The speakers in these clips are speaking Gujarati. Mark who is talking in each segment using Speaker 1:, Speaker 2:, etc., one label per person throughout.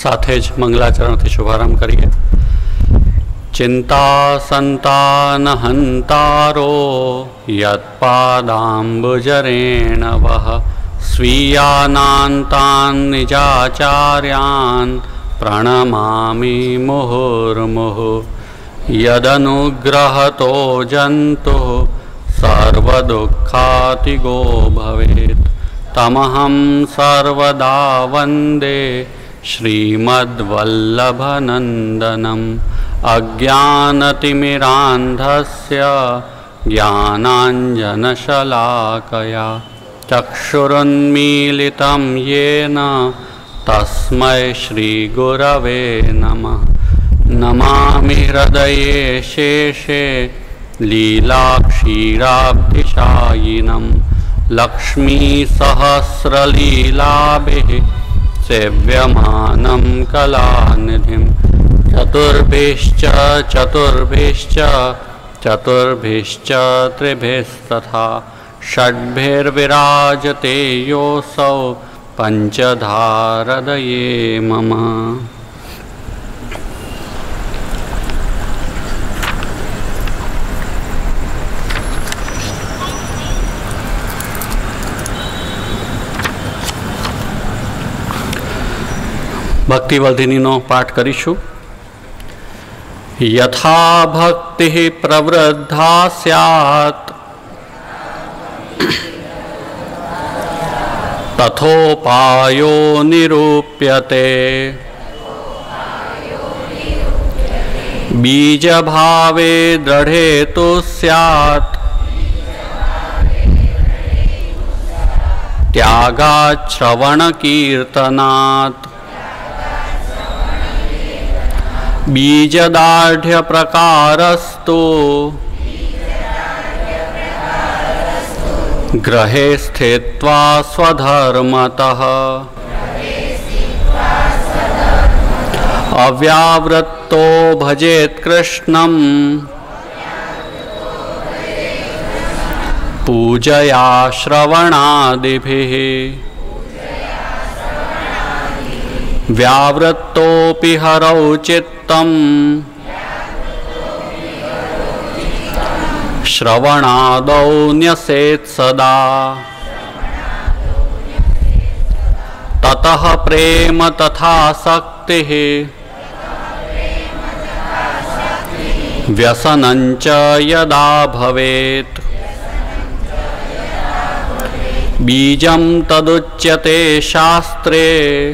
Speaker 1: સાથે જ મંગલાચરણથી શુભારંભ કરીએ. ચિંતા સંતાન હંતારો યત્પાદાંબુજરેણ વહ સ્વીયાનાંતાન નિજાચાર્યાન પ્રણમામિ મુહુર્મુહુ. યદનુગ્રહતો જંતુ સર્વદુઃખાતિગો ભવેત તમહં સર્વદા વંદે શ્રીમદ્વલ્લભનંદનમ. અજ્ઞાનતિમિરાંધસ્ય જ્ઞાનાંજનશલાકયા ચક્ષુરુન્મીલિतं યેન તસ્મૈ શ્રીગુરવે નમઃ. નમામિ હૃદયે શેષે લીલાક્ષીરાબ્ધિશાયિनं લક્ષ્મીસહસ્રલીલાભિः સેવ્યમાनं કલાનિધિં. ચતુર્ભિશ્ચ ત્રિભિस्तथा ષડ્ભિર્વિરાજતે યોऽસૌ પંચધારદયે મમ. ભક્તિવર્ધિનીનો પાઠ કરીશું. યથા ભક્તિ પ્રવૃદ્ધા સ્યાત તથોપાયો નિરૂપ્યતે. બીજભાવે દૃઢેતુ સ્યાત ત્યાગાત શ્રવણ કીર્તનાત. બીજદાઢ્ય પ્રકારસ્તુ ગ્રહે સ્થિત્વા સ્વધર્મતઃ. અવ્યાવૃત્તો ભજેત કૃષ્ણં પૂજયા શ્રવણાદિભિઃ. વ્યાવૃત્તોપી હરૌ ચિત્તં શ્રવણાદૌ ન્યસેત સદા. તતઃ પ્રેમ તથા શક્તિઃ વ્યસનંચ યદા ભવેત. બીજં તદુચ્યતે શાસ્ત્રે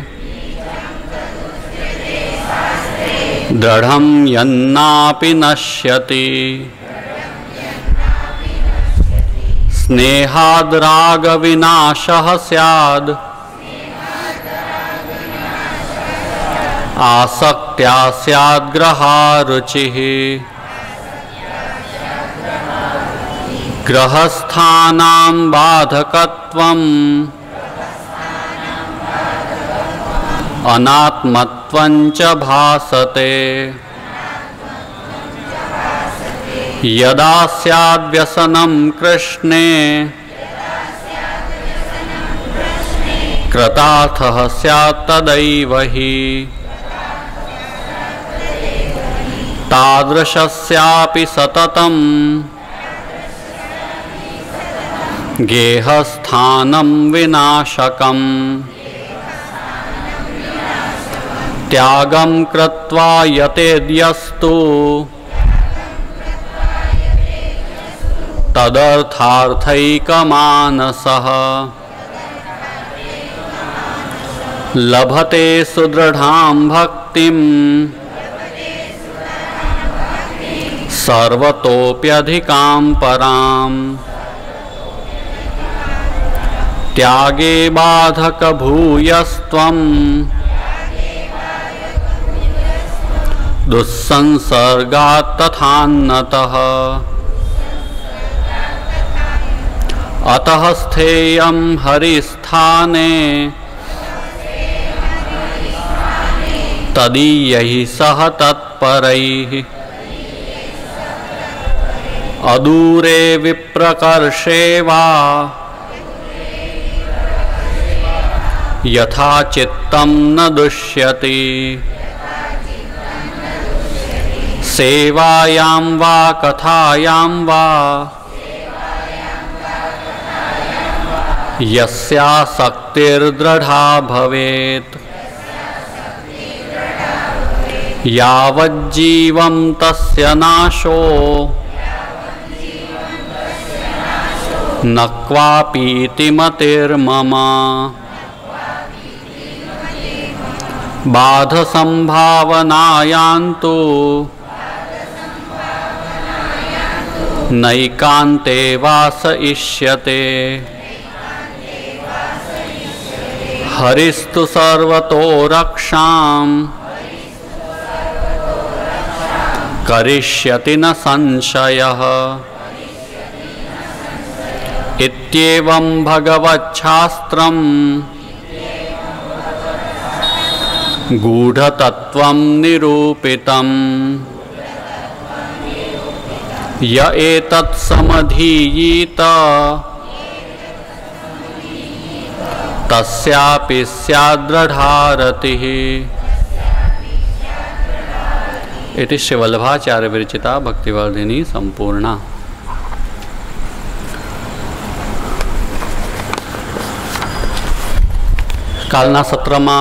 Speaker 1: દૃઢં યન્નાપી નશ્યતિ. સ્નેહાદ રાગ વિનાશઃ સ્યાદ આસક્ત્યા સ્યાદ ગ્રહા રુચિઃ. ગ્રહસ્થાનાં બાધકત્વં અનાત્મત્વં ચ ભાસતે. યદા સ્યાદ વ્યસનં કૃષ્ણે કૃતાર્થઃ સ્યાત તદૈવ હિ. તાદૃશસ્યાપી સતતં ગેહસ્થાनं વિનાશકम्. ત્યાગં કૃત્વા યતેદ્યસ્તુ તદર્થાર્થૈકમાનસઃ. લભતે સુદૃઢાં ભક્તિં સર્વતોપ્યધિકાં પરાં. ત્યાગે બાધક ભૂયસ્ત્વં દુસ્સંસર્ગાત તથાન્નતઃ. અતઃ સ્થેયં હરિસ્થાને તદીયૈ સહ તત્પરૈઃ. અદૂરે વિપ્રકર્ષે વા यथा चित्तं न दुष्यति सेवायां वा कथायां वा यस्यासक्तिर्दृढा भवेत् यावज्जीवं तस्य नाशो न क्वापीति मतिर्मम बाधसंभावनायान्तु नैकान्ते वासयिष्यते हरिस्तु सर्वतो रक्षां करिष्यति न संशयः इत्येवं भगवच्छास्त्रं गूढ़तत्वं निरूपितम् य एतत् समधीयीत तस्यापि स्याद्दृढा रतिः। इति श्री वल्लभाचार्य विरचिता भक्तिवर्धिनी संपूर्णा। कालना सत्रमां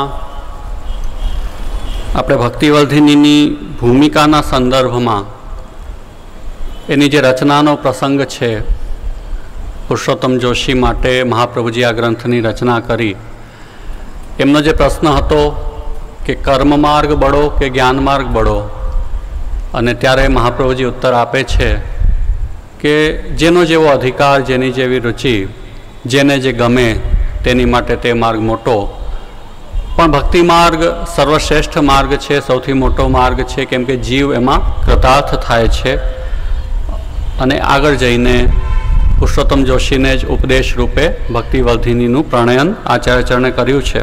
Speaker 1: આપણે ભક્તિવર્ધિનીની ભૂમિકાના સંદર્ભમાં એની જે રચનાનો પ્રસંગ છે, પુરુષોત્તમ જોશી માટે મહાપ્રભુજી આ ગ્રંથની રચના કરી. એમનો જે પ્રશ્ન હતો કે કર્મ માર્ગ બળો કે જ્ઞાન માર્ગ બળો, અને ત્યારે મહાપ્રભુજી ઉત્તર આપે છે કે જેનો જેવો અધિકાર, જેની જેવી રુચિ, જેને જે ગમે તેની માટે તે માર્ગ મોટો, પણ ભક્તિ માર્ગ સર્વશ્રેષ્ઠ માર્ગ છે, સૌથી મોટો માર્ગ છે, કેમ કે જીવ એમાં કૃતાર્થ થાય છે. અને આગળ જઈને પુરુષોત્તમ જોશીને જ ઉપદેશ રૂપે ભક્તિવર્ધિનીનું પ્રણયન આચાર્યચરણે કર્યું છે.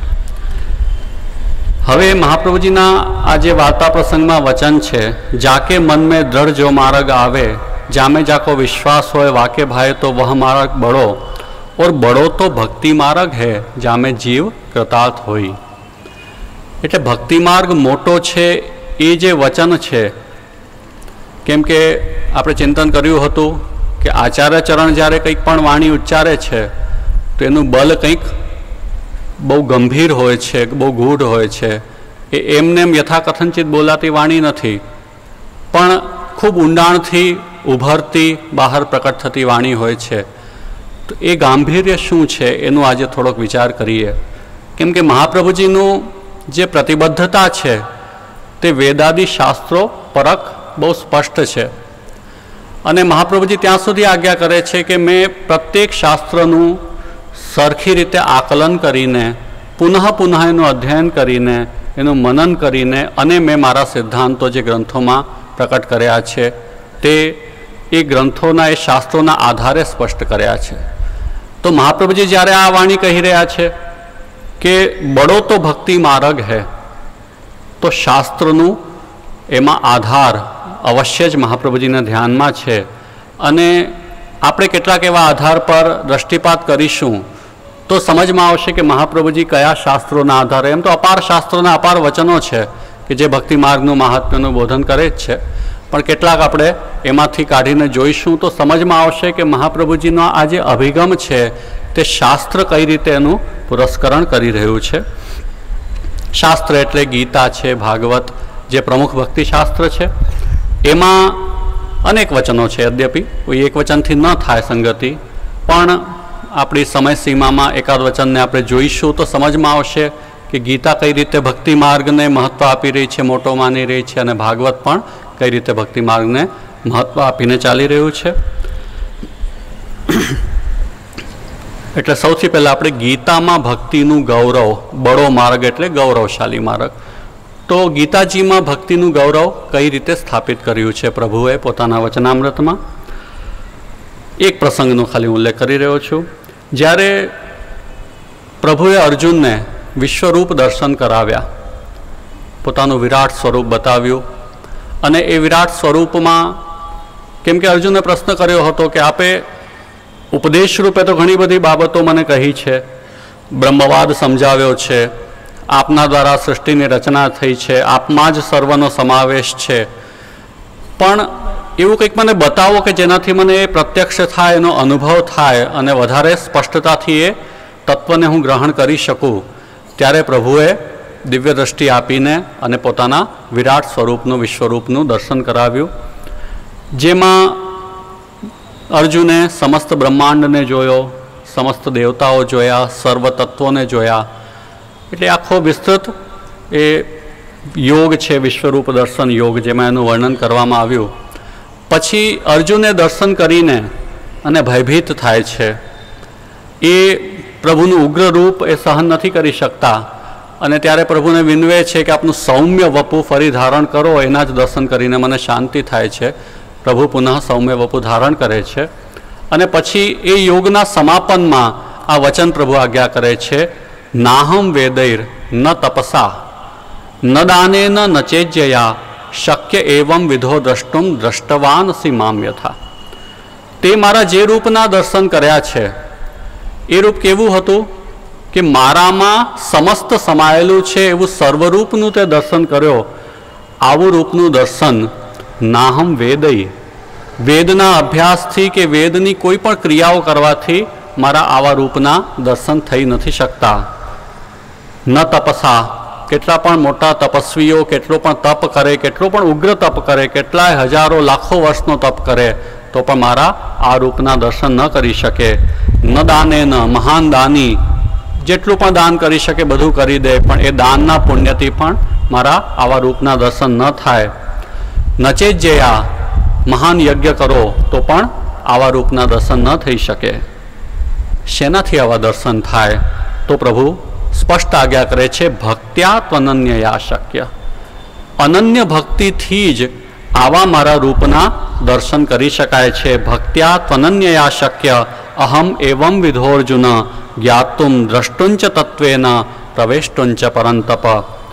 Speaker 1: હવે મહાપ્રભુજીના આ જે વાર્તા પ્રસંગમાં વચન છે, જાકે મન में दृढ़ जो मार्ग आवे, जामे जाको विश्वास होए, वाके भाई तो वह मार्ग बड़ो, और बड़ो तो भक्ति मार्ग है, जामे जीव कृतार्थ होई. એટલે ભક્તિ માર્ગ મોટો છે એ જે વચન છે, કેમ કે આપણે ચિંતન કર્યું હતું કે આચાર્યચરણ જ્યારે કંઈક પણ વાણી ઉચ્ચારે છે તો એનું બલ કંઈક બહુ ગંભીર હોય છે, બહુ ગૂઢ હોય છે. એ એમને એમ યથાકથનચિત બોલાતી વાણી નથી, પણ ખૂબ ઊંડાણથી ઉભરતી બહાર પ્રકટ થતી વાણી હોય છે. તો એ ગાંભીર્ય શું છે એનું આજે થોડોક વિચાર કરીએ. કેમ કે મહાપ્રભુજીનું જે પ્રતિબદ્ધતા છે તે વેદાદી શાસ્ત્રો પરક બહુ સ્પષ્ટ છે. અને મહાપ્રભુજી ત્યાં સુધી આજ્ઞા કરે છે કે મેં પ્રત્યેક શાસ્ત્રનું સરખી રીતે આકલન કરીને, પુનઃ પુનઃ એનું અધ્યયન કરીને, એનું મનન કરીને, અને મેં મારા સિદ્ધાંતો જે ગ્રંથોમાં પ્રકટ કર્યા છે તે એ ગ્રંથોના, એ શાસ્ત્રોના આધારે સ્પષ્ટ કર્યા છે. તો મહાપ્રભુજી જ્યારે આ વાણી કહી રહ્યા છે કે બડો તો ભક્તિ માર્ગ હૈ, તો શાસ્ત્રનું એમાં આધાર અવશ્ય જ મહાપ્રભુજીના ધ્યાનમાં છે. અને આપણે કેટલાક એવા આધાર પર દ્રષ્ટિપાત કરીશું તો સમજમાં આવશે કે મહાપ્રભુજી કયા શાસ્ત્રોના આધારે, એમ તો અપાર શાસ્ત્રોના અપાર વચનો છે કે જે ભક્તિ માર્ગનું મહાત્મ્યનું બોધન કરે જ છે, પણ કેટલાક આપણે એમાંથી કાઢીને જોઈશું તો સમજમાં આવશે કે મહાપ્રભુજીનો આ જે અભિગમ છે તે શાસ્ત્ર કઈ રીતે એનું પુરસ્કરણ કરી રહ્યું છે. શાસ્ત્ર એટલે ગીતા છે, ભાગવત જે પ્રમુખ ભક્તિશાસ્ત્ર છે, એમાં અનેક વચનો છે. યદ્યપિ કોઈ એક વચનથી ન થાય સંગતિ, પણ આપણી સમય સીમામાં એકાદ વચનને આપણે જોઈશું તો સમજમાં આવશે કે ગીતા કઈ રીતે ભક્તિ માર્ગને મહત્ત્વ આપી રહી છે, મોટો માની રહી છે, અને ભાગવત પણ કઈ રીતે ભક્તિ માર્ગને મહત્ત્વ આપીને ચાલી રહ્યું છે. એટલે સૌથી પહેલાં આપણે ગીતામાં ભક્તિનું ગૌરવ, બડો માર્ગ એટલે ગૌરવશાળી માર્ગ. તો ગીતાજીમાં ભક્તિનું ગૌરવ કઈ રીતે સ્થાપિત કર્યું છે પ્રભુએ પોતાના વચનામૃતમાં. એક પ્રસંગનો ખાલી ઉલ્લેખ કરી રહ્યો છું. જ્યારે પ્રભુએ અર્જુનને વિશ્વરૂપ દર્શન કરાવ્યા, પોતાનું વિરાટ સ્વરૂપ બતાવ્યું, અને એ વિરાટ સ્વરૂપમાં, કેમ કે અર્જુને પ્રશ્ન કર્યો હતો કે આપે ઉપદેશ રૂપે તો ઘણી બધી બાબતો મને કહી છે, બ્રહ્મવાદ સમજાવ્યો છે, આપના દ્વારા સૃષ્ટિની રચના થઈ છે, આપમાં જ સર્વનો સમાવેશ છે, પણ એવું કંઈક મને બતાવો કે જેનાથી મને એ પ્રત્યક્ષ થાય, એનો અનુભવ થાય અને વધારે સ્પષ્ટતાથી એ તત્વને હું ગ્રહણ કરી શકું. ત્યારે પ્રભુએ દિવ્ય દ્રષ્ટિ આપીને અને પોતાના વિરાટ સ્વરૂપનું, વિશ્વરૂપનું દર્શન કરાવ્યું, જેમાં અર્જુને સમસ્ત બ્રહ્માંડને જોયો, સમસ્ત દેવતાઓ જોયા, સર્વ તત્વોને જોયા. એટલે આખો વિસ્તૃત એ યોગ છે, વિશ્વરૂપ દર્શન યોગ, જેમાં એનું વર્ણન કરવામાં આવ્યું. પછી અર્જુને દર્શન કરીને અને ભયભીત થાય છે. એ પ્રભુનું ઉગ્ર રૂપ એ સહન નથી કરી શકતા અને ત્યારે પ્રભુને વિનવે છે કે આપનું સૌમ્ય વપુ ફરી ધારણ કરો, એના જ દર્શન કરીને મને શાંતિ થાય છે. પ્રભુ પુનઃ સૌમ્ય વપુ ધારણ કરે છે અને પછી એ યોગના સમાપનમાં આ વચન પ્રભુ આજ્ઞા કરે છે, નાહમ વેદૈર ન તપસા ન દાનેન ન ચેજ્યયા શક્ય એવમ વિધો દ્રષ્ટુમ દ્રષ્ટવાન સી મામ યથા. તે મારા જે રૂપના દર્શન કર્યા છે એ રૂપ કેવું હતું કે મારામાં સમસ્ત સમાયેલું છે એવું સર્વરૂપનું તે દર્શન કર્યો. આવું રૂપનું દર્શન નાહમ વેદય, વેદના અભ્યાસથી કે વેદની કોઈ પણ ક્રિયાઓ કરવાથી મારા આવા રૂપના દર્શન થઈ નથી શકતા. ન તપસા, કેટલા પણ મોટા તપસ્વીઓ કેટલો પણ તપ કરે, કેટલો પણ ઉગ્ર તપ કરે, કેટલાય હજારો લાખો વર્ષનો તપ કરે તો પણ મારા આ રૂપના દર્શન ન કરી શકે. ન દાને ન, મહાન દાની જેટલું પણ દાન કરી શકે બધું કરી દે, પણ એ દાનના પુણ્યથી પણ મારા આવા રૂપના દર્શન ન થાય. નચેજ્યયા, મહાન યજ્ઞ કરો તો પણ આવા રૂપના દર્શન ન થઈ શકે. શેનાથી આવા દર્શન થાય? તો પ્રભુ સ્પષ્ટ આજ્ઞા કરે છે, ભક્ત્યા ત્વનન્યયા શક્ય. અનન્ય ભક્તિથી જ આવા મારા રૂપના દર્શન કરી શકાય છે. ભક્ત્યા ત્વનન્યયા શક્ય અહમ એવમ વિધોર્જુન જ્ઞાતુમ દ્રષ્ટુંચ તત્વેન પ્રવેષ્ટુંચ પરંતપ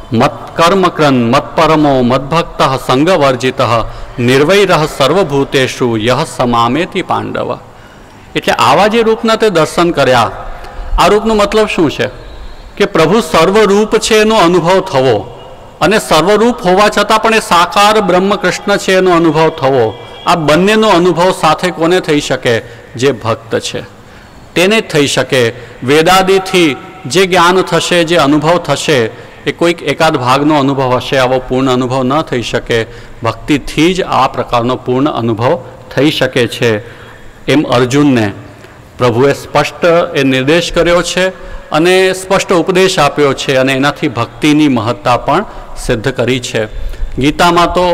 Speaker 1: મત્કર્મકૃન મત્પરમો મદ્ભક્ત સંગવર્જિત નિર્વૈર સર્વભૂતેષુ યહ સમામેતિ પાંડવ. એટલે આવા જે રૂપના તે દર્શન કર્યા, આ રૂપનો મતલબ શું છે કે પ્રભુ સર્વરૂપ છે એનો અનુભવ થવો અને સર્વરૂપ હોવા છતાં પણ એ સાકાર બ્રહ્મ કૃષ્ણ છે એનો અનુભવ થવો. આ બંનેનો અનુભવ સાથે કોને થઈ શકે? જે ભક્ત છે તેને જ થઈ શકે. વેદાદિથી જે જ્ઞાન થશે, જે અનુભવ થશે એ કોઈક એકાદ ભાગનો અનુભવ હશે, આવો પૂર્ણ અનુભવ ન થઈ શકે. ભક્તિથી જ આ પ્રકારનો પૂર્ણ અનુભવ થઈ શકે છે. એમ અર્જુનને પ્રભુએ સ્પષ્ટ એ નિર્દેશ કર્યો છે અને સ્પષ્ટ ઉપદેશ આપ્યો છે અને એનાથી ભક્તિની મહત્તા પણ સિદ્ધ કરી છે. ગીતામાં તો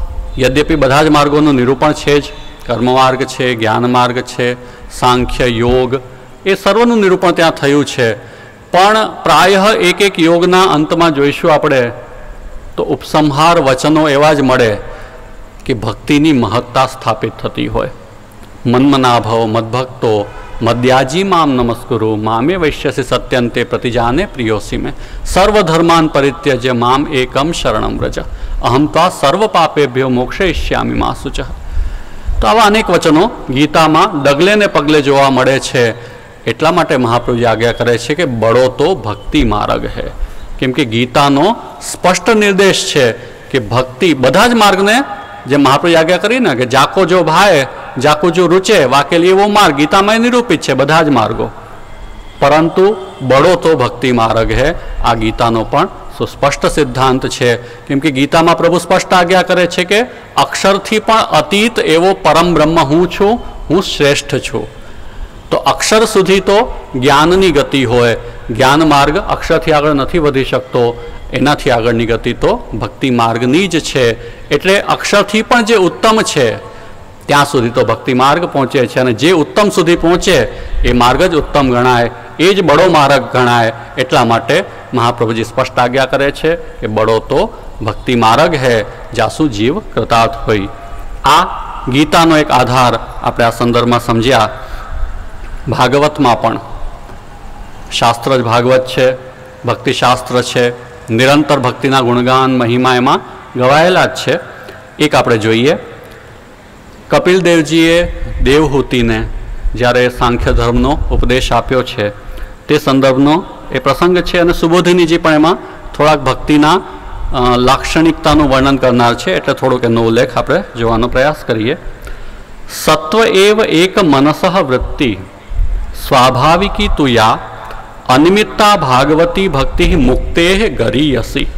Speaker 1: યદ્યપી બધા જ માર્ગોનું નિરૂપણ છે જ, કર્મમાર્ગ છે, જ્ઞાન માર્ગ છે, સાંખ્ય યોગ, એ સર્વનું નિરૂપણ ત્યાં થયું છે. પણ પ્રાયઃ એક એક યોગના અંતમાં જોઈશું આપણે તો ઉપસંહાર વચનો એવા જ મળે કે ભક્તિની મહત્તા સ્થાપિત થતી હોય. મન્મના ભવ મદ્ભક્તો મદ્યાજી મામ નમસ્કુરુ મામે વૈશ્યસી સત્યંતે પ્રતિજાને પ્રિયોસી મેં સર્વધર્માન પરિત્યજ્ય મામ એકમ શરણમ વ્રજ અહમ ત્વા સર્વ પાપેભ્યો મોક્ષયિષ્યામિ મા શુચઃ. તો આવા અનેક વચનો ગીતામાં ડગલે ને પગલે જોવા મળે છે. એટલા માટે મહાપ્રભુજી આજ્ઞા કરે છે કે બળો તો ભક્તિ માર્ગ હૈ. કેમ કે ગીતાનો સ્પષ્ટ નિર્દેશ છે કે ભક્તિ બધા જ માર્ગને, જે મહાપ્રભુજી આજ્ઞા કરી ને કે જાકો જો ભાય જાકો જો રૂચે વાકેલી એવો માર્ગ ગીતામાં નિરૂપિત છે, બધા જ માર્ગો. પરંતુ બળો તો ભક્તિ માર્ગ હૈ, આ ગીતાનો પણ સુસ્પષ્ટ સિદ્ધાંત છે. કેમ કે ગીતામાં પ્રભુ સ્પષ્ટ આજ્ઞા કરે છે કે અક્ષરથી પણ અતીત એવો પરમ બ્રહ્મ હું છું, હું શ્રેષ્ઠ છું. તો અક્ષર સુધી તો જ્ઞાનની ગતિ હોય, જ્ઞાન માર્ગ અક્ષરથી આગળ નથી વધી શકતો, એનાથી આગળની ગતિ તો ભક્તિ માર્ગની જ છે. એટલે અક્ષરથી પણ જે ઉત્તમ છે ત્યાં સુધી તો ભક્તિ માર્ગ પહોંચે છે અને જે ઉત્તમ સુધી પહોંચે એ માર્ગ જ ઉત્તમ ગણાય, એ જ બડો માર્ગ ગણાય. એટલા માટે મહાપ્રભુજી સ્પષ્ટ આજ્ઞા કરે છે કે બડો તો ભક્તિ માર્ગ હૈ જાસુ જીવ કૃતાર્થ હોય. આ ગીતાનો એક આધાર આપણે આ સંદર્ભમાં સમજ્યા. ભાગવતમાં પણ શાસ્ત્ર જ ભાગવત છે, ભક્તિશાસ્ત્ર છે, નિરંતર ભક્તિના ગુણગાન મહિમા એમાં ગવાયેલા જ છે. એક આપણે જોઈએ, કપિલ દેવજીએ દેવહૂતિને જ્યારે સાંખ્ય ધર્મનો ઉપદેશ આપ્યો છે તે સંદર્ભનો એ પ્રસંગ છે અને સુબોધિનીજી પણ એમાં થોડાક ભક્તિના લાક્ષણિકતાનું વર્ણન કરનાર છે, એટલે થોડોક એનો ઉલ્લેખ આપણે જોવાનો પ્રયાસ કરીએ. સત્વ એવ એક મનસઃ વૃત્તિ સ્વાભાવિકી તુયા અનિમિત્તા ભાગવતી ભક્તિ મુક્તે ગરીયસી.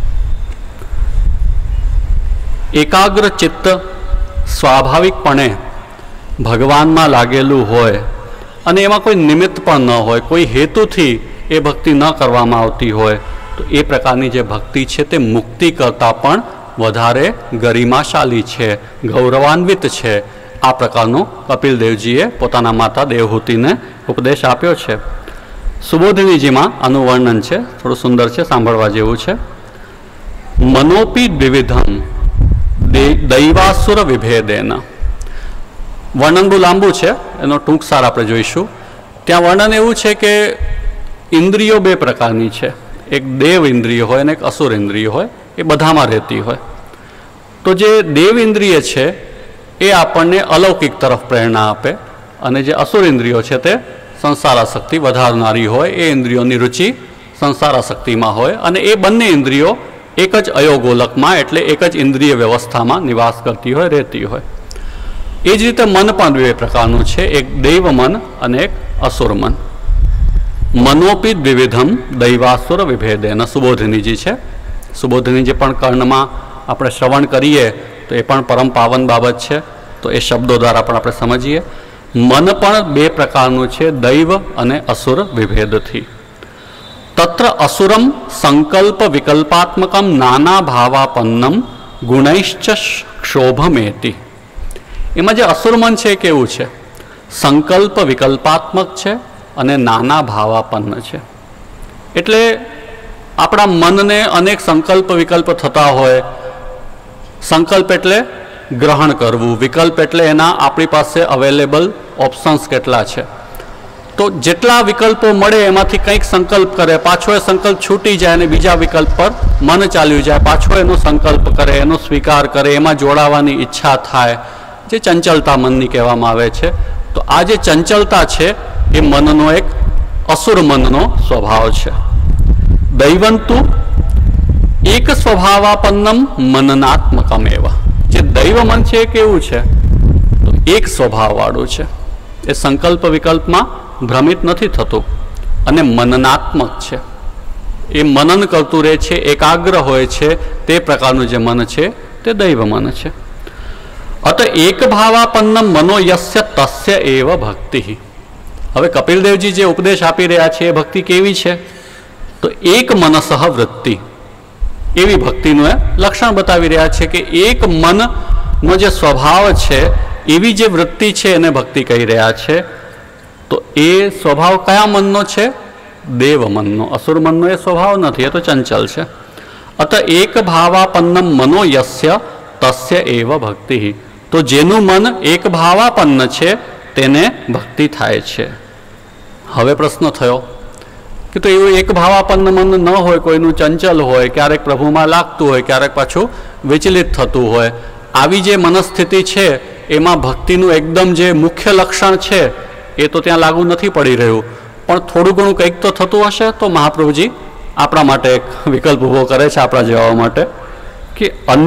Speaker 1: એકાગ્ર ચિત્ત સ્વાભાવિકપણે ભગવાનમાં લાગેલું હોય અને એમાં કોઈ નિમિત્ત પણ ન હોય, કોઈ હેતુથી એ ભક્તિ ન કરવામાં આવતી હોય, તો એ પ્રકારની જે ભક્તિ છે તે મુક્તિ કરતાં પણ વધારે ગરિમાશાલી છે, ગૌરવાન્વિત છે. આ પ્રકારનું કપિલદેવજીએ પોતાના માતા દેવહૂતિને ઉપદેશ આપ્યો છે. સુબોધિનીજીમાં આનું વર્ણન છે, થોડું સુંદર છે, સાંભળવા જેવું છે. મનોપી દ્વિવિધમ દૈવાસુર વિભેદેન. વર્ણન બહુ લાંબુ છે, એનો ટૂંક સાર આપણે જોઈશું. ત્યાં વર્ણન એવું છે કે ઇન્દ્રિયો બે પ્રકારની છે, એક દેવ ઇન્દ્રિય હોય અને એક અસુર ઇન્દ્રિય હોય, એ બધામાં રહેતી હોય. તો જે દેવ ઇન્દ્રિય છે એ આપણને અલૌકિક તરફ પ્રેરણા આપે અને જે અસુર ઇન્દ્રિયો છે તે સંસારાસક્તિ વધારનારી હોય, એ ઇન્દ્રિયોની રુચિ સંસારાસક્તિમાં હોય અને એ બંને ઇન્દ્રિયો એક જ અયોગોલકમાં એટલે એક જ ઇન્દ્રિય વ્યવસ્થામાં નિવાસ કરતી હોય, રહેતી હોય. એ જ રીતે મન પણ બે પ્રકારનું છે, એક દૈવ મન અને એક અસુર મન. મનોપી દ્વિવિધમ દૈવાસુર વિભેદેન સુબોધિનીજી છે. સુબોધિનીજી પણ કર્ણમાં આપણે શ્રવણ કરીએ તો એ પણ પરમ પાવન બાબત છે, તો એ શબ્દો દ્વારા પણ આપણે સમજીએ. મન પણ બે પ્રકારનું છે, દૈવ અને અસુર વિભેદથી. તત્ર અસુરમ સંકલ્પ વિકલ્પાત્મકમ નાના ભાવાપન્નમ ગુણૈશ્ચ ક્ષોભમેતિ. એમાં જે અસુર મન છે એ કેવું છે? સંકલ્પ વિકલ્પાત્મક છે અને નાના ભાવાપન્ન છે. એટલે આપણા મનને અનેક સંકલ્પ વિકલ્પ થતા હોય. સંકલ્પ એટલે ગ્રહણ કરવું, વિકલ્પ એટલે એના આપણી પાસે અવેલેબલ ઓપ્શન્સ કેટલા છે. તો જેટલા વિકલ્પો મળે એમાંથી કંઈક સંકલ્પ કરે, પાછો એ સંકલ્પ છૂટી જાય અને બીજા વિકલ્પ પર મન ચાલ્યું જાય, પાછો એનો સંકલ્પ કરે, એનો સ્વીકાર કરે, એમાં જોડાવાની ઈચ્છા થાય, જે ચંચલતા મનની કહેવામાં આવે છે. તો આ જે ચંચલતા છે એ મનનો એક અસુર મનનો સ્વભાવ છે. દૈવંતુ એક સ્વભાવાપન્નમ મનનાત્મકમ એવા. જે દૈવ મન છે એ કેવું છે? તો એક સ્વભાવવાળું છે, એ સંકલ્પ વિકલ્પમાં ભ્રમિત નથી થતું અને મનનાત્મક છે. એ મનન કરતું રહે છે, એકાગ્ર હોય છે, તે પ્રકારનું જે મન છે તે દૈવ મન છે. અત એક ભાવાપન્નમ મનો યસ્ય તસ્ય એવ ભક્તિ. હવે કપિલદેવજી જે ઉપદેશ આપી રહ્યા છે એ ભક્તિ કેવી છે? તો એક મનસઃ વૃત્તિ, એવી ભક્તિનું એ લક્ષણ બતાવી રહ્યા છે કે એક મનનો જે સ્વભાવ છે એવી જે વૃત્તિ છે એને ભક્તિ કહી રહ્યા છે. તો એ સ્વભાવ કયા મનનો છે? દેવ મનનો. અસુર મનનો એ સ્વભાવ નથી, એ તો ચંચલ છે. અત એક ભાવાપન્નમ મનો યસ્ય તસ્ય એવ ભક્તિ. તો જેનું મન એક ભાવાપન્ન છે તેને ભક્તિ થાય છે. હવે પ્રશ્ન થયો કે તો એવું એક ભાવાપન્ન મન ન હોય, કોઈનું ચંચલ હોય, ક્યારેક પ્રભુમાં લાગતું હોય, ક્યારેક પાછું વિચલિત થતું હોય, આવી જે મનસ્થિતિ છે એમાં ભક્તિનું એકદમ જે મુખ્ય લક્ષણ છે એ તો ત્યાં લાગુ નથી પડી રહ્યું, પણ થોડું ઘણું કંઈક તો થતું હશે. તો મહાપ્રભુજી આપણા માટે એક વિકલ્પ ઊભો કરે છે આપણા જેવા માટે કે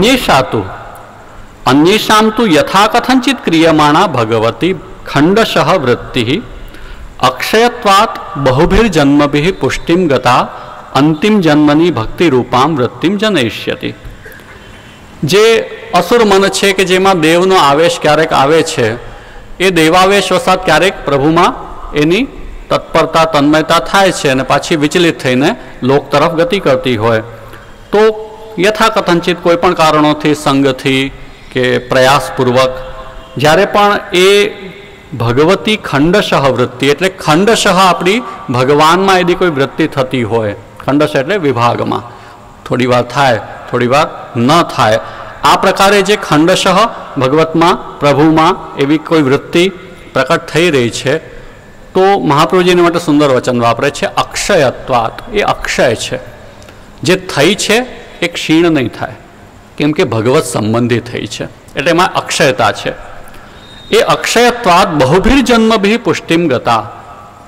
Speaker 1: અન્યેષામ તુ યથાકથંચિત ક્રિયમાણા ભગવતી ખંડશઃ વૃત્તિ અક્ષયત્વાત બહુભિર્જન્મભિઃ પુષ્ટિમ ગતા અંતિમ જન્મની ભક્તિ રૂપામ વૃત્તિમ જનયિષ્યતિ. જે અસુર મન છે કે જેમાં દેવનો આવેશ ક્યારેક આવે છે, એ દેવાવેશ વસાત ક્યારેક પ્રભુમાં એની તત્પરતા તન્મયતા થાય છે અને પાછી વિચલિત થઈને લોક તરફ ગતિ કરતી હોય. તો યથાકથંચિત કોઈ પણ કારણોથી, સંગથી કે પ્રયાસપૂર્વક જ્યારે પણ એ ભગવતી ખંડશઃ વૃત્તિ એટલે ખંડશઃ આપણી ભગવાનમાં એની કોઈ વૃત્તિ થતી હોય, ખંડશઃ એટલે વિભાગમાં, થોડી વાર થાય, થોડી વાર ન થાય, આ પ્રકારે જે ખંડશઃ ભગવતમાં પ્રભુમાં એવી કોઈ વૃત્તિ પ્રકટ થઈ રહી છે, તો મહાપ્રભુજીને માટે સુંદર વચન વાપરે છે અક્ષયત્વાત. એ અક્ષય છે, જે થઈ છે એ ક્ષીણ નહીં થાય, કેમ કે ભગવત સંબંધી થઈ છે એટલે એમાં અક્ષયતા છે. એ અક્ષયત્વાદ બહુભીર જન્મભી પુષ્ટિમ ગતા.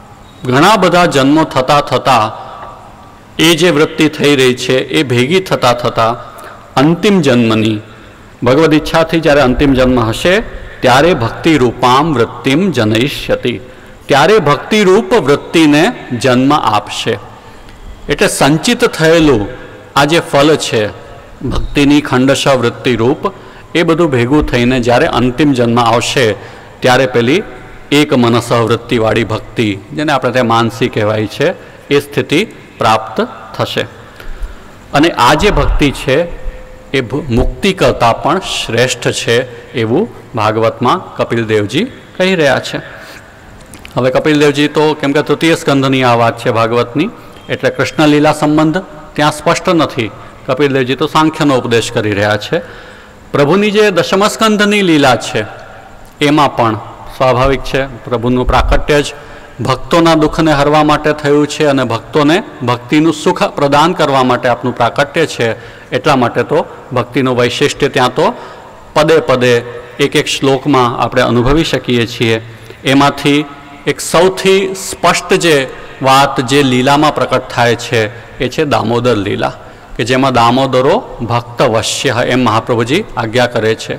Speaker 1: ઘણા બધા જન્મો થતાં થતાં એ જે વૃત્તિ થઈ રહી છે એ ભેગી થતાં થતાં અંતિમ જન્મની ભગવદ ઈચ્છાથી જ્યારે અંતિમ જન્મ હશે ત્યારે ભક્તિ રૂપામ વૃત્તિમ જનયિષ્યતિ, ત્યારે ભક્તિરૂપ વૃત્તિને જન્મ આપશે. એટલે સંચિત થયેલું આ જે ફલ છે ભક્તિની ખંડશ વૃત્તિ રૂપ, એ બધું ભેગું થઈને જ્યારે અંતિમ જન્મ આવશે ત્યારે પેલી એક મનસ વૃત્તિવાળી ભક્તિ, જેને આપણે ત્યાં માનસી કહેવાય છે, એ સ્થિતિ પ્રાપ્ત થશે. અને આ જે ભક્તિ છે એ મુક્તિ કરતાં પણ શ્રેષ્ઠ છે એવું ભાગવતમાં કપિલદેવજી કહી રહ્યા છે. હવે કપિલદેવજી તો કેમ કે તૃતીય સ્કંધની આ વાત છે ભાગવતની, એટલે કૃષ્ણ લીલા સંબંધ ત્યાં સ્પષ્ટ નથી. કપિલદેવજી તો સાંખ્યનો ઉપદેશ કરી રહ્યા છે. પ્રભુની જે દશમ સ્કંધની લીલા છે એમાં પણ સ્વાભાવિક છે, પ્રભુનું પ્રાકટ્ય જ ભક્તોના દુઃખને હરવા માટે થયું છે અને ભક્તોને ભક્તિનું સુખ પ્રદાન કરવા માટે આપનું પ્રાકટ્ય છે. એટલા માટે તો ભક્તિનું વૈશિષ્ટ્ય ત્યાં તો પદે પદે એક એક શ્લોકમાં આપણે અનુભવી શકીએ છીએ. એમાંથી એક સૌથી સ્પષ્ટ જે વાત જે લીલામાં પ્રકટ થાય છે એ છે દામોદર લીલા, કે જેમાં દામોદરો ભક્ત વશ્ય એમ મહાપ્રભુજી આજ્ઞા કરે છે.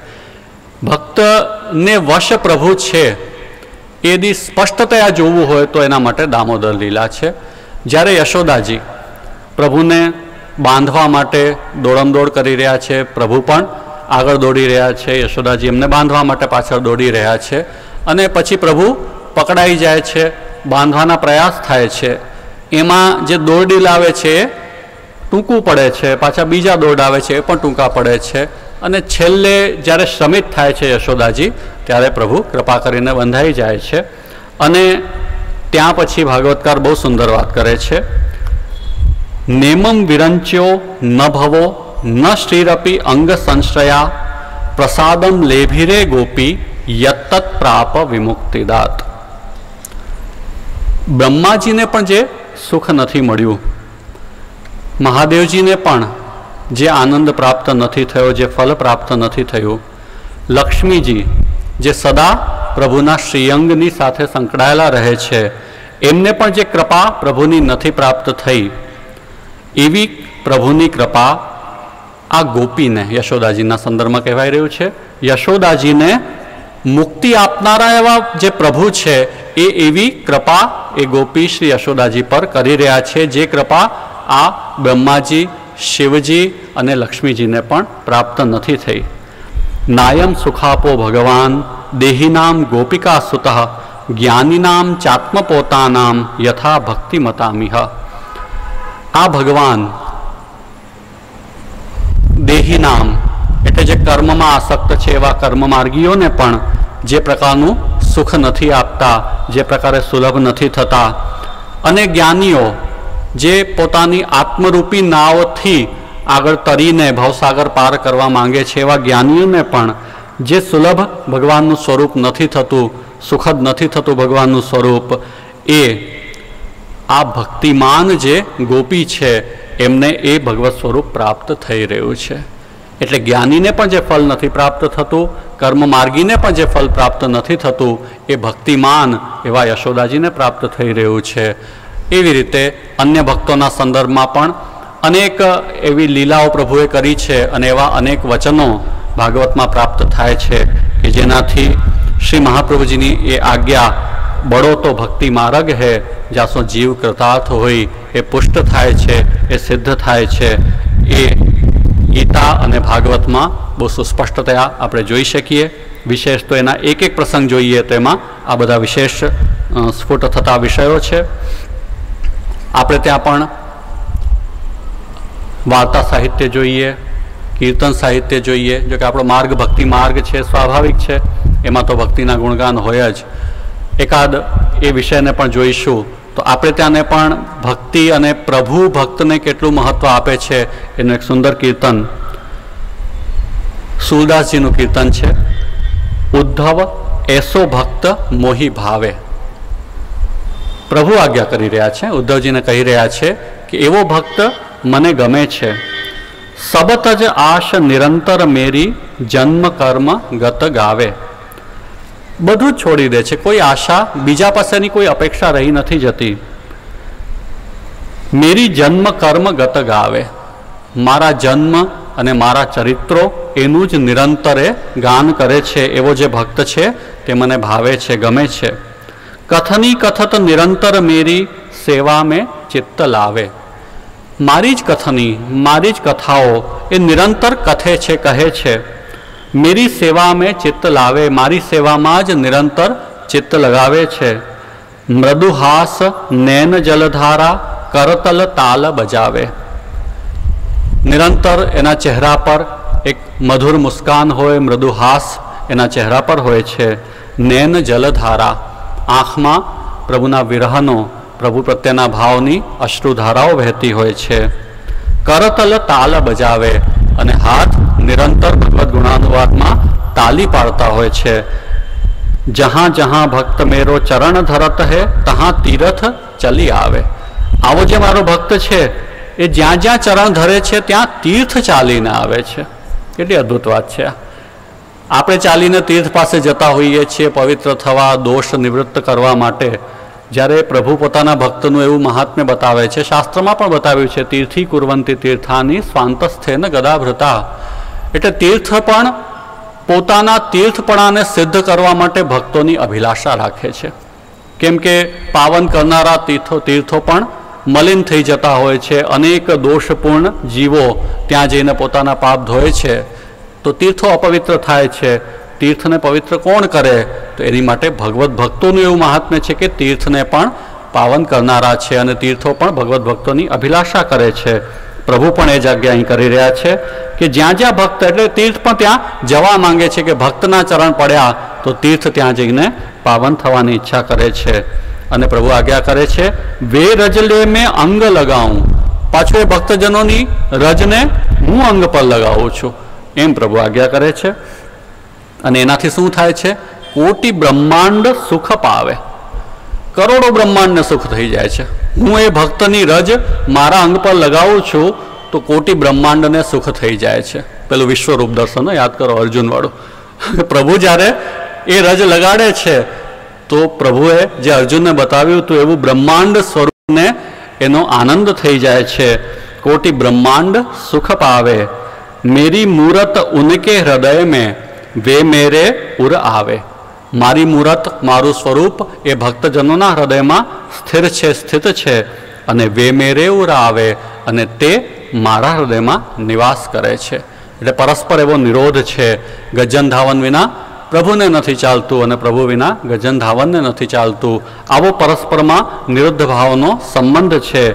Speaker 1: ભક્તને વશ પ્રભુ છે એની સ્પષ્ટતયા જોવું હોય તો એના માટે દામોદર લીલા છે. જ્યારે યશોદાજી પ્રભુને બાંધવા માટે દોડમદોડ કરી રહ્યા છે, પ્રભુ પણ આગળ દોડી રહ્યા છે, યશોદાજી એમને બાંધવા માટે પાછળ દોડી રહ્યા છે, અને પછી પ્રભુ પકડાઈ જાય છે, બાંધવાના પ્રયાસ થાય છે. એમાં જે દોરડી લાવે છે એ ટૂંકું પડે છે, પાછા બીજા દોરડ આવે છે એ પણ ટૂંકા પડે છે, અને છેલ્લે જ્યારે શ્રમિત થાય છે યશોદાજી ત્યારે પ્રભુ કૃપા કરીને બંધાઈ જાય છે. અને ત્યાં પછી ભાગવતકાર બહુ સુંદર વાત કરે છે. નેમમ વિરંચ્યો ન ભવો ન શ્રીરપી અંગ સંશ્રયા પ્રસાદમ લેભિરે ગોપી યત્તત પ્રાપ વિમુક્તિદાત. બ્રહ્માજીને પણ જે સુખ નથી મળ્યું, મહાદેવજીને પણ જે આનંદ પ્રાપ્ત નથી થયો, જે ફલ પ્રાપ્ત નથી થયું, લક્ષ્મીજી જે સદા પ્રભુના શ્રીઅંગની સાથે સંકળાયેલા રહે છે એમને પણ જે કૃપા પ્રભુની નથી પ્રાપ્ત થઈ, એવી પ્રભુની કૃપા આ ગોપીને, યશોદાજીના સંદર્ભમાં કહેવાય રહ્યું છે, યશોદાજીને મુક્તિ આપનારા એવા જે પ્રભુ છે એ એવી કૃપા એ ગોપી શ્રી યશોદાજી પર કરી રહ્યા છે, જે કૃપા આ બ્રહ્માજી, શિવજી અને લક્ષ્મીજીને પણ પ્રાપ્ત નથી થઈ. નાયમ સુખાપો ભગવાન દેહિનામ ગોપિકા સુતઃ જ્ઞાનીનામ ચાત્મપોતાનામ યથા ભક્તિમતામિહ. આ ભગવાન દેહિનામ એટલે જે કર્મમાં આસક્ત છે એવા કર્મ માર્ગીઓને પણ જે પ્રકારનું સુખ નથી આપતા, જે પ્રકારે સુલભ નથી થતા, અને જ્ઞાનીઓ જે પોતાની આત્મરૂપી નાવથી આગળ તરીને ભવસાગર પાર કરવા માંગે છે એવા જ્ઞાનીઓને પણ જે સુલભ ભગવાનનું સ્વરૂપ નથી થતું, સુખદ નથી થતું ભગવાનનું સ્વરૂપ, એ આ ભક્તિમાન જે ગોપી છે એમને એ ભગવત સ્વરૂપ પ્રાપ્ત થઈ રહ્યું છે. એટલે જ્ઞાનીને પણ જે ફલ નથી પ્રાપ્ત થતું, કર્મ માર્ગીને પણ જે ફલ પ્રાપ્ત નથી થતું, એ ભક્તિમાન એવા યશોદાજીને પ્રાપ્ત થઈ રહ્યું છે. એવી રીતે અન્ય ભક્તોના સંદર્ભમાં પણ અનેક એવી લીલાઓ પ્રભુએ કરી છે અને એવા અનેક વચનો ભાગવતમાં પ્રાપ્ત થાય છે કે જેનાથી શ્રી મહાપ્રભુજીની એ આજ્ઞા બળો તો ભક્તિ માર્ગ હે જાસો જીવ કૃતાર્થ હોય એ પુષ્ટ થાય છે, એ સિદ્ધ થાય છે. એ ગીતા અને ભાગવતમાં બહુ સુસ્પષ્ટતયા આપણે જોઈ શકીએ. વિશેષ તો એના એક એક પ્રસંગ જોઈએ તો એમાં આ બધા વિશેષ સ્ફુટ થતા વિષયો છે. આપણે ત્યાં પણ વાર્તા સાહિત્ય જોઈએ, કીર્તન સાહિત્ય જોઈએ. જો કે આપણો માર્ગ ભક્તિ માર્ગ છે, સ્વાભાવિક છે, એમાં તો ભક્તિના ગુણગાન હોય જ. એકાદ એ વિષયને પણ જોઈશું તો આપણે ત્યાંને પણ ભક્તિ અને પ્રભુ ભક્તને કેટલું મહત્વ આપે છે એનું એક સુંદર કીર્તન સુરદાસજીનું કીર્તન છે. ઉદ્ધવ એસો ભક્ત મોહી ભાવે. પ્રભુ આજ્ઞા કરી રહ્યા છે, ઉદ્ધવજીને કહી રહ્યા છે કે એવો ભક્ત મને ગમે છે. સબત જ આશ નિરંતર મેરી જન્મ કર્મ ગત ગાવે. બધું જ છોડી દે છે, કોઈ આશા, બીજા પાસેની કોઈ અપેક્ષા રહી નથી જતી. મેરી જન્મ કર્મ ગત ગાવે, મારા જન્મ અને મારા ચરિત્રો એનું જ નિરંતરે ગાન કરે છે એવો જે ભક્ત છે તે મને ભાવે છે, ગમે છે. કથની કથત નિરંતર મેરી સેવા મેં ચિત્ત લાવે, મારી જ કથની, મારી જ કથાઓ એ નિરંતર કથે છે, કહે છે. મેરી સેવા મેં ચિત્ત લાવે, મારી સેવામાં જ નિરંતર ચિત્ત લગાવે છે. મૃદુહાસ નૈન જલધારા કરતલ તાલ બજાવે, નિરંતર એના ચહેરા પર એક મધુર મુસ્કાન હોય, મૃદુહાસ એના ચહેરા પર હોય છે. નૈન જલધારા, આંખમાં પ્રભુના વિરહનો, પ્રભુ પ્રત્યેના ભાવની અશ્રુધારાઓ વહેતી હોય છે. કરતલ તાલ બજાવે, અને હાથ નિરંતર ભગવદ્ ગુણાનુવાદમાં તાલી પાડતા હોય છે. જહાં જહાં ભક્ત મેરો ચરણ ધરત હે તહાં તીરથ ચલી આવે, આવો જે મારો ભક્ત છે એ જ્યાં જ્યાં ચરણ ધરે છે ત્યાં તીર્થ ચાલીને આવે છે. કેટલી અદ્ભુત વાત છે. આપણે ચાલીને તીર્થ પાસે જતા હોઈએ છીએ પવિત્ર થવા, દોષ નિવૃત્ત કરવા માટે. જ્યારે પ્રભુ પોતાના ભક્તનું એવું મહાત્મ્ય બતાવે છે, શાસ્ત્રમાં પણ બતાવ્યું છે, તીર્થી કુર્વંતી તીર્થાની સ્વાંતસ્થેન ગદાભૃતા, એટલે તીર્થ પણ પોતાના તીર્થપણાને સિદ્ધ કરવા માટે ભક્તોની અભિલાષા રાખે છે. કેમ કે પાવન કરનારા તીર્થો પણ મલિન થઈ જતા હોય છે. અનેક દોષપૂર્ણ જીવો ત્યાં જઈને પોતાના પાપ ધોય છે, તો તીર્થો અપવિત્ર થાય છે. તીર્થને પવિત્ર કોણ કરે? તો એની માટે ભગવત ભક્તોનું એવું મહાત્મ્ય છે કે તીર્થને પણ પાવન કરનારા છે, અને તીર્થો પણ ભગવત ભક્તોની અભિલાષા કરે છે. પ્રભુ પણ એ જગ્યા અહીં કરી રહ્યા છે કે જ્યાં જ્યાં ભક્ત, એટલે તીર્થ પણ ત્યાં જવા માંગે છે કે ભક્તના ચરણ પડ્યા તો તીર્થ ત્યાં જઈને પાવન થવાની ઈચ્છા કરે છે. અને પ્રભુ આજ્ઞા કરે છે, વે રજ લે મેં અંગ લગાવું, પાછું એ ભક્તજનોની રજને હું અંગ પર લગાવું છું, એમ પ્રભુ આજ્ઞા કરે છે. અને એનાથી શું થાય છે? કોટી બ્રહ્માંડ સુખ પાવે, કરોડો બ્રહ્માંડને સુખ થઈ જાય છે. હું એ ભક્તની રજ મારા અંગ પર લગાવું છું તો કોટી બ્રહ્માંડને સુખ થઈ જાય છે. પેલું વિશ્વરૂપ દર્શન યાદ કરો, અર્જુન વાળું. પ્રભુ જ્યારે એ રજ લગાડે છે તો પ્રભુએ જે અર્જુનને બતાવ્યું હતું એવું બ્રહ્માંડ સ્વરૂપને એનો આનંદ થઈ જાય છે. કોટી બ્રહ્માંડ સુખ પાવે, મેરી મૂરત ઉનકે હૃદય મેં વે મેરે ઉર આવે, મારી મૂરત, મારું સ્વરૂપ એ ભક્તજનોના હૃદયમાં સ્થિર છે, સ્થિત છે, અને વે મેરે ઉર આવે, અને તે મારા હૃદયમાં નિવાસ કરે છે. એટલે પરસ્પર એવો નિરોધ છે. ગજન ધાવન વિના પ્રભુને નથી ચાલતું, અને પ્રભુ વિના ગજન ધાવનને નથી ચાલતું. આવો પરસ્પરમાં નિરુદ્ધ ભાવનો સંબંધ છે.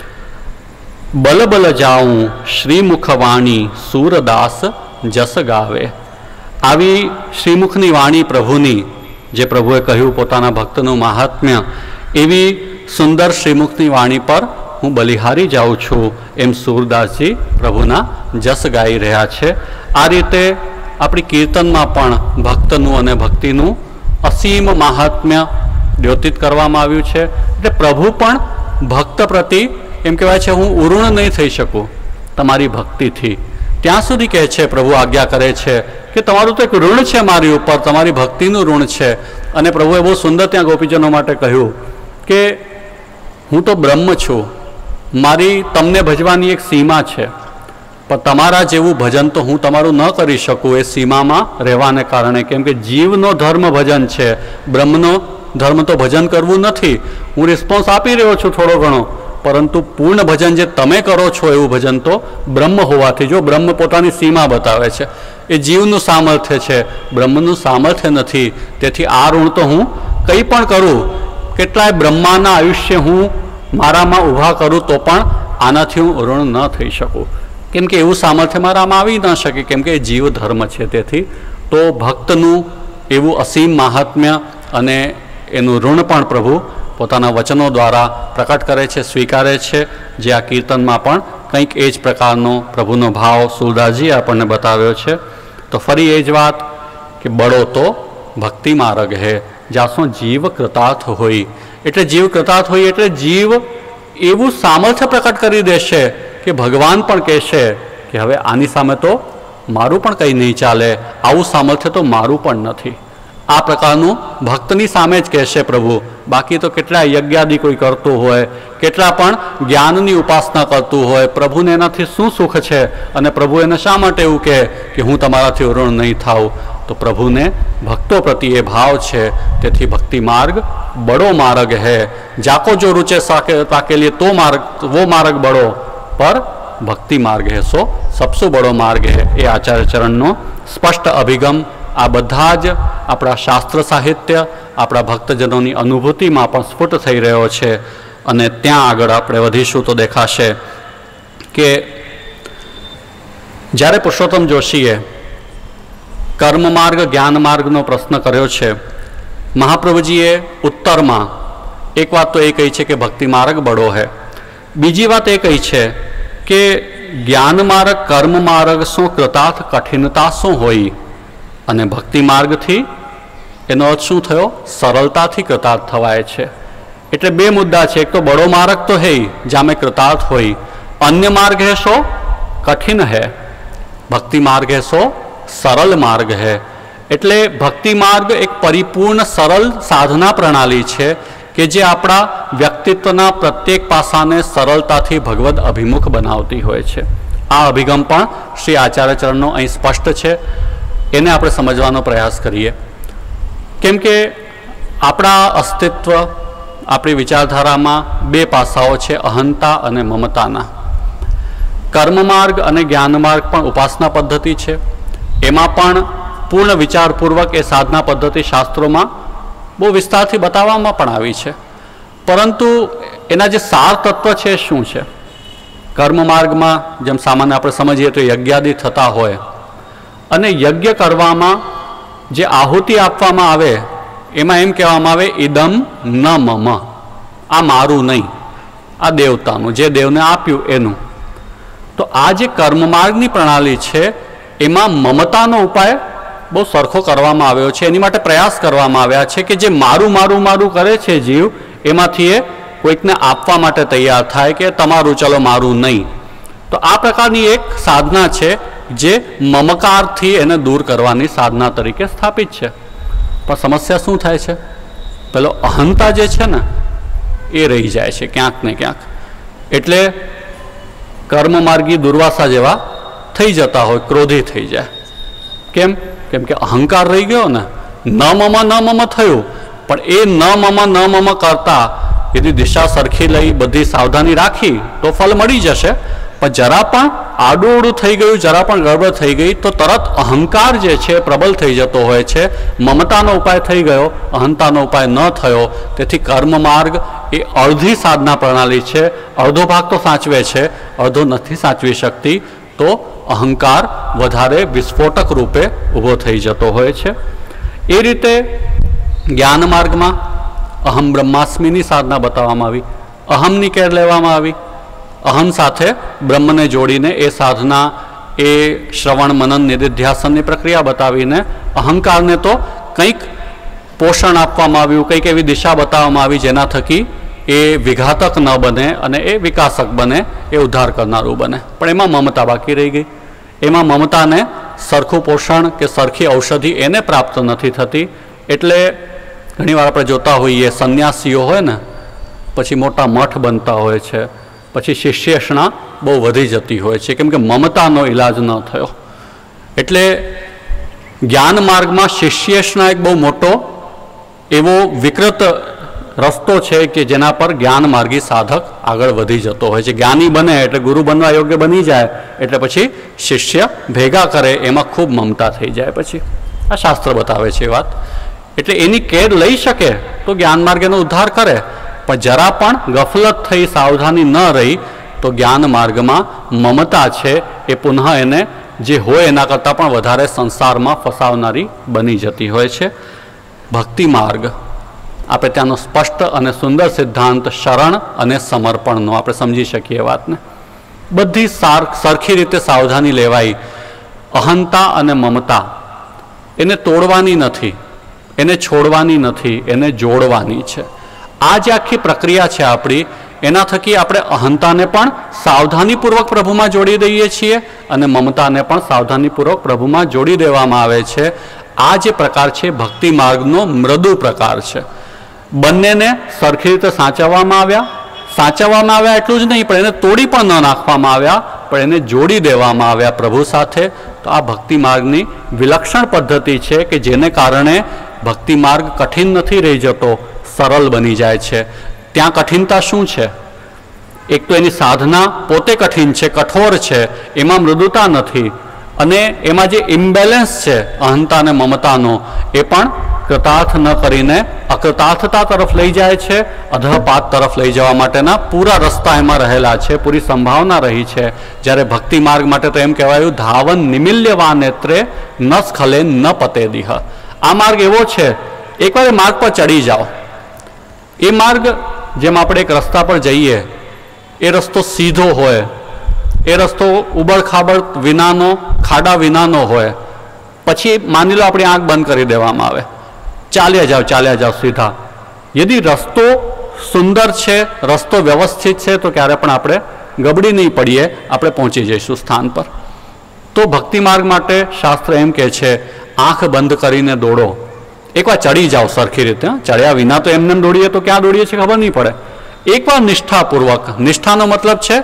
Speaker 1: બલ બલ જાઉં શ્રીમુખ વાણી સૂરદાસ જસ ગાવે, આવી શ્રીમુખની વાણી પ્રભુની, જે પ્રભુએ કહ્યું પોતાના ભક્તનું મહાત્મ્ય, એવી સુંદર શ્રીમુખની વાણી પર હું બલિહારી જાઉં છું, એમ સૂરદાસજી પ્રભુના જસ ગાઈ રહ્યા છે. આ રીતે આપણી કીર્તનમાં પણ ભક્તનું અને ભક્તિનું અસીમ મહાત્મ્ય દ્યોતિત કરવામાં આવ્યું છે. એટલે પ્રભુ પણ ભક્ત પ્રતિ એમ કહેવાય છે, હું ઉઋણ નહીં થઈ શકું તમારી ભક્તિથી. ત્યાં સુધી કહે છે, પ્રભુ આજ્ઞા કરે છે કે તમારું તો એક ઋણ છે મારી ઉપર, તમારી ભક્તિનું ઋણ છે. અને પ્રભુએ બહુ સુંદર ત્યાં ગોપીજનો માટે કહ્યું કે હું તો બ્રહ્મ છું, મારી તમને ભજવાની એક સીમા છે, પણ તમારા જેવું ભજન તો હું તમારું ન કરી શકું એ સીમામાં રહેવાને કારણે. કેમ કે જીવનો ધર્મ ભજન છે, બ્રહ્મનો ધર્મ તો ભજન કરવું નથી. હું રિસ્પોન્સ આપી રહ્યો છું થોડો ઘણો, પરંતુ પૂર્ણ ભજન જે તમે કરો છો એવું ભજન તો બ્રહ્મ હોવાથી, જો બ્રહ્મ પોતાની સીમા બતાવે છે, એ જીવનું સામર્થ્ય છે, બ્રહ્મનું સામર્થ્ય નથી. તેથી આ ઋણ તો હું કંઈ પણ કરું, કેટલાય બ્રહ્માના આયુષ્ય હું મારામાં ઊભા કરું તો પણ આનાથી હું ઋણ ન થઈ શકું. કેમ કે એવું સામર્થ્ય મારામાં આવી ન શકે, કેમ કે એ જીવ ધર્મ છે. તેથી તો ભક્તનું એવું અસીમ મહાત્મ્ય અને એનું ઋણ પણ પ્રભુ પોતાના વચનો દ્વારા પ્રકટ કરે છે, સ્વીકારે છે, જે આ કીર્તનમાં પણ કંઈક એ જ પ્રકારનો પ્રભુનો ભાવ સૂરદાસજીએ આપણને બતાવ્યો છે. તો ફરી એ જ વાત કે બળો તો ભક્તિ માર્ગ હે, જાસો જીવ કૃતાર્થ હોય. એટલે જીવ કૃતાર્થ હોય એટલે જીવ એવું સામર્થ્ય પ્રકટ કરી દેશે કે ભગવાન પણ કહેશે કે હવે આની સામે તો મારું પણ કંઈ નહીં ચાલે, આવું સામર્થ્ય તો મારું પણ નથી. આ પ્રકારનું ભક્તની સામે જ કહેશે પ્રભુ. બાકી તો કેટલા યજ્ઞાદિ કોઈ કરતું હોય, કેટલા પણ જ્ઞાનની ઉપાસના કરતું હોય, પ્રભુને એનાથી શું સુખ છે અને પ્રભુ એને શા માટે એવું કહે કે હું તમારાથી ઋણ નહીં થાઉં? તો પ્રભુને ભક્તો પ્રત્યે ભાવ છે. તેથી ભક્તિ માર્ગ બડો માર્ગ હૈ, જાકો જો રૂચે ताके लिए तो मार्ग वो मार्ग बड़ो, पर भक्ति मार्ग है सो सबसे बड़ो मार्ग है. એ આચાર્ય ચરણનો સ્પષ્ટ અભિગમ આ બધા જ આપણા શાસ્ત્ર સાહિત્ય, આપણા ભક્તજનોની અનુભૂતિમાં પણ સ્ફુટ થઈ રહ્યો છે. અને ત્યાં આગળ આપણે વધીશું તો દેખાશે કે જ્યારે પુરુષોત્તમ જોશીએ કર્મ માર્ગ જ્ઞાન માર્ગનો પ્રશ્ન કર્યો છે, મહાપ્રભુજીએ ઉત્તરમાં એક વાત તો એ કહી છે કે ભક્તિ માર્ગ બડો હૈ. બીજી વાત એ કહી છે કે જ્ઞાન માર્ગ કર્મ માર્ગ શું કૃતાર્થ કઠિનતા શું હોય, અને ભક્તિ માર્ગથી એનો અર્થ શું થયો? સરળતાથી કૃતાર્થ થવાય છે. એટલે બે મુદ્દા છે. એક તો બડો માર્ગ તો હૈ જામે કૃતાર્થ હોય, અન્ય માર્ગ હે સો કઠિન હૈ, ભક્તિ માર્ગ હે સો સરળ માર્ગ હૈ. એટલે ભક્તિ માર્ગ એક પરિપૂર્ણ સરળ સાધના પ્રણાલી છે કે જે આપણા વ્યક્તિત્વના પ્રત્યેક પાસાને સરળતાથી ભગવદ અભિમુખ બનાવતી હોય છે. આ અભિગમ પણ શ્રી આચાર્ય ચરણનો અહીં સ્પષ્ટ છે. એને આપણે સમજવાનો પ્રયાસ કરીએ. કેમ કે આપણા અસ્તિત્વ, આપણી વિચારધારામાં બે પાસાઓ છે, અહંતા અને મમતાના. કર્મ માર્ગ અને જ્ઞાન માર્ગ પણ ઉપાસના પદ્ધતિ છે. એમાં પણ પૂર્ણ વિચારપૂર્વક એ સાધના પદ્ધતિ શાસ્ત્રોમાં બહુ વિસ્તારથી બતાવવામાં પણ આવી છે. પરંતુ એના જે સાર તત્વ છે શું છે? કર્મ માર્ગમાં જેમ સામાન્ય આપણે સમજીએ તો યજ્ઞાદિ થતા હોય, અને યજ્ઞ કરવામાં જે આહુતિ આપવામાં આવે એમાં એમ કહેવામાં આવે ઇદમ ન મમ, આ મારું નહીં, આ દેવતાનું, જે દેવને આપ્યું એનું. તો આ જે કર્મ માર્ગની પ્રણાલી છે એમાં મમતાનો ઉપાય બહુ સરખો કરવામાં આવ્યો છે. એની માટે પ્રયાસ કરવામાં આવ્યા છે કે જે મારું મારું મારું કરે છે જીવ, એમાંથી એ કોઈકને આપવા માટે તૈયાર થાય કે તમારું, ચલો મારું નહીં. તો આ પ્રકારની એક સાધના છે જે મમકારથી એને દૂર કરવાની સાધના તરીકે સ્થાપિત છે. પણ સમસ્યા શું થાય છે? પેલો અહંતા જે છે ને એ રહી જાય છે ક્યાંક ને ક્યાંક. એટલે કર્મમાર્ગી દુર્વાસા જેવા થઈ જતા હોય, ક્રોધી થઈ જાય. કેમ? કેમ કે અહંકાર રહી ગયો ને, ન મમ થયું. પણ એ ન મમ કરતા यदि दिशा सरखी लई बधी सावधानी राखी तो फल मळी जशे। पण जरा पण आडोअवळું થઈ ગયું, जरा पण गड़बड़ થઈ ગઈ तो तरत अहंकार जे छे प्रबल થઈ जतो होय छे। ममतानो उपाय થઈ गयो, अहंतानो उपाय न थयो। तेथी कर्म मार्ग ए अर्धी साधना प्रणाली छे। अर्धो भाग तो साचवे छे, अर्धो नथी साचवी शकती, तो अहंकार वधारे विस्फोटक रूपे उभो थई जतो होय छे। ए रीते ज्ञान मार्ग में अहम ब्रह्मास्मीनी साधना बताववामां आवी, अहमनी केर लेवामां आवी। अहम साथे ब्रह्म ने जोड़ीने ए साधना, ए श्रवण मनन निधिध्यासन प्रक्रिया बतावीने अहंकार ने तो कंईक पोषण आपवामां आव्युं, कंईक एवी दिशा बताववामां आवी जेना थकी ए विघातक न बने अने ए विकासक बने, ए उद्धार करनारू बने। पण एमां ममता बाकी रही गई। एमां ममता ने सरखुं पोषण के सरखी औषधि एने प्राप्त नथी थती। एटले घणीवार आपणे जोता होईए संन्यासीओ होय ने पछी मोटा मठ बनता होय छे, पछी शिष्येषणा बहु वधी जती होय छे, केम के ममतानो इलाज न थयो। एटले ज्ञान मार्ग में शिष्येषणा एक बहु मोटो एवो विकृत रस्तो छे कि जेना पर ज्ञान मार्गी साधक आगळ वधी जतो होय छे। ज्ञानी बने एटले गुरु बनवा योग्य बनी जाए एटले पछी शिष्य भेगा करे, एमां खूब ममता थई जाए। पछी आ शास्त्र बतावे छे वात। एटले एनी केर लई शके तो ज्ञान मार्ग एनो उद्धार करे, पण जरा पण गफलत थई, सावधानी न रही तो ज्ञान मार्ग में ममता छे ए पुनः एने जे होय एना करता पण वधारे संसार में फसावनारी बनी जती होय छे। भक्ति मार्ग आपणे त्यानो स्पष्ट अने सुंदर सिद्धांत शरण अने समर्पणनो आपणे समजी शकीए वातने। बधी सरखी रीते सावधानी लेवाई। अहंता अने ममता एने तोड़वानी नथी, एने छोड़वानी नथी, एने जोड़वानी छे। आ जे आखी प्रक्रिया छे आपणी, एना थकी आपणे अहंताने पण सावधानीपूर्वक प्रभुमां जोड़ी दईए छीए अने ममताने पण सावधानीपूर्वक प्रभुमां जोड़ी देवामां आवे छे। આ જે પ્રકાર છે ભક્તિ માર્ગનો મૃદુ પ્રકાર છે. બંનેને સરખી રીતે સાચવવામાં આવ્યા એટલું જ નહીં, પણ એને તોડી પણ ન નાખવામાં આવ્યા, પણ એને જોડી દેવામાં આવ્યા પ્રભુ સાથે. તો આ ભક્તિ માર્ગની વિલક્ષણ પદ્ધતિ છે કે જેને કારણે ભક્તિ માર્ગ કઠિન નથી રહી જતો, સરળ બની જાય છે. ત્યાં કઠિનતા શું છે? એક તો એની સાધના પોતે કઠિન છે, કઠોર છે, એમાં મૃદુતા નથી, અને એમાં જે ઇમ્બેલેન્સ છે અહંતા અને મમતાનો એ પણ કૃતાર્થ ન કરીને અકૃતાર્થતા તરફ લઈ જાય છે, અધઃપાત તરફ લઈ જવા માટેના પૂરા રસ્તા એમાં રહેલા છે, પૂરી સંભાવના રહી છે. જ્યારે ભક્તિ માર્ગ માટે તો એમ કહેવાયું ધાવન નિમિલ્યવા નેત્રે ન સ્ખલે ન પતે દિહ. આ માર્ગ એવો છે, એકવાર એ માર્ગ પર ચડી જાઓ, એ માર્ગ જેમ આપણે એક રસ્તા પર જઈએ, એ રસ્તો સીધો હોય, એ રસ્તો ઉબડખાબડ વિનાનો, ખાડા વિનાનો હોય, પછી માની લો આપણી આંખ બંધ કરી દેવામાં આવે, ચાલ્યા જાઓ સીધા. યદિ રસ્તો સુંદર છે, રસ્તો વ્યવસ્થિત છે, તો ક્યારે પણ આપણે ગબડી નહીં પડીએ, આપણે પહોંચી જઈશું સ્થાન પર. તો ભક્તિ માર્ગ માટે શાસ્ત્ર એમ કહે છે આંખ બંધ કરીને દોડો, એકવાર ચડી જાઓ સરખી રીતે. ચડ્યા વિના તો એમને દોડીએ તો ક્યાં દોડીએ છીએ ખબર નહીં પડે. એકવાર નિષ્ઠાપૂર્વક, નિષ્ઠાનો મતલબ છે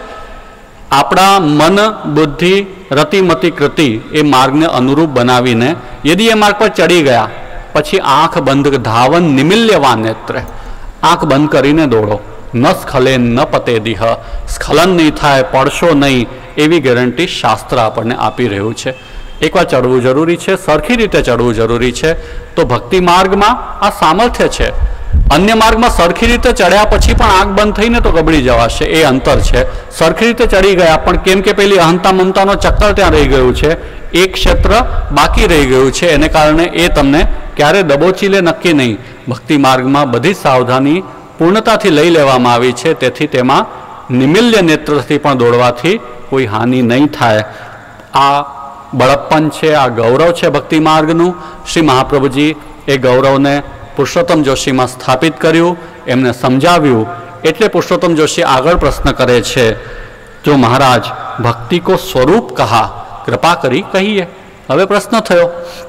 Speaker 1: આપણા મન, બુદ્ધિ, રતિમતિ, કૃતિ એ માર્ગને અનુરૂપ બનાવીને યદિ એ માર્ગ પર ચડી ગયા પછી આંખ બંધ, ધાવન નિમિલ્યવા નેત્રે, આંખ બંધ કરીને દોડો. ન સ્ખલે ન પતે દિહ, સ્ખલન નહીં થાય, પડશો નહીં, એવી ગેરંટી શાસ્ત્ર આપણને આપી રહ્યું છે. એકવાર ચડવું જરૂરી છે, સરખી રીતે ચડવું જરૂરી છે. તો ભક્તિ માર્ગમાં આ સામર્થ્ય છે. અન્ય માર્ગમાં સરખી રીતે ચડ્યા પછી પણ આંખ બંધ થઈને તો ગબડી જવાશે, એ અંતર છે. સરખી રીતે ચડી ગયા પણ કેમ કે પેલી અહંતા મમતાનો ચક્કર ત્યાં રહી ગયું છે, એક ક્ષેત્ર બાકી રહી ગયું છે, એને કારણે એ તમને ક્યારે દબોચી લે નક્કી નહીં. ભક્તિ માર્ગમાં બધી સાવધાની પૂર્ણતાથી લઈ લેવામાં આવી છે, તેથી તેમાં નિમિલ્ય નેત્રથી પણ દોડવાથી કોઈ હાનિ નહીં થાય. આ બળપ્પન છે, આ ગૌરવ છે ભક્તિ માર્ગનું. શ્રી મહાપ્રભુજી એ ગૌરવને પુરુષોત્તમ જોશીમાં સ્થાપિત કર્યું, એમને સમજાવ્યું. એટલે પુરુષોત્તમ જોશી આગળ પ્રશ્ન કરે છે, જો મહારાજ ભક્તિ કો સ્વરૂપ કહા, કૃપા કરી કહીએ. હવે પ્રશ્ન થયો,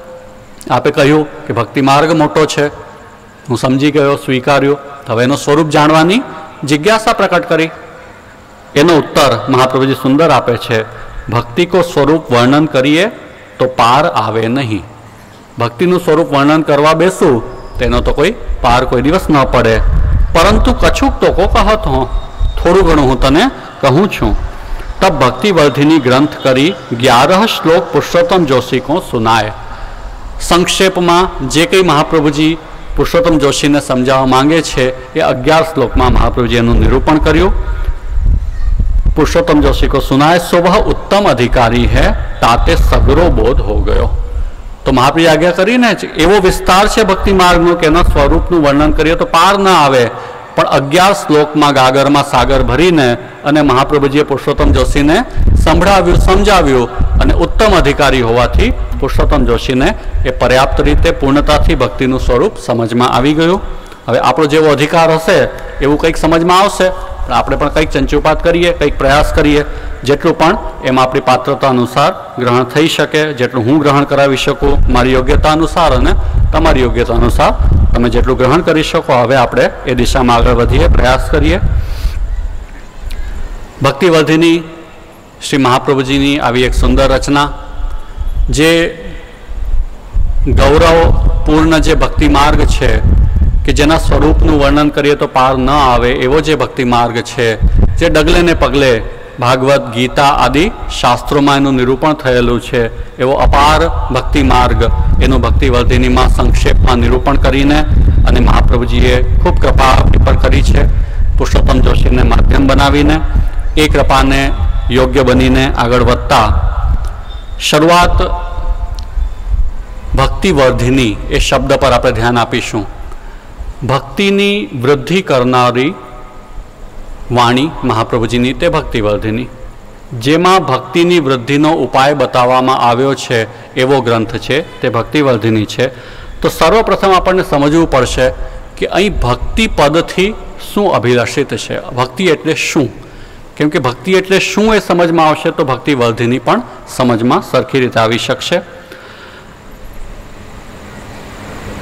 Speaker 1: આપે કહ્યું કે ભક્તિ માર્ગ મોટો છે, હું સમજી ગયો, સ્વીકાર્યું. હવે એનું સ્વરૂપ જાણવાની જિજ્ઞાસા પ્રકટ કરી. એનો ઉત્તર મહાપ્રભુજી સુંદર આપે છે, ભક્તિ કો સ્વરૂપ વર્ણન કરીએ તો પાર આવે નહીં. ભક્તિનું સ્વરૂપ વર્ણન કરવા બેસું તેનો તો કોઈ પાર કોઈ દિવસ ન પડે. પરંતુ કછુક તો કો કહત હો, થોડું ઘણું હું તને કહું છું. તબ ભક્તિવર્ધિની ગ્રંથ કરી 11 શ્લોક પુરુષોત્તમ જોશી કો સુનાય. સંક્ષેપમાં જે કંઈ મહાપ્રભુજી પુરુષોત્તમ જોશીને સમજાવવા માંગે છે એ 11 શ્લોકમાં મહાપ્રભુજી એનું નિરૂપણ કર્યું. પુરુષોત્તમ જોશી કો સુનાય, સો વહ ઉત્તમ અધિકારી હૈ, તાતે સગરો બોધ હો ગયો. તો મહાપ્રભુએ આજ્ઞા કરીને જ એવો વિસ્તાર છે ભક્તિ માર્ગનો કે એના સ્વરૂપનું વર્ણન કરીએ તો પાર ન આવે. પણ 11 શ્લોકમાં ગાગરમાં સાગર ભરીને અને મહાપ્રભુજીએ પુરુષોત્તમ જોશીને સંભળાવ્યું, સમજાવ્યું, અને ઉત્તમ અધિકારી હોવાથી પુરુષોત્તમ જોશીને એ પર્યાપ્ત રીતે પૂર્ણતાથી ભક્તિનું સ્વરૂપ સમજમાં આવી ગયું. હવે આપણો જેવો અધિકાર હશે એવું કંઈક સમજમાં આવશે, પણ આપણે પણ કંઈક ચંચુપાત કરીએ, કંઈક પ્રયાસ કરીએ, જેટલું પણ એમાં આપણી પાત્રતા અનુસાર ગ્રહણ થઈ શકે, જેટલું હું ગ્રહણ કરાવી શકું મારી યોગ્યતા અનુસાર અને તમારી યોગ્યતા અનુસાર તમે જેટલું ગ્રહણ કરી શકો. હવે આપણે એ દિશામાં આગળ વધીએ, પ્રયાસ કરીએ. ભક્તિવર્ધિની શ્રી મહાપ્રભુજીની આવી એક સુંદર રચના, જે ગૌરવપૂર્ણ જે ભક્તિ માર્ગ છે કે જેના સ્વરૂપનું વર્ણન કરીએ તો પાર ન આવે એવો જે ભક્તિ માર્ગ છે, જે ડગલે ને પગલે ભાગવત, ગીતા આદિ શાસ્ત્રોમાં એનું નિરૂપણ થયેલું છે, એવો અપાર ભક્તિ માર્ગ એનું ભક્તિવર્ધિનીમાં સંક્ષેપમાં નિરૂપણ કરીને અને મહાપ્રભુજીએ ખૂબ કૃપા આપણી પર કરી છે. પુરુષોત્તમ જોશીને માધ્યમ બનાવીને એ કૃપાને યોગ્ય બનીને આગળ વધતા શરૂઆત ભક્તિવર્ધિની એ શબ્દ પર આપણે ધ્યાન આપીશું. ભક્તિની વૃદ્ધિ કરનારી વાણી મહાપ્રભુજીની તે ભક્તિવર્ધિની, જેમાં ભક્તિની વૃદ્ધિનો ઉપાય બતાવવામાં આવ્યો છે એવો ગ્રંથ છે તે ભક્તિવર્ધિની છે. તો સર્વપ્રથમ આપણને સમજવું પડશે કે અહીં ભક્તિ પદથી શું અભિલષિત છે, ભક્તિ એટલે શું. કેમ કે ભક્તિ એટલે શું એ સમજમાં આવશે તો ભક્તિવર્ધિની પણ સમજમાં સરખી રીતે આવી શકશે.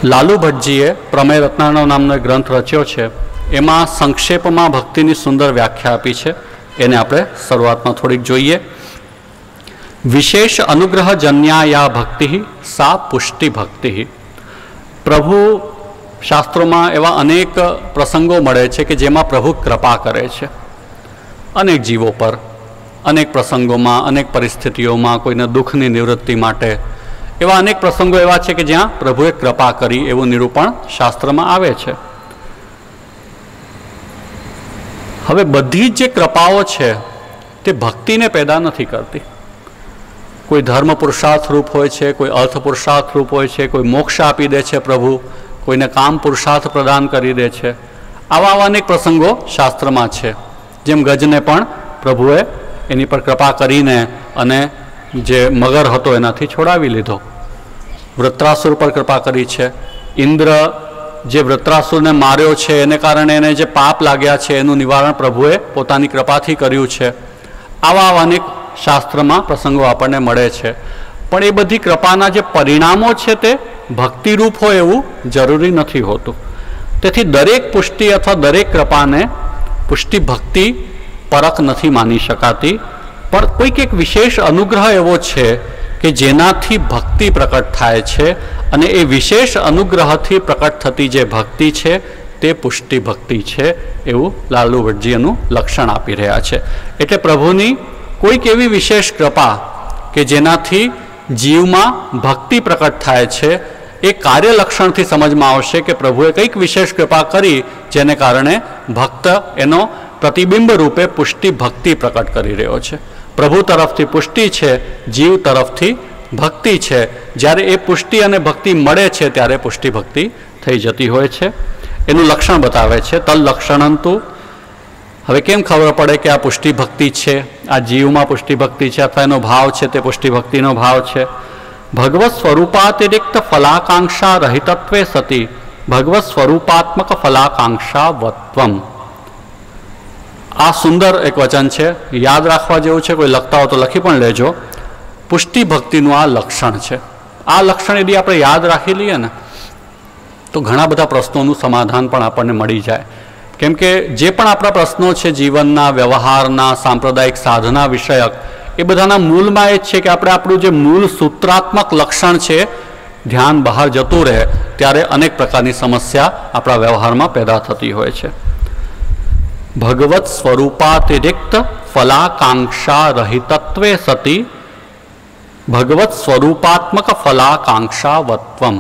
Speaker 1: લાલુ ભટ્ટજીએ પ્રમેય રત્નાકર નામનો એક ગ્રંથ રચ્યો છે, એમાં સંક્ષેપમાં ભક્તિની સુંદર વ્યાખ્યા આપી છે. એને આપણે શરૂઆતમાં થોડીક જોઈએ. વિશેષ અનુગ્રહ જન્યાયા ભક્તિ સા પુષ્ટિ ભક્તિ. પ્રભુ શાસ્ત્રોમાં એવા અનેક પ્રસંગો મળે છે કે જેમાં પ્રભુ કૃપા કરે છે અનેક જીવો પર, અનેક પ્રસંગોમાં, અનેક પરિસ્થિતિઓમાં, કોઈને દુઃખની નિવૃત્તિ માટે. એવા અનેક પ્રસંગો એવા છે કે જ્યાં પ્રભુએ કૃપા કરી એવું નિરૂપણ શાસ્ત્રમાં આવે છે. હવે બધી જ જે કૃપાઓ છે તે ભક્તિને પેદા નથી કરતી. કોઈ ધર્મ પુરુષાર્થ રૂપ હોય છે, કોઈ અર્થ પુરુષાર્થ રૂપ હોય છે, કોઈ મોક્ષ આપી દે છે પ્રભુ, કોઈને કામ પુરુષાર્થ પ્રદાન કરી દે છે. આવા અનેક પ્રસંગો શાસ્ત્રમાં છે. જેમ ગજને પણ પ્રભુએ એની પર કૃપા કરીને અને જે મગર હતો એનાથી છોડાવી લીધો. વૃત્રાસુર પર કૃપા કરી છે. ઇન્દ્ર જે વૃત્રાસુરને માર્યો છે એને કારણે એને જે પાપ લાગ્યા છે એનું નિવારણ પ્રભુએ પોતાની કૃપાથી કર્યું છે. આવા અનેક શાસ્ત્રમાં પ્રસંગો આપણને મળે છે. પણ એ બધી કૃપાના જે પરિણામો છે તે ભક્તિરૂપ હોય એવું જરૂરી નથી હોતું. તેથી દરેક પુષ્ટિ અથવા દરેક કૃપાને પુષ્ટિ ભક્તિ પરખ નથી માની શકાતી. પણ કોઈક એક વિશેષ અનુગ્રહ એવો છે કે જેનાથી ભક્તિ પ્રકટ થાય છે, અને એ વિશેષ અનુગ્રહથી પ્રકટ થતી જે ભક્તિ છે તે પુષ્ટિ ભક્તિ છે એવું લાલુ ભટ્ટજી એનું લક્ષણ આપી રહ્યા છે. એટલે પ્રભુની કોઈક એવી વિશેષ કૃપા કે જેનાથી જીવમાં ભક્તિ પ્રકટ થાય છે, એ કાર્યલક્ષણથી સમજમાં આવશે કે પ્રભુએ કંઈક વિશેષ કૃપા કરી જેને કારણે ભક્ત એનો પ્રતિબિંબ રૂપે પુષ્ટિ ભક્તિ પ્રકટ કરી રહ્યો છે. પ્રભુ તરફથી પુષ્ટિ છે, જીવ તરફથી ભક્તિ છે. જ્યારે એ પુષ્ટિ અને ભક્તિ મળે છે ત્યારે પુષ્ટિ ભક્તિ થઈ જતી હોય છે. એનું લક્ષણ બતાવે છે. તલ લક્ષણંતુ. હવે કેમ ખબર પડે કે આ પુષ્ટિ ભક્તિ છે, આ જીવમાં પુષ્ટિ ભક્તિ છે અથવા એનો ભાવ છે તે પુષ્ટિ ભક્તિનો ભાવ છે? ભગવત સ્વરૂપાતિરિક્ત ફલાકાંક્ષા રહિતત્વે સતી ભગવત સ્વરૂપાત્મક ફલાકાંક્ષા વત્વમ. આ સુંદર એક વચન છે, યાદ રાખવા જેવું છે. કોઈ લખતા હો તો લખી પણ લેજો. પુષ્ટિ ભક્તિનું આ લક્ષણ છે. આ લક્ષણ यदि આપણે યાદ રાખી લઈએ ને તો ઘણા બધા પ્રશ્નોનું સમાધાન પણ આપણને મળી જાય. કેમ કે જે પણ આપણા પ્રશ્નો છે જીવનના, વ્યવહારના, સાંપ્રદાયિક સાધના વિષયક, એ બધાના મૂળમાં એ જ છે કે આપણે આપણું જે મૂળ સૂત્રાત્મક લક્ષણ છે ધ્યાન બહાર જતું રહે ત્યારે અનેક પ્રકારની સમસ્યા આપણા વ્યવહારમાં પેદા થતી હોય છે. ભગવત સ્વરૂપાતિરિક્ત ફલાકાંક્ષા રહિતત્વે સતી ભગવત સ્વરૂપાત્મક ફલાકાંક્ષા વત્વમ.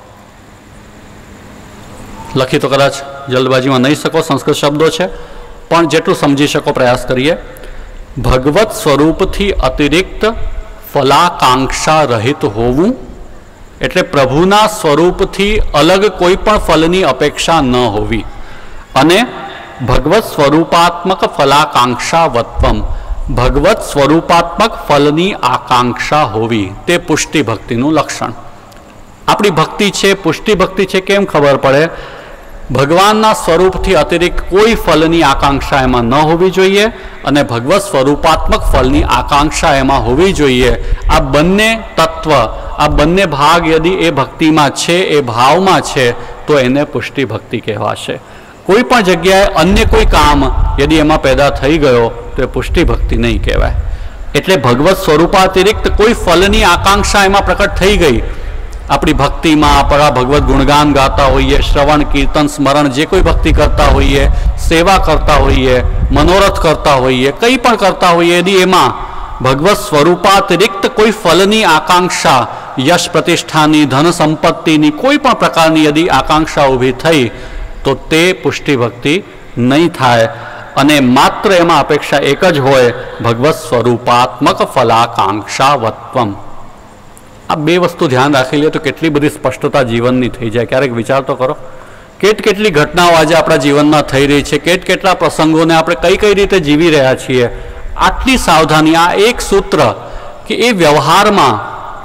Speaker 1: લખી તો કદાચ જલ્દબાજીમાં નહીં શકો, સંસ્કૃત શબ્દો છે, પણ જેટલું સમજી શકો પ્રયાસ કરીએ. ભગવત સ્વરૂપથી અતિરિક્ત ફલાકાંક્ષા રહિત હોવું એટલે પ્રભુના સ્વરૂપથી અલગ કોઈ પણ ફલની અપેક્ષા ન હોવી, અને ભગવત સ્વરૂપાત્મક ફલાકાંક્ષા વત્વમ ભગવત સ્વરૂપાત્મક ફલની આકાંક્ષા હોવી, તે પુષ્ટિ ભક્તિનું લક્ષણ. આપણી ભક્તિ છે પુષ્ટિ ભક્તિ છે કેમ ખબર પડે? ભગવાનના સ્વરૂપથી અતિરિક્ત કોઈ ફલની આકાંક્ષા એમાં ન હોવી જોઈએ, અને ભગવત સ્વરૂપાત્મક ફલની આકાંક્ષા એમાં હોવી જોઈએ. આ બંને તત્વ, આ બંને ભાગ યદિ એ ભક્તિમાં છે, એ ભાવમાં છે, તો એને પુષ્ટિ ભક્તિ કહેવાશે. કોઈ પણ જગ્યાએ અન્ય કોઈ કામ યદિ એમાં પેદા થઈ ગયો તો એ પુષ્ટિ ભક્તિ નહીં કહેવાય. એટલે ભગવત સ્વરૂપાતિરિક્ત કોઈ ફલની આકાંક્ષા એમાં પ્રકટ થઈ ગઈ આપણી ભક્તિમાં, આપણા ભગવત ગુણગાન ગાતા હોઈએ, શ્રવણ કીર્તન સ્મરણ જે કોઈ ભક્તિ કરતા હોઈએ, સેવા કરતા હોઈએ, મનોરથ કરતા હોઈએ, કંઈ પણ કરતા હોઈએ, યદિ એમાં ભગવત સ્વરૂપાતિરિક્ત કોઈ ફલની આકાંક્ષા, યશ પ્રતિષ્ઠાની, ધન સંપત્તિની કોઈ પણ પ્રકારની યદિ આકાંક્ષા ઊભી થઈ તો તે પુષ્ટિ ભક્તિ નહીં થાય, અને માત્ર એમાં અપેક્ષા એક જ હોય, ભગવત સ્વરૂપાત્મક ફલાકાંક્ષા વત્વમ. આ બે વસ્તુ ધ્યાન રાખી લે તો કેટલી બધી સ્પષ્ટતા જીવનની થઈ જાય. ક્યારેક વિચાર તો કરો, કેટલી ઘટનાઓ આજે આપણા જીવનમાં થઈ રહી છે, કેટલા પ્રસંગોને આપણે કઈ કઈ રીતે જીવી રહ્યા છીએ. આટલી સાવધાની, આ એક સૂત્ર કે એ વ્યવહારમાં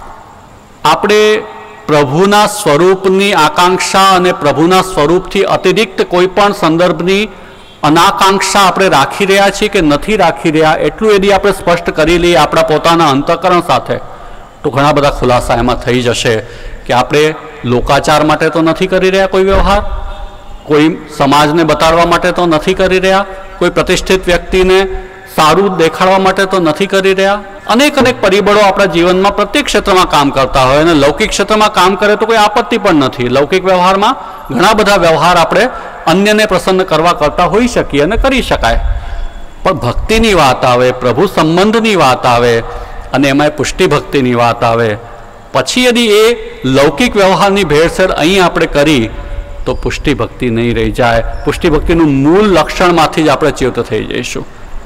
Speaker 1: આપણે પ્રભુના સ્વરૂપની આકાંક્ષા અને પ્રભુના સ્વરૂપથી અતિરિક્ત કોઈ પણ સંદર્ભની અનાકાંક્ષા આપણે રાખી રહ્યા છીએ કે નથી રાખી રહ્યા, એટલું યદિ આપણે સ્પષ્ટ કરી લઈએ આપણા પોતાના અંતઃકરણ સાથે, તો ઘણા બધા ખુલાસા એમાં થઈ જશે કે આપણે લોકાચાર માટે તો નથી કરી રહ્યા કોઈ વ્યવહાર, કોઈ સમાજને બતાડવા માટે તો નથી કરી રહ્યા, કોઈ પ્રતિષ્ઠિત વ્યક્તિને સારું દેખાડવા માટે તો નથી કરી રહ્યા. અનેક અનેક પરિબળો આપણા જીવનમાં પ્રત્યેક ક્ષેત્રમાં કામ કરતા હોય અને લૌકિક ક્ષેત્રમાં કામ કરે તો કોઈ આપત્તિ પણ નથી. લૌકિક વ્યવહારમાં ઘણા બધા વ્યવહાર આપણે અન્યને પ્રસન્ન કરવા કરતા હોઈ શકીએ અને કરી શકાય. પણ ભક્તિની વાત આવે, પ્રભુ સંબંધની વાત આવે અને એમાં પુષ્ટિ ભક્તિની વાત આવે, પછી યદી એ લૌકિક વ્યવહારની ભેળસેળ અહીં આપણે કરી તો પુષ્ટિ ભક્તિ નહીં રહી જાય. પુષ્ટિ ભક્તિનું મૂળ લક્ષણમાંથી જ આપણે ચ્યુત થઈ જઈશું.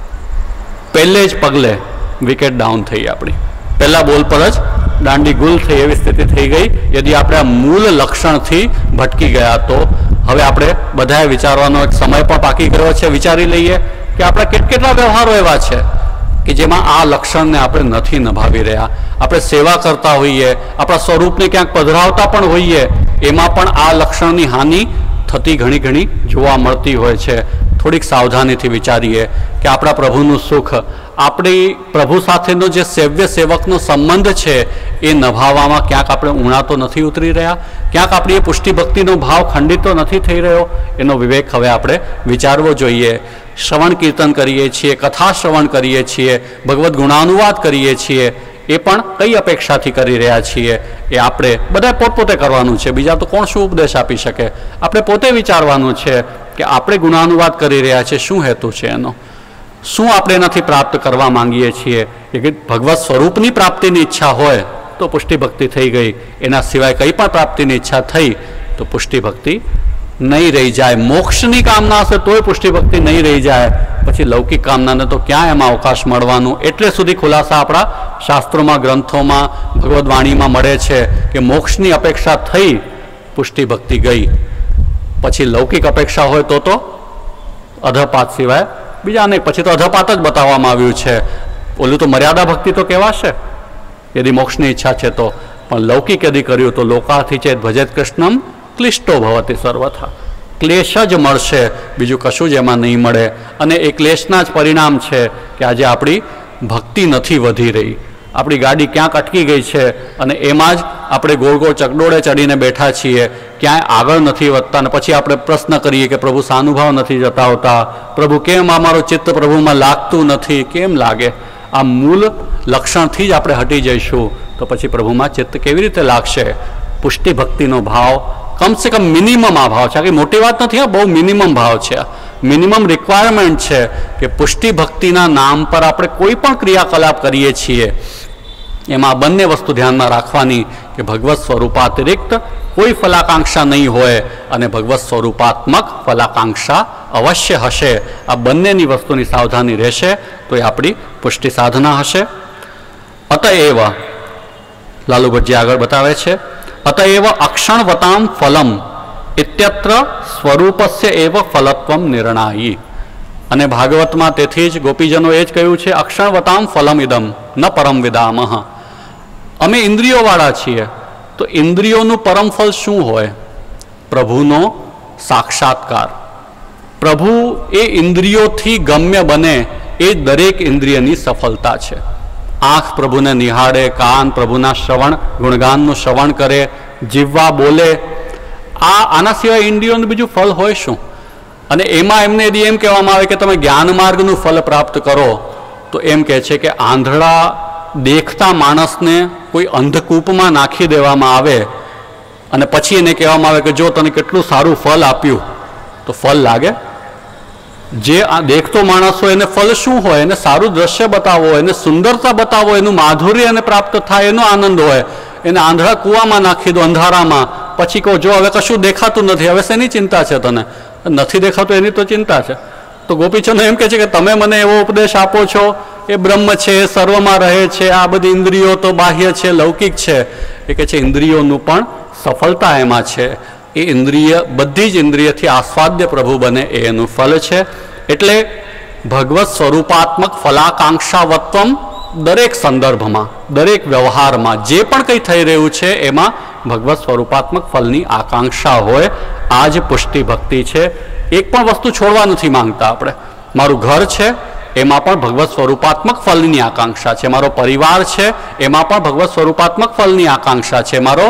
Speaker 1: પહેલે જ પગલે વિકેટ ડાઉન થઈ આપણી, પહેલા બોલ પર જ દાંડી ગુલ થઈ એવી સ્થિતિ થઈ ગઈ. યદી આપણે આ મૂળ લક્ષણથી ભટકી ગયા તો હવે આપણે બધાએ વિચારવાનો એક સમય પણ પાકી ગયો છે. વિચારી લઈએ કે આપણા કેટલા વ્યવહારો એવા છે કે જેમાં આ લક્ષણને આપણે નથી નિભાવી રહ્યા. આપણે સેવા કરતા હોઈએ, આપણા સ્વરૂપને ક્યાંક પધરાવતા પણ હોઈએ, એમાં પણ આ લક્ષણની હાનિ થતી ઘણી જોવા મળતી હોય છે. થોડીક સાવધાનીથી વિચારીએ કે આપણા પ્રભુનું સુખ, આપણી પ્રભુ સાથેનો જે સેવ્ય સેવકનો સંબંધ છે એ નિભાવવામાં ક્યાંક આપણે ઊણા તો નથી ઉતરી રહ્યા, ક્યાંક આપણી એ પુષ્ટિ ભક્તિનો ભાવ ખંડિત તો નથી થઈ રહ્યો. એનો વિવેક હવે આપણે વિચારવો જોઈએ. શ્રવણ કીર્તન કરીએ છીએ, કથા શ્રવણ કરીએ છીએ, ભગવદ્ ગુણાનુવાદ કરીએ છીએ, એ પણ કઈ અપેક્ષાથી કરી રહ્યા છીએ એ આપણે બધા પોતપોતે કરવાનું છે. બીજા તો કોણ શું ઉપદેશ આપી શકે? આપણે પોતે વિચારવાનું છે કે આપણે ગુણાનુવાદ કરી રહ્યા છીએ, શું હેતુ છે એનો, શું આપણે એનાથી પ્રાપ્ત કરવા માંગીએ છીએ. કે ભગવત સ્વરૂપની પ્રાપ્તિની ઈચ્છા હોય તો પુષ્ટિ ભક્તિ થઈ ગઈ, એના સિવાય કંઈ પણ પ્રાપ્તિની ઈચ્છા થઈ તો પુષ્ટિ ભક્તિ નહીં રહી જાય. મોક્ષની કામના હશે તોય પુષ્ટિ ભક્તિ નહીં રહી જાય, પછી લૌકિક કામનાને તો ક્યાં એમાં અવકાશ મળવાનું. એટલે સુધી ખુલાસા આપણા શાસ્ત્રોમાં, ગ્રંથોમાં, ભગવદ્ વાણીમાં મળે છે કે મોક્ષની અપેક્ષા થઈ, પુષ્ટિ ભક્તિ ગઈ, પછી લૌકિક અપેક્ષા હોય તો અધપાત સિવાય બીજા અનેક, પછી તો અધપાત જ બતાવવામાં આવ્યું છે. ઓલું તો મર્યાદા ભક્તિ તો કહેવાશે યદી મોક્ષની ઈચ્છા છે તો, પણ લૌકિક યદી કર્યું તો લોકાથી ચેત ભજેત કૃષ્ણમ ક્લિષ્ટો ભવતી સર્વથા. ક્લેશ જ મળશે, બીજું કશું જ એમાં નહીં મળે. અને એ ક્લેશના જ પરિણામ છે કે આજે આપણી ભક્તિ નથી વધી રહી. આપણી ગાડી ક્યાંક અટકી ગઈ છે અને એમાં જ આપણે ગોળ ગોળ ચકડોળે ચડીને બેઠા છીએ, ક્યાંય આગળ નથી વધતા. અને પછી આપણે પ્રશ્ન કરીએ કે પ્રભુ સાનુભાવ નથી જતાવતા, પ્રભુ કેમ અમારો ચિત્ત પ્રભુમાં લાગતું નથી? કેમ લાગે? આ મૂળ લક્ષણથી જ આપણે હટી જઈશું તો પછી પ્રભુમાં ચિત્ત કેવી રીતે લાગશે? પુષ્ટિ ભક્તિનો ભાવ કમસે કમ મિનિમમ આ ભાવ છે. આ કંઈ મોટી વાત નથી, આ બહુ મિનિમમ ભાવ છે, મિનિમમ રિક્વાયરમેન્ટ છે કે પુષ્ટિ ભક્તિના નામ પર આપણે કોઈ પણ ક્રિયાકલાપ કરીએ છીએ એમાં બંને વસ્તુ ધ્યાનમાં રાખવાની કે ભગવત સ્વરૂપાતિરિક્ત કોઈ ફલાકાંક્ષા નહીં હોય અને ભગવત સ્વરૂપાત્મક ફલાકાંક્ષા અવશ્ય હશે. આ બંનેની વસ્તુની સાવધાની રહેશે તો એ આપણી પુષ્ટિ સાધના હશે. અતએવ લાલુભટ્ટજી આગળ બતાવે છે, અતએવ અક્ષણવતામ ફલમ ઇત્યત્ર સ્વરૂપસ્ય એવ ફલત્વમ નિર્ણાયી. અને ભાગવતમાં તેથી જ ગોપીજનો એ જ કહ્યું છે, અક્ષણવતામ ફલમ ઇદમ ન પરમ વિદામહ. અમે ઇન્દ્રિયોવાળા છીએ તો ઇન્દ્રિયોનું પરમ ફલ શું હોય? પ્રભુનો સાક્ષાત્કાર. પ્રભુ એ ઇન્દ્રિયોથી ગમ્ય બને એ દરેક ઇન્દ્રિયની સફળતા છે. આંખ પ્રભુને નિહાળે, કાન પ્રભુના શ્રવણ ગુણગાનનું શ્રવણ કરે, જીવવા બોલે, આના સિવાય ઇન્દ્રિયોનું બીજું ફલ હોય શું? અને એમાં એમને यदि એમ કહેવામાં આવે કે તમે જ્ઞાન માર્ગનું ફલ પ્રાપ્ત કરો તો એમ કહે છે કે આંધળા દેખતા માણસને કોઈ અંધકૂપમાં નાખી દેવામાં આવે અને પછી એને કહેવામાં આવે કે જો તને કેટલું સારું ફલ આપ્યું, તો ફલ લાગે? જે આ દેખતો માણસ હોય એને ફલ શું હોય? એને સારું દ્રશ્ય બતાવો, એને સુંદરતા બતાવો, એનું માધુર્ય એને પ્રાપ્ત થાય, એનો આનંદ હોય. એને આંધળા કૂવામાં નાખી દો, અંધારામાં, પછી કહો જો હવે કશું દેખાતું નથી, હવે શેની ચિંતા છે તને? નથી દેખાતું એની તો ચિંતા છે. તો ગોપીચંદ એમ કહે છે કે તમે મને એવો ઉપદેશ આપો છો એ બ્રહ્મ છે, સર્વમાં રહે છે, આ બધી ઇન્દ્રિયો તો બાહ્ય છે, લૌકિક છે. એ કહે છે ઇન્દ્રિયોનું પણ સફળતા એમાં છે. એ ઇન્દ્રિય બધી જ ઇન્દ્રિયથી આસ્વાદ્ય પ્રભુ બને એ એનું ફલ છે. એટલે ભગવત સ્વરૂપાત્મક ફલાકાંક્ષાવત્વમ દરેક સંદર્ભમાં, દરેક વ્યવહારમાં જે પણ કંઈ થઈ રહ્યું છે એમાં ભગવત સ્વરૂપાત્મક ફલની આકાંક્ષા હોય. આ જ પુષ્ટિ ભક્તિ છે. એક પણ વસ્તુ છોડવા નથી માંગતા આપણે. મારું ઘર છે એમાં પણ ભગવત સ્વરૂપાત્મક ફલની આકાંક્ષા છે. મારો પરિવાર છે એમાં પણ ભગવત સ્વરૂપાત્મક ફલની આકાંક્ષા છે. મારો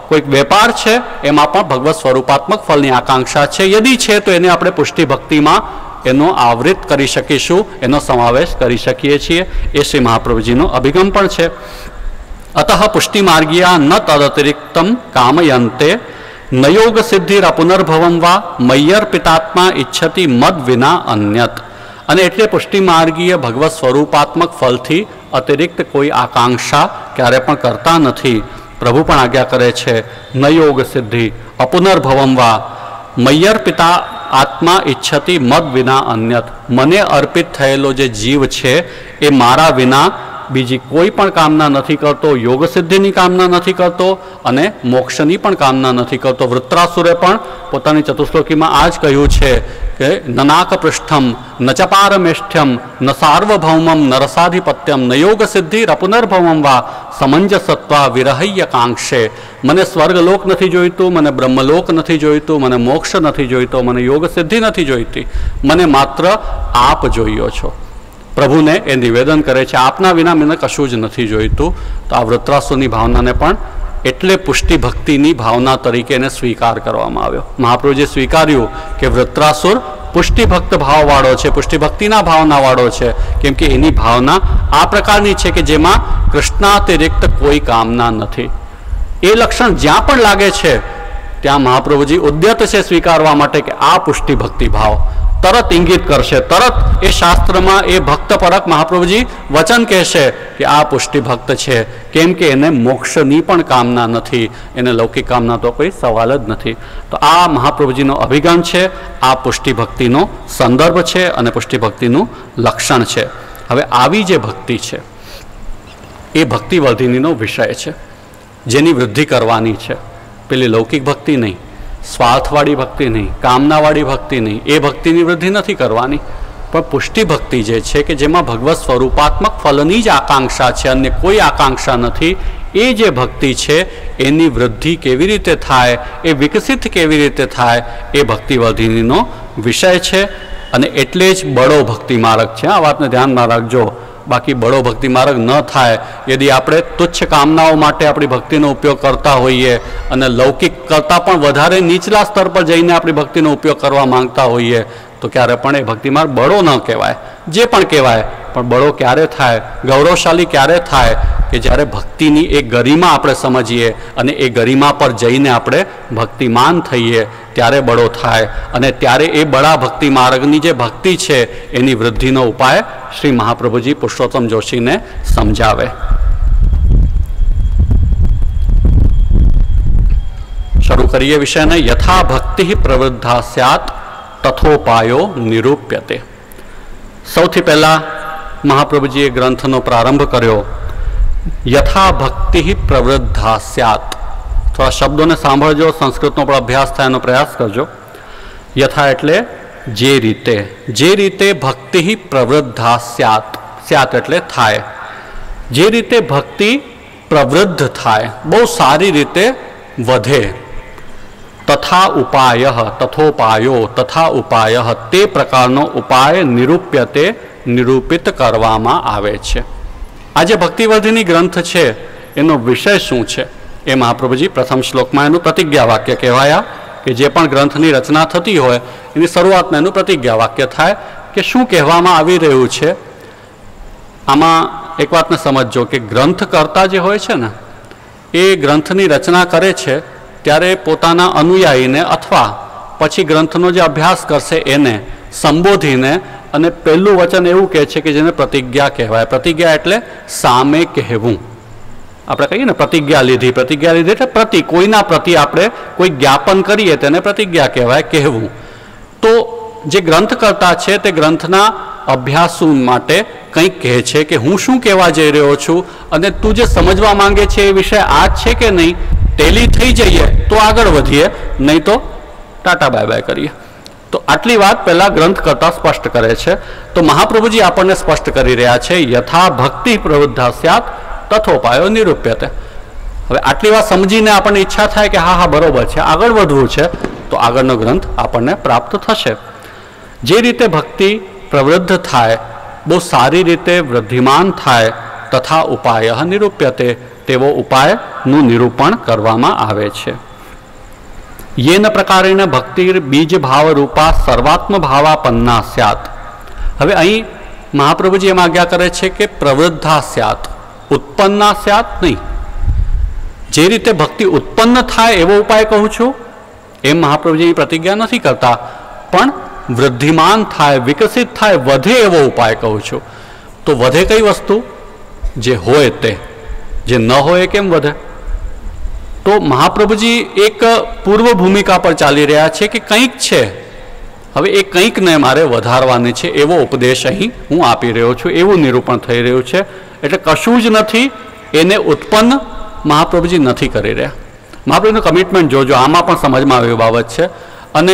Speaker 1: કોઈક વેપાર છે એમાં પણ ભગવત સ્વરૂપાત્મક ફળની આકાંક્ષા છે, યદિ છે તો એને આપણે પુષ્ટિ ભક્તિમાં એનો આવૃત કરી શકીશું, એનો સમાવેશ કરી શકીએ છીએ. એ શ્રી મહાપ્રભુજીનો અભિગમ પણ છે. અતઃ પુષ્ટિ માર્ગીયા ન તદતિરિક્તમ કામયંતે ન યોગ સિદ્ધિર પુનર્ભવમ વા મય્યર્પિતાત્મા ઈચ્છતિ મદ વિના અન્યત. અને એટલે પુષ્ટિ માર્ગીય ભગવત સ્વરૂપાત્મક ફલથી અતિરિક્ત કોઈ આકાંક્ષા ક્યારે પણ કરતા નથી. પ્રભુ પણ આજ્ઞા કરે છે, ન યોગ સિદ્ધિ અપુનર્ભવમ વા મય્યર્પિતા આત્મા ઈચ્છતિ મદ વિના અન્યત. મને અર્પિત થયેલો જે જીવ છે એ મારા વિના બીજી કોઈ પણ કામના નથી કરતો, યોગ સિદ્ધિની કામના નથી કરતો અને મોક્ષની પણ કામના નથી કરતો. વૃત્રાસુરે પણ પોતાની ચતુશ્લોકીમાં આ જ કહ્યું છે કે નનાક પૃષ્ઠમ ન ચપારમેષ્ઠ્યમ ન સાર્વભૌમમ ન રસાધિપત્યમ ન યોગ સિદ્ધિ રપુનર્ભવમ વા સમંજસત્વા વિરહ્ય કાંક્ષે. મને સ્વર્ગલોક નથી જોઈતું, મને બ્રહ્મલોક નથી જોઈતું, મને મોક્ષ નથી જોઈતો, મને યોગ સિદ્ધિ નથી જોઈતી, મને માત્ર આપ જોઈયો છો. પ્રભુને એ નિવેદન કરે છે, આપના વિના મને કશું જ નથી જોઈતું. તો આ વૃત્રાસુરની ભાવનાને પણ એટલે પુષ્ટિ ભક્તિની ભાવના તરીકે એને સ્વીકાર કરવામાં આવ્યો. મહાપ્રભુજીએ સ્વીકાર્યું કે વૃત્રાસુર પુષ્ટિ ભક્ત ભાવવાળો છે, પુષ્ટિ ભક્તિના ભાવનાવાળો છે, કેમ કે એની ભાવના આ પ્રકારની છે કે જેમાં કૃષ્ણાતિરિક્ત કોઈ કામના નથી. એ લક્ષણ જ્યાં પણ લાગે છે ત્યાં મહાપ્રભુજી ઉદ્યત છે સ્વીકારવા માટે કે આ પુષ્ટિ ભક્તિ ભાવ તરત ઇંગિત કરશે, તરત એ શાસ્ત્રમાં એ ભક્ત પરક મહાપ્રભુજી વચન કહેશે કે આ પુષ્ટિ ભક્ત છે, કેમ કે એને મોક્ષની પણ કામના નથી, એને લૌકિક કામના તો કોઈ સવાલ જ નથી. તો આ મહાપ્રભુજીનો અભિગમ છે, આ પુષ્ટિ ભક્તિનો સંદર્ભ છે અને પુષ્ટિ ભક્તિનું લક્ષણ છે. હવે આવી જે ભક્તિ છે એ ભક્તિ વર્ધિનીનો વિષય છે, જેની વૃદ્ધિ કરવાની છે. પેલી લૌકિક ભક્તિ નહીં, સ્વાર્થવાળી ભક્તિ નહીં, કામનાવાળી ભક્તિ નહીં, એ ભક્તિની વૃદ્ધિ નથી કરવાની. પણ પુષ્ટિ ભક્તિ જે છે કે જેમાં ભગવત સ્વરૂપાત્મક ફલની જ આકાંક્ષા છે, અન્ય કોઈ આકાંક્ષા નથી, એ જે ભક્તિ છે એની વૃદ્ધિ કેવી રીતે થાય, એ વિકસિત કેવી રીતે થાય, એ ભક્તિ વર્ધિનીનો વિષય છે. અને એટલે જ બળો ભક્તિ માર્ગ છે. આ વાતને ધ્યાનમાં રાખજો. બાકી બળો ભક્તિ માર્ગ ન થાય યદિ આપણે તુચ્છ કામનાઓ માટે આપણી ભક્તિનો ઉપયોગ કરતા હોઈએ અને લૌકિક કરતાં પણ વધારે નીચલા સ્તર પર જઈને આપણી ભક્તિનો ઉપયોગ કરવા માંગતા હોઈએ તો ક્યારે પણ એ ભક્તિ માર્ગ બળો ન કહેવાય. જે પણ કહેવાય, પણ બળો ક્યારે થાય, ગૌરવશાળી ક્યારે થાય કે જ્યારે ભક્તિની એ ગરિમા આપણે સમજીએ અને એ ગરિમા પર જઈને આપણે ભક્તિમાન થઈએ, ત્યારે બળો થાય. અને ત્યારે એ બળા ભક્તિ માર્ગની જે ભક્તિ છે એની વૃદ્ધિનો ઉપાય શ્રી મહાપ્રભુજી પુરુષોત્તમ જોશીને સમજાવે. શરૂ કરીએ વિષયને. યથા ભક્તિ પ્રવૃદ્ધા સ્યાત તથોપાયો નિરૂપ્યતે. સૌથી પહેલા મહાપ્રભુજીએ ગ્રંથનો પ્રારંભ કર્યો. યથા ભક્તિ પ્રવૃદ્ધા સ્યાત. થોડા શબ્દોને સાંભળજો, સંસ્કૃતનો પણ અભ્યાસ થાય એનો પ્રયાસ કરજો. યથા એટલે જે રીતે, જે રીતે ભક્તિ પ્રવૃદ્ધા સ્યાત. સ્યાત એટલે થાય. જે રીતે ભક્તિ પ્રવૃદ્ધ થાય, બહુ સારી રીતે વધે. તથા ઉપાય, તથોપાયો, તથા ઉપાય, તે પ્રકારનો ઉપાય નિરૂપ્યતે, નિરૂપિત કરવામાં આવે છે. આ જે ભક્તિવર્ધિની ગ્રંથ છે એનો વિષય શું છે એ મહાપ્રભુજી પ્રથમ શ્લોકમાં એનું પ્રતિજ્ઞા વાક્ય કહેવાયા કે જે પણ ગ્રંથની રચના થતી હોય એની શરૂઆતમાં એનું પ્રતિજ્ઞા વાક્ય થાય કે શું કહેવામાં આવી રહ્યું છે. આમાં એક વાતને સમજજો કે ગ્રંથ કરતા જે હોય છે ને એ ગ્રંથની રચના કરે છે ત્યારે પોતાના અનુયાયીને અથવા પછી ગ્રંથનો જે અભ્યાસ કરશે એને સંબોધીને અને પહેલું વચન એવું કહે છે કે જેને પ્રતિજ્ઞા કહેવાય. પ્રતિજ્ઞા એટલે સામે કહેવું. આપણે કહીએ ને પ્રતિજ્ઞા લીધી, પ્રતિજ્ઞા લીધી એટલે પ્રતિ, કોઈના પ્રતિ આપણે કોઈ જ્ઞાપન કરીએ તેને પ્રતિજ્ઞા કહેવાય, કહેવું. તો જે ગ્રંથ કરતા છે તે ગ્રંથના અભ્યાસુ માટે કંઈક કહે છે કે હું શું કહેવા જઈ રહ્યો છું અને તું જે સમજવા માંગે છે એ વિષય આ જ છે કે નહીં. ટેલી થઈ જઈએ તો આગળ વધીએ, નહીં તો ટાટા બાય બાય કરીએ. તો આટલી વાત પહેલા ગ્રંથ કરતા સ્પષ્ટ કરે છે. તો મહાપ્રભુજી આપણને સ્પષ્ટ કરી રહ્યા છે યથા ભક્તિ પ્રવૃદ્ધા સ્યાત તથોપાયો નિરૂપ્યતે. હવે આટલી વાત સમજીને આપણને ઈચ્છા થાય કે હા હા બરોબર છે, આગળ વધવું છે, તો આગળનો ગ્રંથ આપણને પ્રાપ્ત થશે. જે રીતે ભક્તિ પ્રવૃદ્ધ થાય, બહુ સારી રીતે વૃદ્ધિમાન થાય, તથા ઉપાય નિરૂપ્યતે, તેવો ઉપાય નું નિરૂપણ કરવામાં આવે છે. येन प्रकारेण भक्तिर बीज भाव रूपा सर्वात्म भावापन्ना स्यात्. હવે અહીં મહાપ્રભુજી એમ આજ્ઞા કરે છે કે પ્રવૃદ્ધા સ્યાત, ઉત્પન્ના સ્યાત નહીં. જે રીતે ભક્તિ ઉત્પન્ન થાય એવો ઉપાય કહું છું એમ મહાપ્રભુજી પ્રતિજ્ઞા નથી કરતા, પણ વૃદ્ધિમાન થાય, વિકસિત થાય, વધે એવો ઉપાય કહું છું. તો વધે કઈ વસ્તુ? જે હોય તે. જે ન હોય કેમ વધે? તો મહાપ્રભુજી એક પૂર્વ ભૂમિકા પર ચાલી રહ્યા છે કે કંઈક છે, હવે એ કંઈકને મારે વધારવાની છે એવો ઉપદેશ અહીં હું આપી રહ્યો છું, એવું નિરૂપણ થઈ રહ્યું છે. એટલે કશું જ નથી એને ઉત્પન્ન મહાપ્રભુજી નથી કરી રહ્યા. મહાપ્રભુનું કમિટમેન્ટ જોજો, આમાં પણ સમજમાં આવી બાબત છે. અને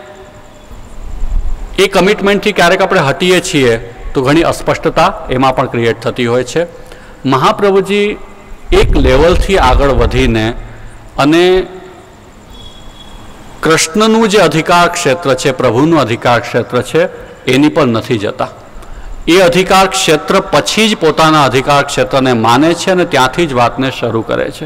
Speaker 1: એ કમિટમેન્ટથી ક્યારેક આપણે હટીએ છીએ તો ઘણી અસ્પષ્ટતા એમાં પણ ક્રિએટ થતી હોય છે. મહાપ્રભુજી એક લેવલથી આગળ વધીને અને કૃષ્ણનું જે અધિકાર ક્ષેત્ર છે, પ્રભુનું અધિકાર ક્ષેત્ર છે, એની પર નથી જતા. એ અધિકાર ક્ષેત્ર પછી જ પોતાના અધિકાર ક્ષેત્રને માને છે અને ત્યાંથી જ વાતને શરૂ કરે છે.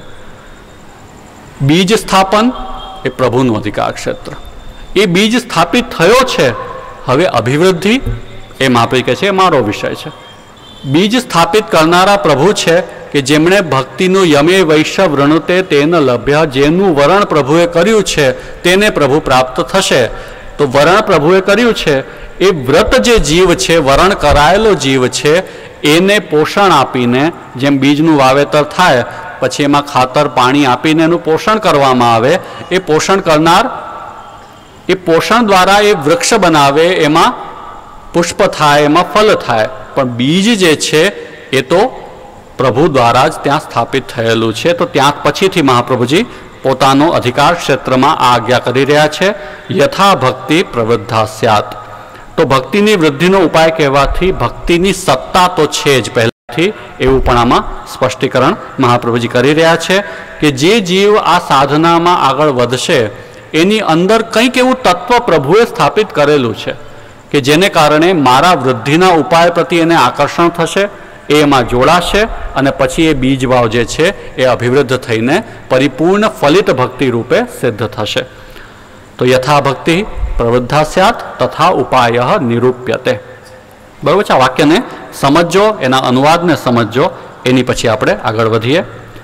Speaker 1: બીજ સ્થાપન એ પ્રભુનું અધિકાર ક્ષેત્ર. એ બીજ સ્થાપિત થયો છે, હવે અભિવૃદ્ધિ એ મહાપ્રભુ કહે છે એ મારો વિષય છે. બીજ સ્થાપિત કરનારા પ્રભુ છે કે જેમણે ભક્તિનું યમે વૈશ્ય વૃણુતે તેન લભ્ય, જેનું વરણ પ્રભુએ કર્યું છે તેને પ્રભુ પ્રાપ્ત થશે. તો વરણ પ્રભુએ કર્યું છે એ વ્રત જે જીવ છે, વરણ કરાયેલો જીવ છે, એને પોષણ આપીને, જેમ બીજનું વાવેતર થાય પછી એમાં ખાતર પાણી આપીને એનું પોષણ કરવામાં આવે, એ પોષણ કરનાર એ પોષણ દ્વારા એ વૃક્ષ બનાવે, એમાં પુષ્પ થાય, એમાં ફળ થાય. પણ બીજ જે છે એ તો પ્રભુ દ્વારા જ ત્યાં સ્થાપિત થયેલું છે. તો ત્યાં પછીથી મહાપ્રભુજી પોતાનો અધિકાર ક્ષેત્રમાં આ આજ્ઞા કરી રહ્યા છે. યથા ભક્તિ પ્રવૃદ્ધા સ્યાત. તો ભક્તિની વૃદ્ધિનો ઉપાય કહેવાથી ભક્તિની સત્તા તો છે જ પહેલાથી, એવું પણ આમાં સ્પષ્ટીકરણ મહાપ્રભુજી કરી રહ્યા છે કે જે જીવ આ સાધનામાં આગળ વધશે એની અંદર કંઈક એવું તત્વ પ્રભુએ સ્થાપિત કરેલું છે કે જેને કારણે મારા વૃદ્ધિના ઉપાય પ્રત્યે એને આકર્ષણ થશે, એ એમાં જોડાશે અને પછી એ બીજ ભાવ જે છે એ અભિવૃદ્ધ થઈને પરિપૂર્ણ ફલિત ભક્તિ રૂપે સિદ્ધ થશે. તો યથા ભક્તિ પ્રવૃદ્ધા સ્યાત તથા ઉપાય નિરૂપ્યતે. બરાબર છે? આ વાક્યને સમજો, એના અનુવાદને સમજો, એની પછી આપણે આગળ વધીએ.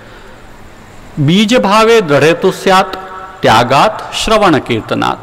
Speaker 1: બીજ ભાવે દ્રઢેતુ સ્યાત ત્યાગાત શ્રવણ કીર્તનાત.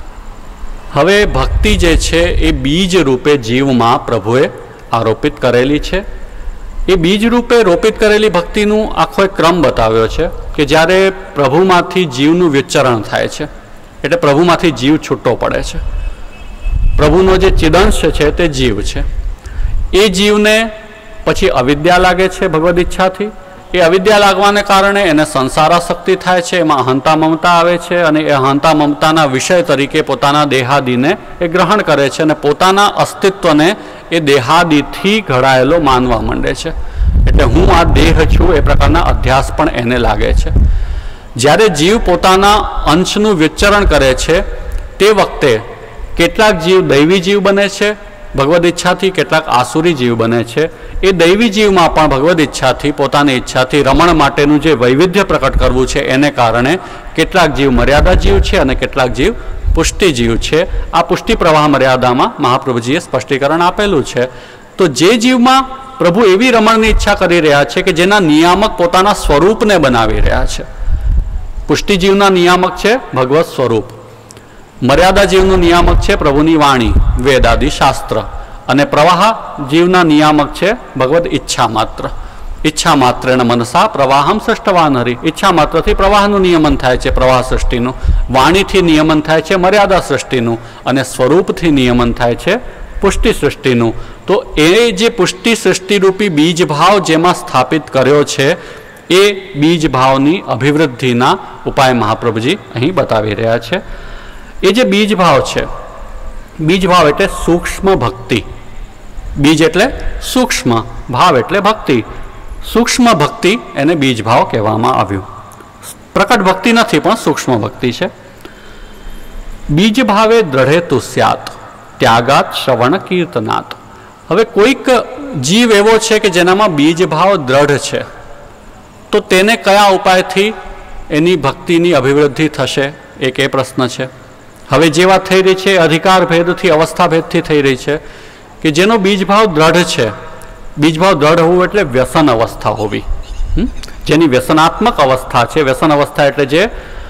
Speaker 1: હવે ભક્તિ જે છે એ બીજ રૂપે જીવમાં પ્રભુએ આરોપિત કરેલી છે. એ બીજ રૂપે રોપિત કરેલી ભક્તિનું આખો એક ક્રમ બતાવ્યો છે કે જ્યારે પ્રભુમાંથી જીવનું વિચરણ થાય છે, એટલે પ્રભુમાંથી જીવ છૂટો પડે છે. પ્રભુનો જે ચિદંશ છે તે જીવ છે. એ જીવને પછી અવિદ્યા લાગે છે ભગવદ ઈચ્છાથી. એ અવિદ્યા લાગવાને કારણે એને સંસારાસક્તિ થાય છે, એમાં અહંતા મમતા આવે છે અને એ અહંતા મમતાના વિષય તરીકે પોતાના દેહાદીને એ ગ્રહણ કરે છે અને પોતાના અસ્તિત્વને એ દેહાદીથી ઘડાયેલો માનવા માંડે છે. એટલે હું આ દેહ છું એ પ્રકારના અધ્યાસ પણ એને લાગે છે. જ્યારે જીવ પોતાના અંશનું વિચરણ કરે છે તે વખતે કેટલાક જીવ દૈવી જીવ બને છે ભગવદ ઈચ્છાથી, કેટલાક આસુરી જીવ બને છે. એ દૈવી જીવમાં પણ ભગવદ ઈચ્છાથી, પોતાની ઈચ્છાથી રમણ માટેનું જે વૈવિધ્ય પ્રકટ કરવું છે એને કારણે કેટલાક જીવ મર્યાદા જીવ છે અને કેટલાક જીવ પુષ્ટિ જીવ છે. આ પુષ્ટિ પ્રવાહ મર્યાદામાં મહાપ્રભુજીએ સ્પષ્ટીકરણ આપેલું છે. તો જે જીવમાં પ્રભુ એવી રમણની ઈચ્છા કરી રહ્યા છે કે જેના નિયામક પોતાના સ્વરૂપને બનાવી રહ્યા છે. પુષ્ટિ જીવના નિયામક છે ભગવત સ્વરૂપ, મર્યાદા જીવનું નિયામક છે પ્રભુની વાણી, વેદ આદિ શાસ્ત્ર, અને પ્રવાહ જીવના નિયામક છે ભગવદ ઈચ્છા માત્ર. ઈચ્છા માત્રેણ મનસા પ્રવાહમ સૃષ્ટવાન હરિ. ઈચ્છા માત્રથી પ્રવાહનું નિયમન થાય છે, પ્રવાહ સૃષ્ટિનું. વાણીથી નિયમન થાય છે મર્યાદા સૃષ્ટિનું, અને સ્વરૂપથી નિયમન થાય છે પુષ્ટિ સૃષ્ટિનું. તો એ જે પુષ્ટિ સૃષ્ટિરૂપી બીજ ભાવ જેમાં સ્થાપિત કર્યો છે એ બીજ ભાવની અભિવૃદ્ધિના ઉપાય મહાપ્રભુજી અહીં બતાવી રહ્યા છે. એ જે બીજ ભાવ છે, બીજ ભાવ એટલે સૂક્ષ્મ ભક્તિ. બીજ એટલે સૂક્ષ્મ, ભાવ એટલે ભક્તિ. સૂક્ષ્મ ભક્તિ એને બીજ ભાવ કહેવામાં આવ્યું. પ્રકટ ભક્તિ નથી પણ સૂક્ષ્મ ભક્તિ છે. બીજ ભાવે દ્રઢેતુ સ્યાત ત્યાગાત શ્રવણ કીર્તનાત. હવે કોઈક જીવ એવો છે કે જેનામાં બીજ ભાવ દ્રઢ છે તો તેને કયા ઉપાયથી એની ભક્તિની અભિવૃદ્ધિ થશે, એક એ પ્રશ્ન છે. હવે જે વાત થઈ રહી છે અધિકાર ભેદથી, અવસ્થા ભેદથી થઈ રહી છે કે જેનો બીજભાવ દ્રઢ છે. બીજભાવ દ્રઢ હોવું એટલે વ્યસન અવસ્થા હોવી, જેની વ્યસનાત્મક અવસ્થા છે. વ્યસન અવસ્થા એટલે જે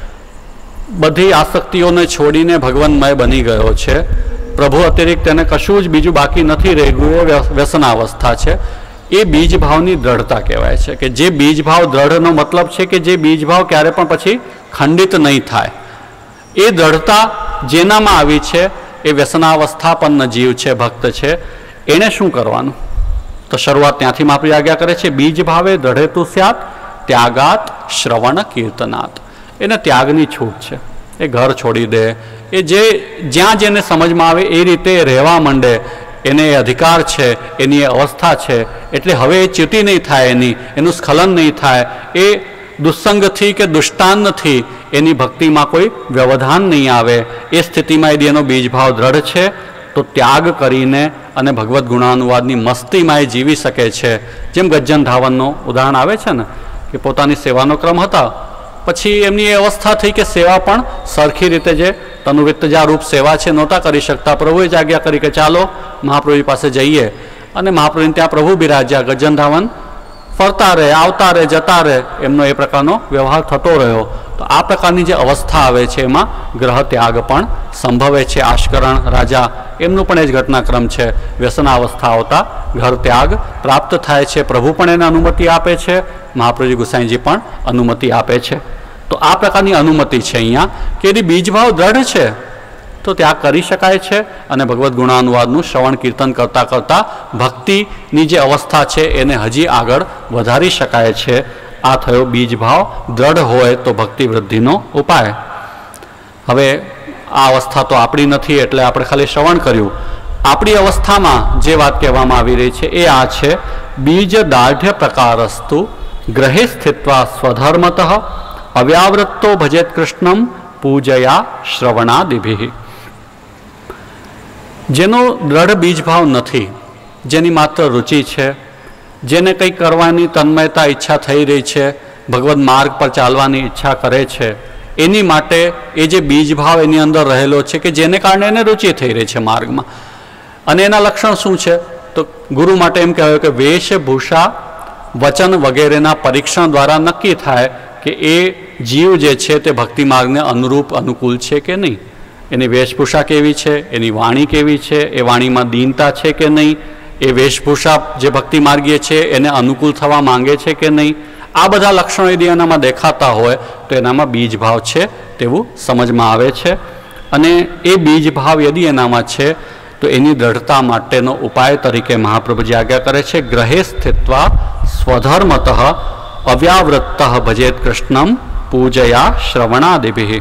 Speaker 1: બધી આસક્તિઓને છોડીને ભગવાનમય બની ગયો છે, પ્રભુ અતિરિક્ત તેને કશું જ બીજું બાકી નથી રહ્યું, એ વ્યસનાવસ્થા છે. એ બીજભાવની દ્રઢતા કહેવાય છે. કે જે બીજભાવ દ્રઢનો મતલબ છે કે જે બીજભાવ ક્યારે પણ પછી ખંડિત નહીં થાય. એ દ્રઢતા જેનામાં આવી છે એ વ્યસનાવસ્થાપન્ન જીવ છે, ભક્ત છે. એણે શું કરવાનું? તો શરૂઆત ત્યાંથી માપી આજ્ઞા કરે છે. બીજભાવે દ્રઢેતુ સ્યાત ત્યાગાત શ્રવણ કીર્તનાત. એને ત્યાગની છૂટ છે. એ ઘર છોડી દે, એ જે જ્યાં જેને સમજમાં આવે એ રીતે રહેવા માંડે. એને એ અધિકાર છે, એની એ અવસ્થા છે. એટલે હવે એ ચ્યુતિ નહીં થાય, એનું સ્ખલન નહીં થાય. એ દુસ્સંગથી કે દુષ્ટાનથી એની ભક્તિમાં કોઈ વ્યવધાન નહીં આવે. એ સ્થિતિમાં यदि એનો બીજભાવ દ્રઢ છે તો ત્યાગ કરીને અને ભગવદ્ ગુણાનુવાદની મસ્તીમાં એ જીવી શકે છે. જેમ ગજ્જન ધાવનનું ઉદાહરણ આવે છે ને, કે પોતાની સેવાનો ક્રમ હતા, પછી એમની એ અવસ્થા થઈ કે સેવા પણ સરખી રીતે જે તનુવિત્તજા રૂપ સેવા છે નહોતા કરી શકતા. પ્રભુએ જ આજ્ઞા કરી કે ચાલો મહાપ્રભુ પાસે જઈએ, અને મહાપ્રભુને ત્યાં પ્રભુ બિરાજ્યા. ગજ્જન ધાવન ફરતા રહે, આવતા રહે, જતા રહે, એમનો એ પ્રકારનો વ્યવહાર થતો રહ્યો. તો આ પ્રકારની જે અવસ્થા આવે છે એમાં ગ્રહ ત્યાગ પણ સંભવે છે. આશ્કરણ રાજા એમનું પણ એ જ ઘટનાક્રમ છે. વ્યસનાવસ્થા આવતા ઘર ત્યાગ પ્રાપ્ત થાય છે. પ્રભુ પણ એને અનુમતિ આપે છે, મહાપ્રભુજી ગુસાઈજી પણ અનુમતિ આપે છે. તો આ પ્રકારની અનુમતિ છે અહીંયા કે यदि બીજભાવ દ્રઢ છે તો ત્યાગ કરી શકાય છે, અને ભગવદ્ ગુણાનુવાદનું શ્રવણ કીર્તન કરતાં કરતાં ભક્તિની જે અવસ્થા છે એને હજી આગળ વધારી શકાય છે. આ થયો બીજભાવ દ્રઢ હોય તો ભક્તિ વૃદ્ધિનો ઉપાય. હવે આ અવસ્થા તો આપણી નથી એટલે આપણે ખાલી શ્રવણ કર્યું. આપણી અવસ્થામાં જે વાત કહેવામાં આવી રહી છે એ આ છે. બીજ દાઢ્ય પ્રકારસ્તુ ગ્રહે સ્થિત્વા સ્વધર્મતઃ અવ્યાવૃત્તો ભજેત કૃષ્ણમ પૂજયા શ્રવણાદિભિ. જેનો દ્રઢ બીજભાવ નથી, જેની માત્ર રુચિ છે, જેને કંઈ કરવાની તન્મયતા ઈચ્છા થઈ રહી છે, ભગવદ્ માર્ગ પર ચાલવાની ઈચ્છા કરે છે, એની માટે એ જે બીજભાવ એની અંદર રહેલો છે કે જેને કારણે એને રુચિ થઈ રહી છે માર્ગમાં. અને એના લક્ષણ શું છે? તો ગુરુ માટે એમ કહેવાય કે વેશભૂષા વચન વગેરેના પરીક્ષણ દ્વારા નક્કી થાય કે એ જીવ જે છે તે ભક્તિ માર્ગને અનુરૂપ અનુકૂળ છે કે નહીં. એની વેશભૂષા કેવી છે, એની વાણી કેવી છે, એ વાણીમાં દીનતા છે કે નહીં, એ વેશભૂષા જે ભક્તિ માર્ગીય છે એને અનુકૂળ થવા માંગે છે કે નહીં. આ બધા લક્ષણો यदि એનામાં દેખાતા હોય તો એનામાં બીજભાવ છે તેવું સમજમાં આવે છે. અને એ બીજભાવ यदि એનામાં છે તો એની દ્રઢતા માટેનો ઉપાય તરીકે મહાપ્રભુજી આજ્ઞા કરે છે. ગ્રહે સ્થિત્વા સ્વધર્મતઃ અવ્યાવૃત્ત ભજેત કૃષ્ણમ પૂજયા શ્રવણાદિભિ.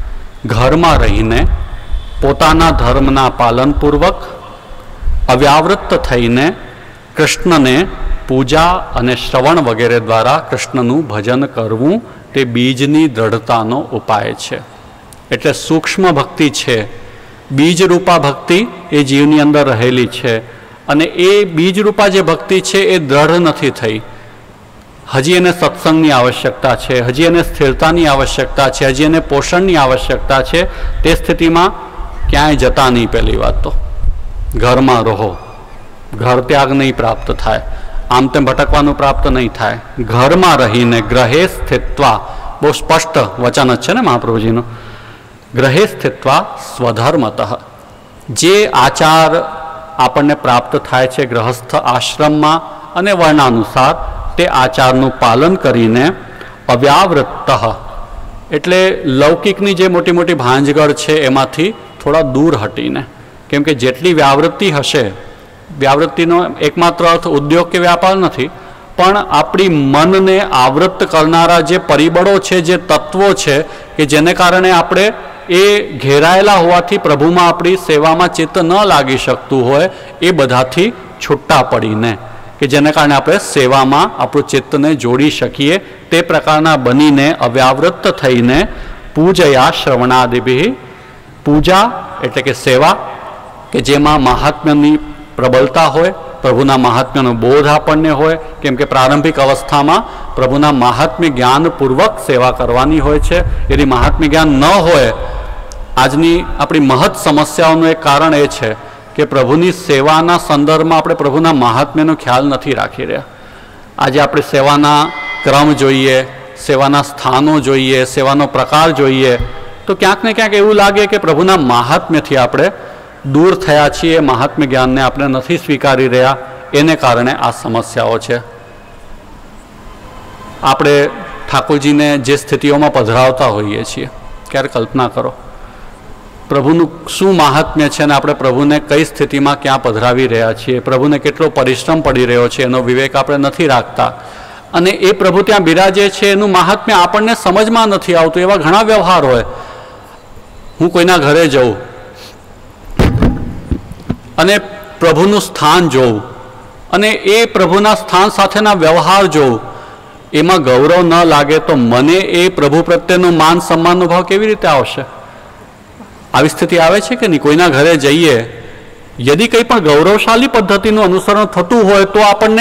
Speaker 1: ઘરમાં રહીને પોતાના ધર્મના પાલનપૂર્વક અવ્યાવૃત્ત થઈને કૃષ્ણને પૂજા અને શ્રવણ વગેરે દ્વારા કૃષ્ણનું ભજન કરવું તે બીજની દ્રઢતાનો ઉપાય છે. એટલે સૂક્ષ્મ ભક્તિ છે, બીજરૂપા ભક્તિ એ જીવની અંદર રહેલી છે. અને એ બીજરૂપા જે ભક્તિ છે એ દ્રઢ નથી થઈ. હજી એને સત્સંગની આવશ્યકતા છે, હજી એને સ્થિરતાની આવશ્યકતા છે, હજી એને પોષણની આવશ્યકતા છે. તે સ્થિતિમાં ક્યાંય જતા નહીં. પહેલી વાત તો ઘરમાં રહો, ઘર ત્યાગ નહીં પ્રાપ્ત થાય, આમ તેમ ભટકવાનું પ્રાપ્ત નહીં થાય. ઘરમાં રહીને ગ્રહે સ્થિત્વા, બહુ સ્પષ્ટ વચન જ છે ને મહાપ્રભુજીનું. ગ્રહે સ્થિત્વા સ્વધર્મતઃ. જે આચાર આપણને પ્રાપ્ત થાય છે ગ્રહસ્થ આશ્રમમાં અને વર્ણાનુસાર, તે આચારનું પાલન કરીને અવ્યાવૃત્ત એટલે લૌકિકની જે મોટી મોટી ભાંજગળ છે એમાંથી થોડા દૂર હટીને. કેમ કે જેટલી વ્યાવૃત્તિ હશે, વ્યાવૃત્તિનો એકમાત્ર અર્થ ઉદ્યોગ કે વ્યાપાર નથી, પણ આપણી મનને આવૃત્ત કરનારા જે પરિબળો છે, જે તત્વો છે કે જેને કારણે આપણે એ ઘેરાયેલા હોવાથી પ્રભુમાં આપણી સેવામાં ચિત્ત ન લાગી શકતું હોય, એ બધાથી છૂટા પડીને, કે જેને કારણે આપણે સેવામાં આપણું ચિત્તને જોડી શકીએ, તે પ્રકારના બનીને અવ્યાવૃત્ત થઈને પૂજયા શ્રવણાદિભિ. પૂજા એટલે કે સેવા કે જેમાં મહાત્મ્યની પ્રબળતા હોય, પ્રભુના મહાત્મ્યનો બોધ આપણને હોય, કેમ કે પ્રારંભિક અવસ્થામાં પ્રભુના મહાત્મ્ય જ્ઞાનપૂર્વક સેવા કરવાની હોય છે. यदि મહાત્મ્ય જ્ઞાન ન હોય, આજની આપણી મહત સમસ્યાઓનું એક કારણ એ છે કે પ્રભુની સેવાના સંદર્ભમાં આપણે પ્રભુના મહાત્મ્યનો ખ્યાલ નથી રાખી રહ્યા. આજે આપણે સેવાના ક્રમ જોઈએ, સેવાના સ્થાનો જોઈએ, સેવાનો પ્રકાર જોઈએ, તો ક્યાંક ને ક્યાંક એવું લાગે કે પ્રભુના મહાત્મ્યથી આપણે દૂર થયા છીએ, મહાત્મ્ય જ્ઞાનને આપણે નથી સ્વીકારી રહ્યા. એને કારણે આ સમસ્યાઓ છે. આપણે ઠાકોરજીને જે સ્થિતિઓમાં પધરાવતા હોઈએ છીએ, ક્યારે કલ્પના કરો પ્રભુનું શું મહાત્મ્ય છે અને આપણે પ્રભુને કઈ સ્થિતિમાં ક્યાં પધરાવી રહ્યા છીએ, પ્રભુને કેટલો પરિશ્રમ પડી રહ્યો છે એનો વિવેક આપણે નથી રાખતા. અને એ પ્રભુ ત્યાં બિરાજે છે એનું મહાત્મ્ય આપણને સમજમાં નથી આવતું. એવા ઘણા વ્યવહાર હોય. હું કોઈના ઘરે જઉં અને પ્રભુનું સ્થાન જોઉં અને એ પ્રભુના સ્થાન સાથેના વ્યવહાર જોઉં, એમાં ગૌરવ ન લાગે તો મને એ પ્રભુ પ્રત્યેનો માન સન્માનનો ભાવ કેવી રીતે આવશે? આવી સ્થિતિ આવે છે કે નહીં? કોઈના ઘરે જઈએ, યદિ કંઈ પણ ગૌરવશાળી પદ્ધતિનું અનુસરણ થતું હોય તો આપણને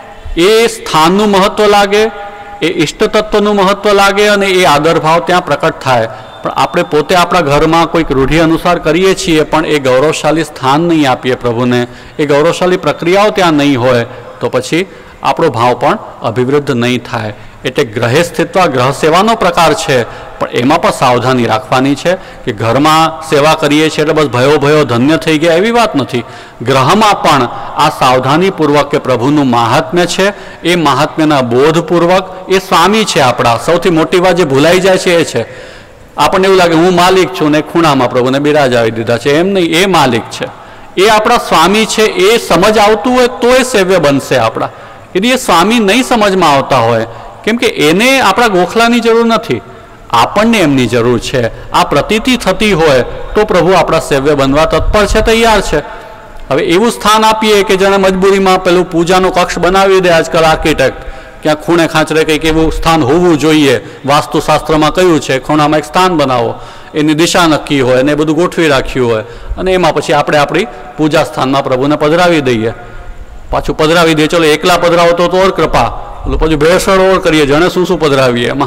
Speaker 1: એ સ્થાનનું મહત્વ લાગે, એ ઇષ્ટતત્વનું મહત્વ લાગે અને એ આદરભાવ ત્યાં પ્રકટ થાય. પણ આપણે પોતે આપણા ઘરમાં કોઈક રૂઢિ અનુસાર કરીએ છીએ, પણ એ ગૌરવશાળી સ્થાન નહીં આપીએ પ્રભુને, એ ગૌરવશાળી પ્રક્રિયાઓ ત્યાં નહીં હોય, તો પછી આપણો ભાવ પણ અભિવૃદ્ધ નહીં થાય. એટલે ગ્રહે સ્થિત્વા ગ્રહ સેવાનો પ્રકાર છે, પણ એમાં પણ સાવધાની રાખવાની છે કે ઘરમાં સેવા કરીએ છીએ એટલે બસ ભયો ધન્ય થઈ ગયા એવી વાત નથી. ગ્રહમાં પણ આ સાવધાનીપૂર્વક કે પ્રભુનું મહાત્મ્ય છે, એ મહાત્મ્યના બોધપૂર્વક એ સ્વામી છે આપણા. સૌથી મોટી વાત જે ભૂલાઈ જાય છે એ છે, આપણને એવું લાગે હું માલિક છું ને ખૂણામાં પ્રભુને બિરાજાવી દીધા છે. એમ નહીં, એ માલિક છે, એ આપણા સ્વામી છે. એ સમજ આવતું હોય તો એ સેવ્ય બનશે આપણા. यदि એ સ્વામી નહીં સમજમાં આવતા હોય, કેમ કે એને આપણા ગોખલાની જરૂર નથી, આપણને એમની જરૂર છે. આ પ્રતીતિ થતી હોય તો પ્રભુ આપણા સેવ્ય બનવા તત્પર છે, તૈયાર છે. હવે એવું સ્થાન આપીએ કે જેને મજબૂરીમાં પેલું પૂજાનો કક્ષ બનાવી દે આજકાલ આર્કિટેક્ટ, ક્યાં ખૂણે ખાંચરે કંઈક એવું સ્થાન હોવું જોઈએ, વાસ્તુશાસ્ત્રમાં કહ્યું છે ખૂણામાં એક સ્થાન બનાવો, એની દિશા નક્કી હોય અને એ બધું ગોઠવી રાખ્યું હોય, અને એમાં પછી આપણે આપણી પૂજા સ્થાનમાં પ્રભુને પધરાવી દઈએ. પાછું પધરાવી દઈએ, ચલો એકલા પધરાવો તો ઓર કૃપા, પછી ભેળસળ ઓર કરીએ, જાણે શું પધરાવીએ એમાં.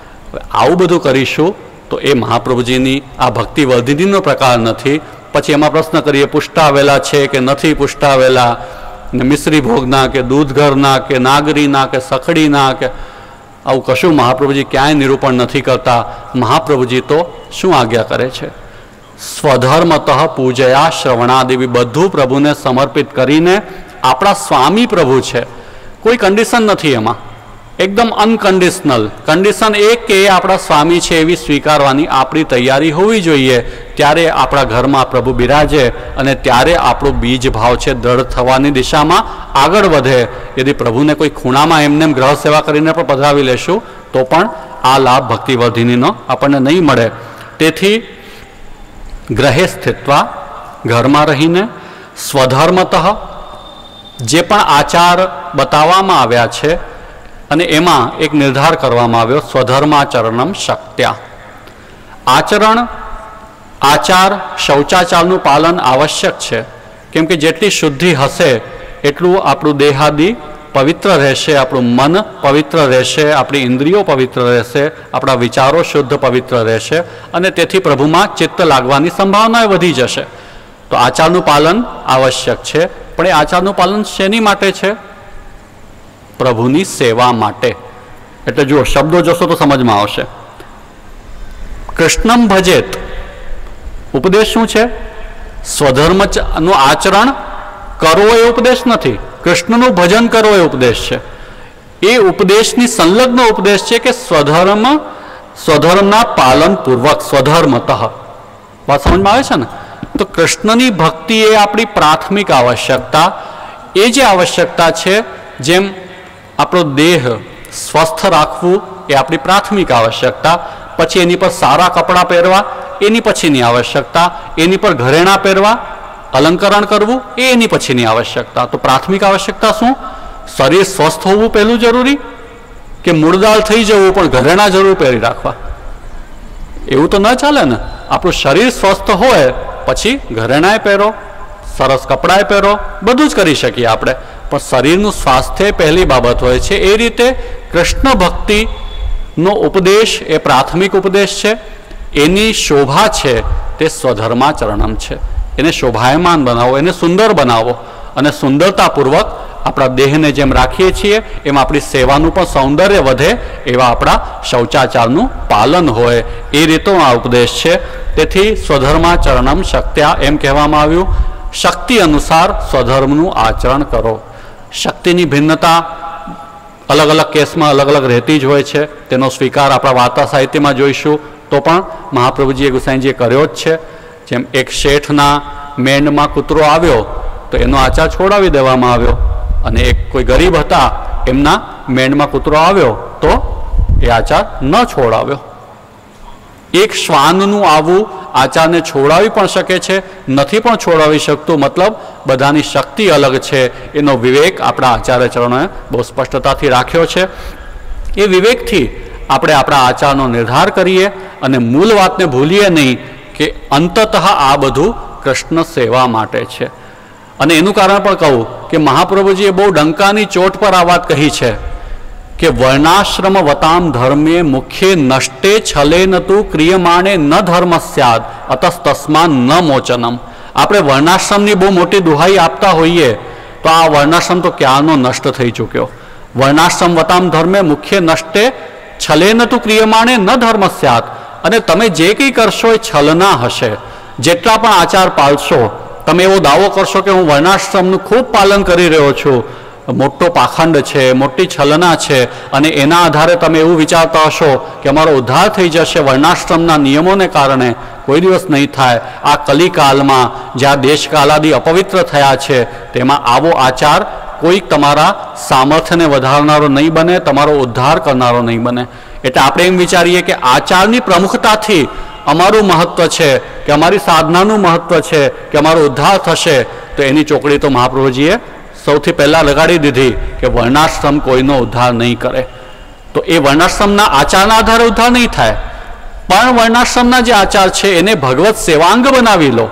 Speaker 1: આવું બધું કરીશું તો એ મહાપ્રભુજીની આ ભક્તિ વર્ધિનીનો પ્રકાર નથી. પછી એમાં પ્રશ્ન કરીએ પુષ્ટાવેલા છે કે નથી પુષ્ટાવેલા, ને મિશ્રી ભોગના કે દૂધઘરના કે નાગરીના કે સખડીના, કે આવું કશું મહાપ્રભુજી ક્યાંય નિરૂપણ નથી કરતા. મહાપ્રભુજી તો શું આજ્ઞા કરે છે? સ્વધર્મતઃ પૂજયા શ્રવણાદેવી, બધું પ્રભુને સમર્પિત કરીને. આપણા સ્વામી પ્રભુ છે, કોઈ કન્ડિશન નથી એમાં, એકદમ અનકન્ડિશનલ. કન્ડિશન એક કે એ આપણા સ્વામી છે એવી સ્વીકારવાની આપણી તૈયારી હોવી જોઈએ. ત્યારે આપણા ઘરમાં પ્રભુ બિરાજે અને ત્યારે આપણો બીજ ભાવ છે દ્રઢ થવાની દિશામાં આગળ વધે. યદિ પ્રભુને કોઈ ખૂણામાં એમને ગ્રહ સેવા કરીને પણ પધરાવી લેશું તો પણ આ લાભ ભક્તિવર્ધિનીનો આપણને નહીં મળે. તેથી ગ્રહે સ્થિત્વા, ઘરમાં રહીને, સ્વધર્મતઃ, જે પણ આચાર બતાવવામાં આવ્યા છે અને એમાં એક નિર્ધાર કરવામાં આવ્યો, સ્વધર્માચરણમ શક્ત્યા. આચાર શૌચાચારનું પાલન આવશ્યક છે, કેમ કે જેટલી શુદ્ધિ હશે એટલું આપણું દેહાદિ પવિત્ર રહેશે, આપણું મન પવિત્ર રહેશે, આપણી ઇન્દ્રિયો પવિત્ર રહેશે, આપણા વિચારો શુદ્ધ પવિત્ર રહેશે અને તેથી પ્રભુમાં ચિત્ત લાગવાની સંભાવના વધી જશે. તો આચારનું પાલન આવશ્યક છે. પણ એ આચારનું પાલન શેની માટે છે? પ્રભુની સેવા માટે. એટલે જુઓ, શબ્દો જોશો તો સમજમાં આવશે. કૃષ્ણમ ભજેત, ઉપદેશ શું છે? સ્વધર્મનું આચરણ કરવો એ ઉપદેશ નથી, કૃષ્ણનું ભજન કરવો એ ઉપદેશ છે. એ ઉપદેશની સંલગ્ન ઉપદેશ છે કે સ્વધર્મના પાલન પૂર્વક, સ્વધર્મતઃ. વાત સમજમાં આવે છે ને? તો કૃષ્ણની ભક્તિ એ આપણી પ્રાથમિક આવશ્યકતા. એ જે આવશ્યકતા છે, જેમ આપણો દેહ સ્વસ્થ રાખવું એ આપણી પ્રાથમિક આવશ્યકતા, પછી એની પર સારા કપડાં પહેરવા એની પછીની આવશ્યકતા, એની પર ઘરેણાં પહેરવા, અલંકરણ કરવું એ એની પછીની આવશ્યકતા. તો પ્રાથમિક આવશ્યકતા શું? શરીર સ્વસ્થ હોવું પહેલું જરૂરી, કે મૂળદાળ થઈ જવું પણ ઘરેણાં જરૂર પહેરી રાખવા? એવું તો ન ચાલે ને. આપણું શરીર સ્વસ્થ હોય પછી ઘરેણાંય પહેરો, સરસ કપડાં પહેરો, બધું જ કરી શકીએ આપણે, પણ શરીરનું સ્વાસ્થ્ય પહેલી બાબત હોય છે. એ રીતે કૃષ્ણ ભક્તિનો ઉપદેશ એ પ્રાથમિક ઉપદેશ છે. એની શોભા છે તે સ્વધર્માચરણમ છે. એને શોભાયમાન બનાવો, એને સુંદર બનાવો, અને સુંદરતાપૂર્વક આપણા દેહને જેમ રાખીએ છીએ એમ આપણી સેવાનું પણ સૌંદર્ય વધે એવા આપણા શૌચાચારનું પાલન હોય, એ રીતનો આ ઉપદેશ છે. તેથી સ્વધર્માચરણમ શક્ત્યા એમ કહેવામાં આવ્યું. શક્તિ અનુસાર સ્વધર્મનું આચરણ કરો. શક્તિની ભિન્નતા અલગ અલગ કેસમાં અલગ અલગ રહેતી જ હોય છે. તેનો સ્વીકાર આપણા વાર્તા સાહિત્યમાં જોઈશું તો પણ મહાપ્રભુજીએ ગુસાઈજીએ કર્યો જ છે. જેમ એક શેઠના મેંડમાં કૂતરો આવ્યો તો એનો આચાર છોડાવી દેવામાં આવ્યો, અને એક કોઈ ગરીબ હતા એમના મેંડમાં કૂતરો આવ્યો તો એ આચાર ન છોડાવ્યો. એક શ્વાનનું આવું આચારને છોડાવી પણ શકે છે, નથી પણ છોડાવી શકતું. મતલબ બધાની શક્તિ અલગ છે, એનો વિવેક આપણા આચાર્ય ચરણોએ બહુ સ્પષ્ટતાથી રાખ્યો છે. એ વિવેકથી આપણે આપણા આચારનો નિર્ધાર કરીએ અને મૂળ વાતને ભૂલીએ નહીં કે અંતતઃ આ બધું કૃષ્ણ સેવા માટે છે. અને એનું કારણ પણ કહું કે મહાપ્રભુજીએ બહુ ડંકાની ચોટ પર આ વાત કહી છે કે વર્ણાશ્રમ વતામ ધર્મે મુખ્ય નષ્ટે છલે ન તું ક્રિયમાણે ન ધર્મ સ્યાદ અતસ્તસ્માન ન મોચનમ. આપણે વર્ણાશ્રમની બહુ મોટી દુહાઈ આપતા હોઈએ તો આ વર્ણાશ્રમ તો ક્યારનો નષ્ટ થઈ ચૂક્યો. વર્ણાશ્રમ વતામ ધર્મે મુખ્ય નષ્ટે છલે ન તું ક્રિયમાણે ન ધર્મ સ્યાદ. અને તમે જે કંઈ કરશો એ છલના હશે. જેટલા પણ આચાર પાળશો, તમે એવો દાવો કરશો કે હું વર્ણાશ્રમનું ખૂબ પાલન કરી રહ્યો છું, મોટો પાખંડ છે, મોટી છલના છે, અને એના આધારે તમે એવું વિચારતા હશો કે અમારો ઉદ્ધાર થઈ જશે વર્ણાશ્રમના નિયમોને કારણે, કોઈ દિવસ નહીં થાય. આ કલિકાલમાં જ્યાં દેશકાલાદી અપવિત્ર થયા છે તેમાં આવો આચાર કોઈક તમારા સામર્થ્યને વધારનારો નહીં બને, તમારો ઉદ્ધાર કરનારો નહીં બને. એટલે આપણે એમ વિચારીએ કે આચારની પ્રમુખતાથી અમારું મહત્વ છે, કે અમારી સાધનાનું મહત્વ છે, કે અમારો ઉદ્ધાર થશે, તો એની ચોકડી તો મહાપ્રભુજીએ સૌથી પહેલાં લગાડી દીધી કે વર્ણાશ્રમ કોઈનો ઉદ્ધાર નહીં કરે. તો એ વર્ણાશ્રમના આચારના આધારે ઉદ્ધાર નહીં થાય, પણ વર્ણાશ્રમના જે આચાર છે એને ભગવત સેવાંગ બનાવી લો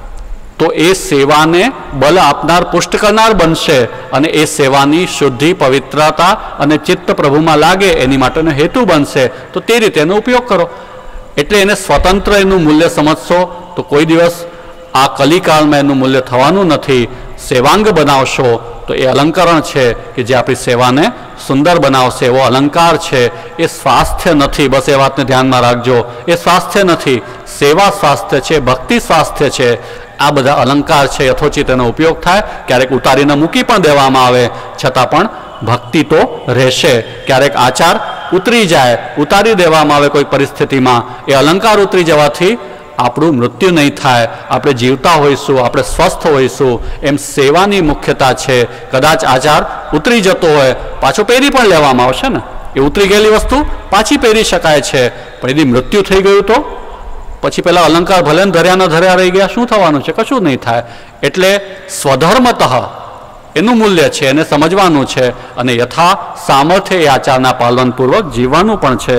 Speaker 1: તો એ સેવાને બલ આપનાર, પુષ્ટ કરનાર બનશે, અને એ સેવાની શુદ્ધિ, પવિત્રતા અને ચિત્ત પ્રભુમાં લાગે એની માટેનો હેતુ બનશે. તો તે રીતે એનો ઉપયોગ કરો. એટલે એને સ્વતંત્ર એનું મૂલ્ય સમજશો તો કોઈ દિવસ આ કલિકાળમાં એનું મૂલ્ય થવાનું નથી. સેવાંગ બનાવશો તો એ અલંકરણ છે કે જે આપણી સેવાને સુંદર બનાવશે. એવો અલંકાર છે, એ સ્વાસ્થ્ય નથી. બસ એ વાતને ધ્યાનમાં રાખજો. એ સ્વાસ્થ્ય નથી, સેવા સ્વાસ્થ્ય છે, ભક્તિ સ્વાસ્થ્ય છે. આ બધા અલંકાર છે, યથોચિત એનો ઉપયોગ થાય. ક્યારેક ઉતારીને મૂકી પણ દેવામાં આવે છતાં પણ ભક્તિ તો રહેશે. ક્યારેક આચાર ઉતરી જાય, ઉતારી દેવામાં આવે કોઈ પરિસ્થિતિમાં, એ અલંકાર ઉતરી જવાથી આપણું મૃત્યુ નહીં થાય. આપણે જીવતા હોઈશું, આપણે સ્વસ્થ હોઈશું. એમ સેવાની મુખ્યતા છે. કદાચ આચાર ઉતરી જતો હોય, પાછો પહેરી પણ લેવામાં આવશે ને. એ ઉતરી ગયેલી વસ્તુ પાછી પહેરી શકાય છે, પણ એની મૃત્યુ થઈ ગયું તો પછી પેલા અલંકાર ભલે ધર્યા ન ધર્યા રહી ગયા, શું થવાનું છે? કશું નહીં થાય. એટલે સ્વધર્મતઃ એનું મૂલ્ય છે, એને સમજવાનું છે, અને યથા સામર્થ્ય એ આચારના પાલનપૂર્વક જીવવાનું પણ છે.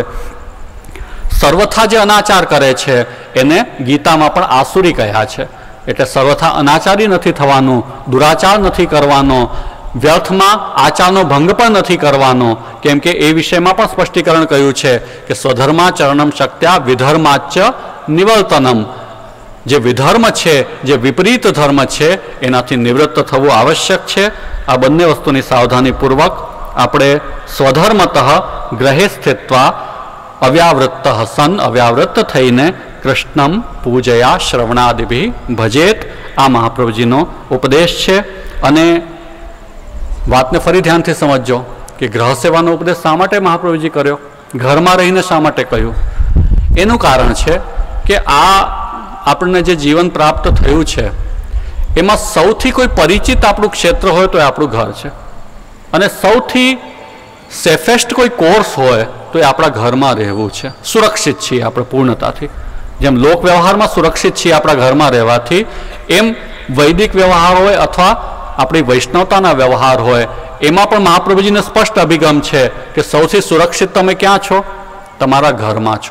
Speaker 1: સર્વથા જે અનાચાર કરે છે એને ગીતામાં પણ આસુરી કહ્યા છે. એટલે સર્વથા અનાચારી નથી થવાનું, દુરાચાર નથી કરવાનો, વ્યર્થમાં આચારનો ભંગ પણ નથી કરવાનો. કેમ કે એ વિષયમાં પણ સ્પષ્ટીકરણ કહ્યું છે કે સ્વધર્માચરણમ શક્ત્યા વિધર્માચ નિવર્તનમ. જે વિધર્મ છે, જે વિપરીત ધર્મ છે, એનાથી નિવૃત્ત થવું આવશ્યક છે. આ બંને વસ્તુની સાવધાનીપૂર્વક આપણે સ્વધર્મતઃ ગ્રહે સ્થિત્વા અવ્યાવૃત્ત સન, અવ્યાવૃત્ત થઈને કૃષ્ણમ પૂજયા શ્રવણાદિભિ ભજેત. આ મહાપ્રભુજીનો ઉપદેશ છે. અને વાતને ફરી ધ્યાનથી સમજજો કે ગ્રહ સેવાનો ઉપદેશ શા માટે મહાપ્રભુજી કર્યો, ઘરમાં રહીને શા માટે કહ્યું? એનું કારણ છે કે આ આપણને જે જીવન પ્રાપ્ત થયું છે એમાં સૌથી કોઈ પરિચિત આપણું ક્ષેત્ર હોય તો એ આપણું ઘર છે. અને સૌથી સેફેસ્ટ કોઈ કોર્સ હોય તો એ આપણા ઘરમાં રહેવું છે. સુરક્ષિત છીએ આપણે પૂર્ણતાથી. જેમ લોક વ્યવહારમાં સુરક્ષિત છીએ આપણા ઘરમાં રહેવાથી, એમ વૈદિક વ્યવહાર હોય અથવા આપણી વૈષ્ણવતાના વ્યવહાર હોય એમાં પણ મહાપ્રભુજીને સ્પષ્ટ અભિગમ છે કે સૌથી સુરક્ષિત તમે ક્યાં છો? તમારા ઘરમાં છો.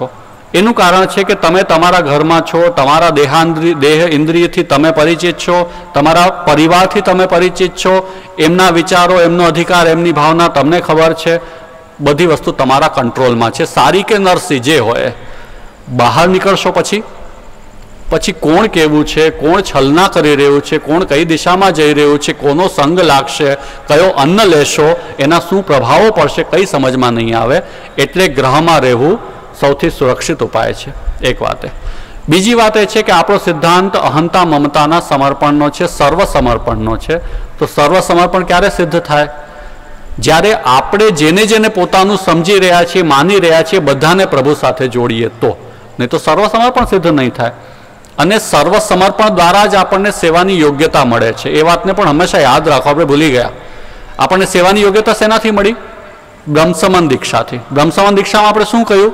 Speaker 1: એનું કારણ છે કે તમે તમારા ઘરમાં છો, તમારા દેહ ઇન્દ્રિયથી તમે પરિચિત છો, તમારા પરિવારથી તમે પરિચિત છો, એમના વિચારો, એમનો અધિકાર, એમની ભાવના તમને ખબર છે, બધી વસ્તુ તમારા કંટ્રોલમાં છે, સારી કે નરસી જે હોય. બહાર નીકળશો પછી કોણ કેવું છે, કોણ છલના કરી રહ્યું છે, કોણ કઈ દિશામાં જઈ રહ્યું છે, કોનો સંગ લાગશે, કયો અન્ન લેશો, એના શું પ્રભાવો પડશે, કઈ સમજમાં નહીં આવે. એટલે ગ્રહમાં રહેવું સૌથી સુરક્ષિત ઉપાય છે. એક વાત. બીજી વાત એ છે કે આપણો સિદ્ધાંત અહંતા મમતાના સમર્પણનો છે, સર્વ સમર્પણનો છે. તો સર્વ સમર્પણ ક્યારે સિદ્ધ થાય? જ્યારે આપણે જેને જેને પોતાનું સમજી રહ્યા છીએ, માની રહ્યા છીએ, બધાને પ્રભુ સાથે જોડીએ તો. નહીં તો સર્વ સમર્પણ સિદ્ધ નહીં થાય. અને સર્વ સમર્પણ દ્વારા જ આપણને સેવાની યોગ્યતા મળે છે. એ વાતને પણ હંમેશા યાદ રાખો, આપણે ભૂલી ગયા. આપણને સેવાની યોગ્યતા શેનાથી મળી? બ્રહ્મસમન દીક્ષાથી. બ્રહ્મસમન દીક્ષામાં આપણે શું કહ્યું?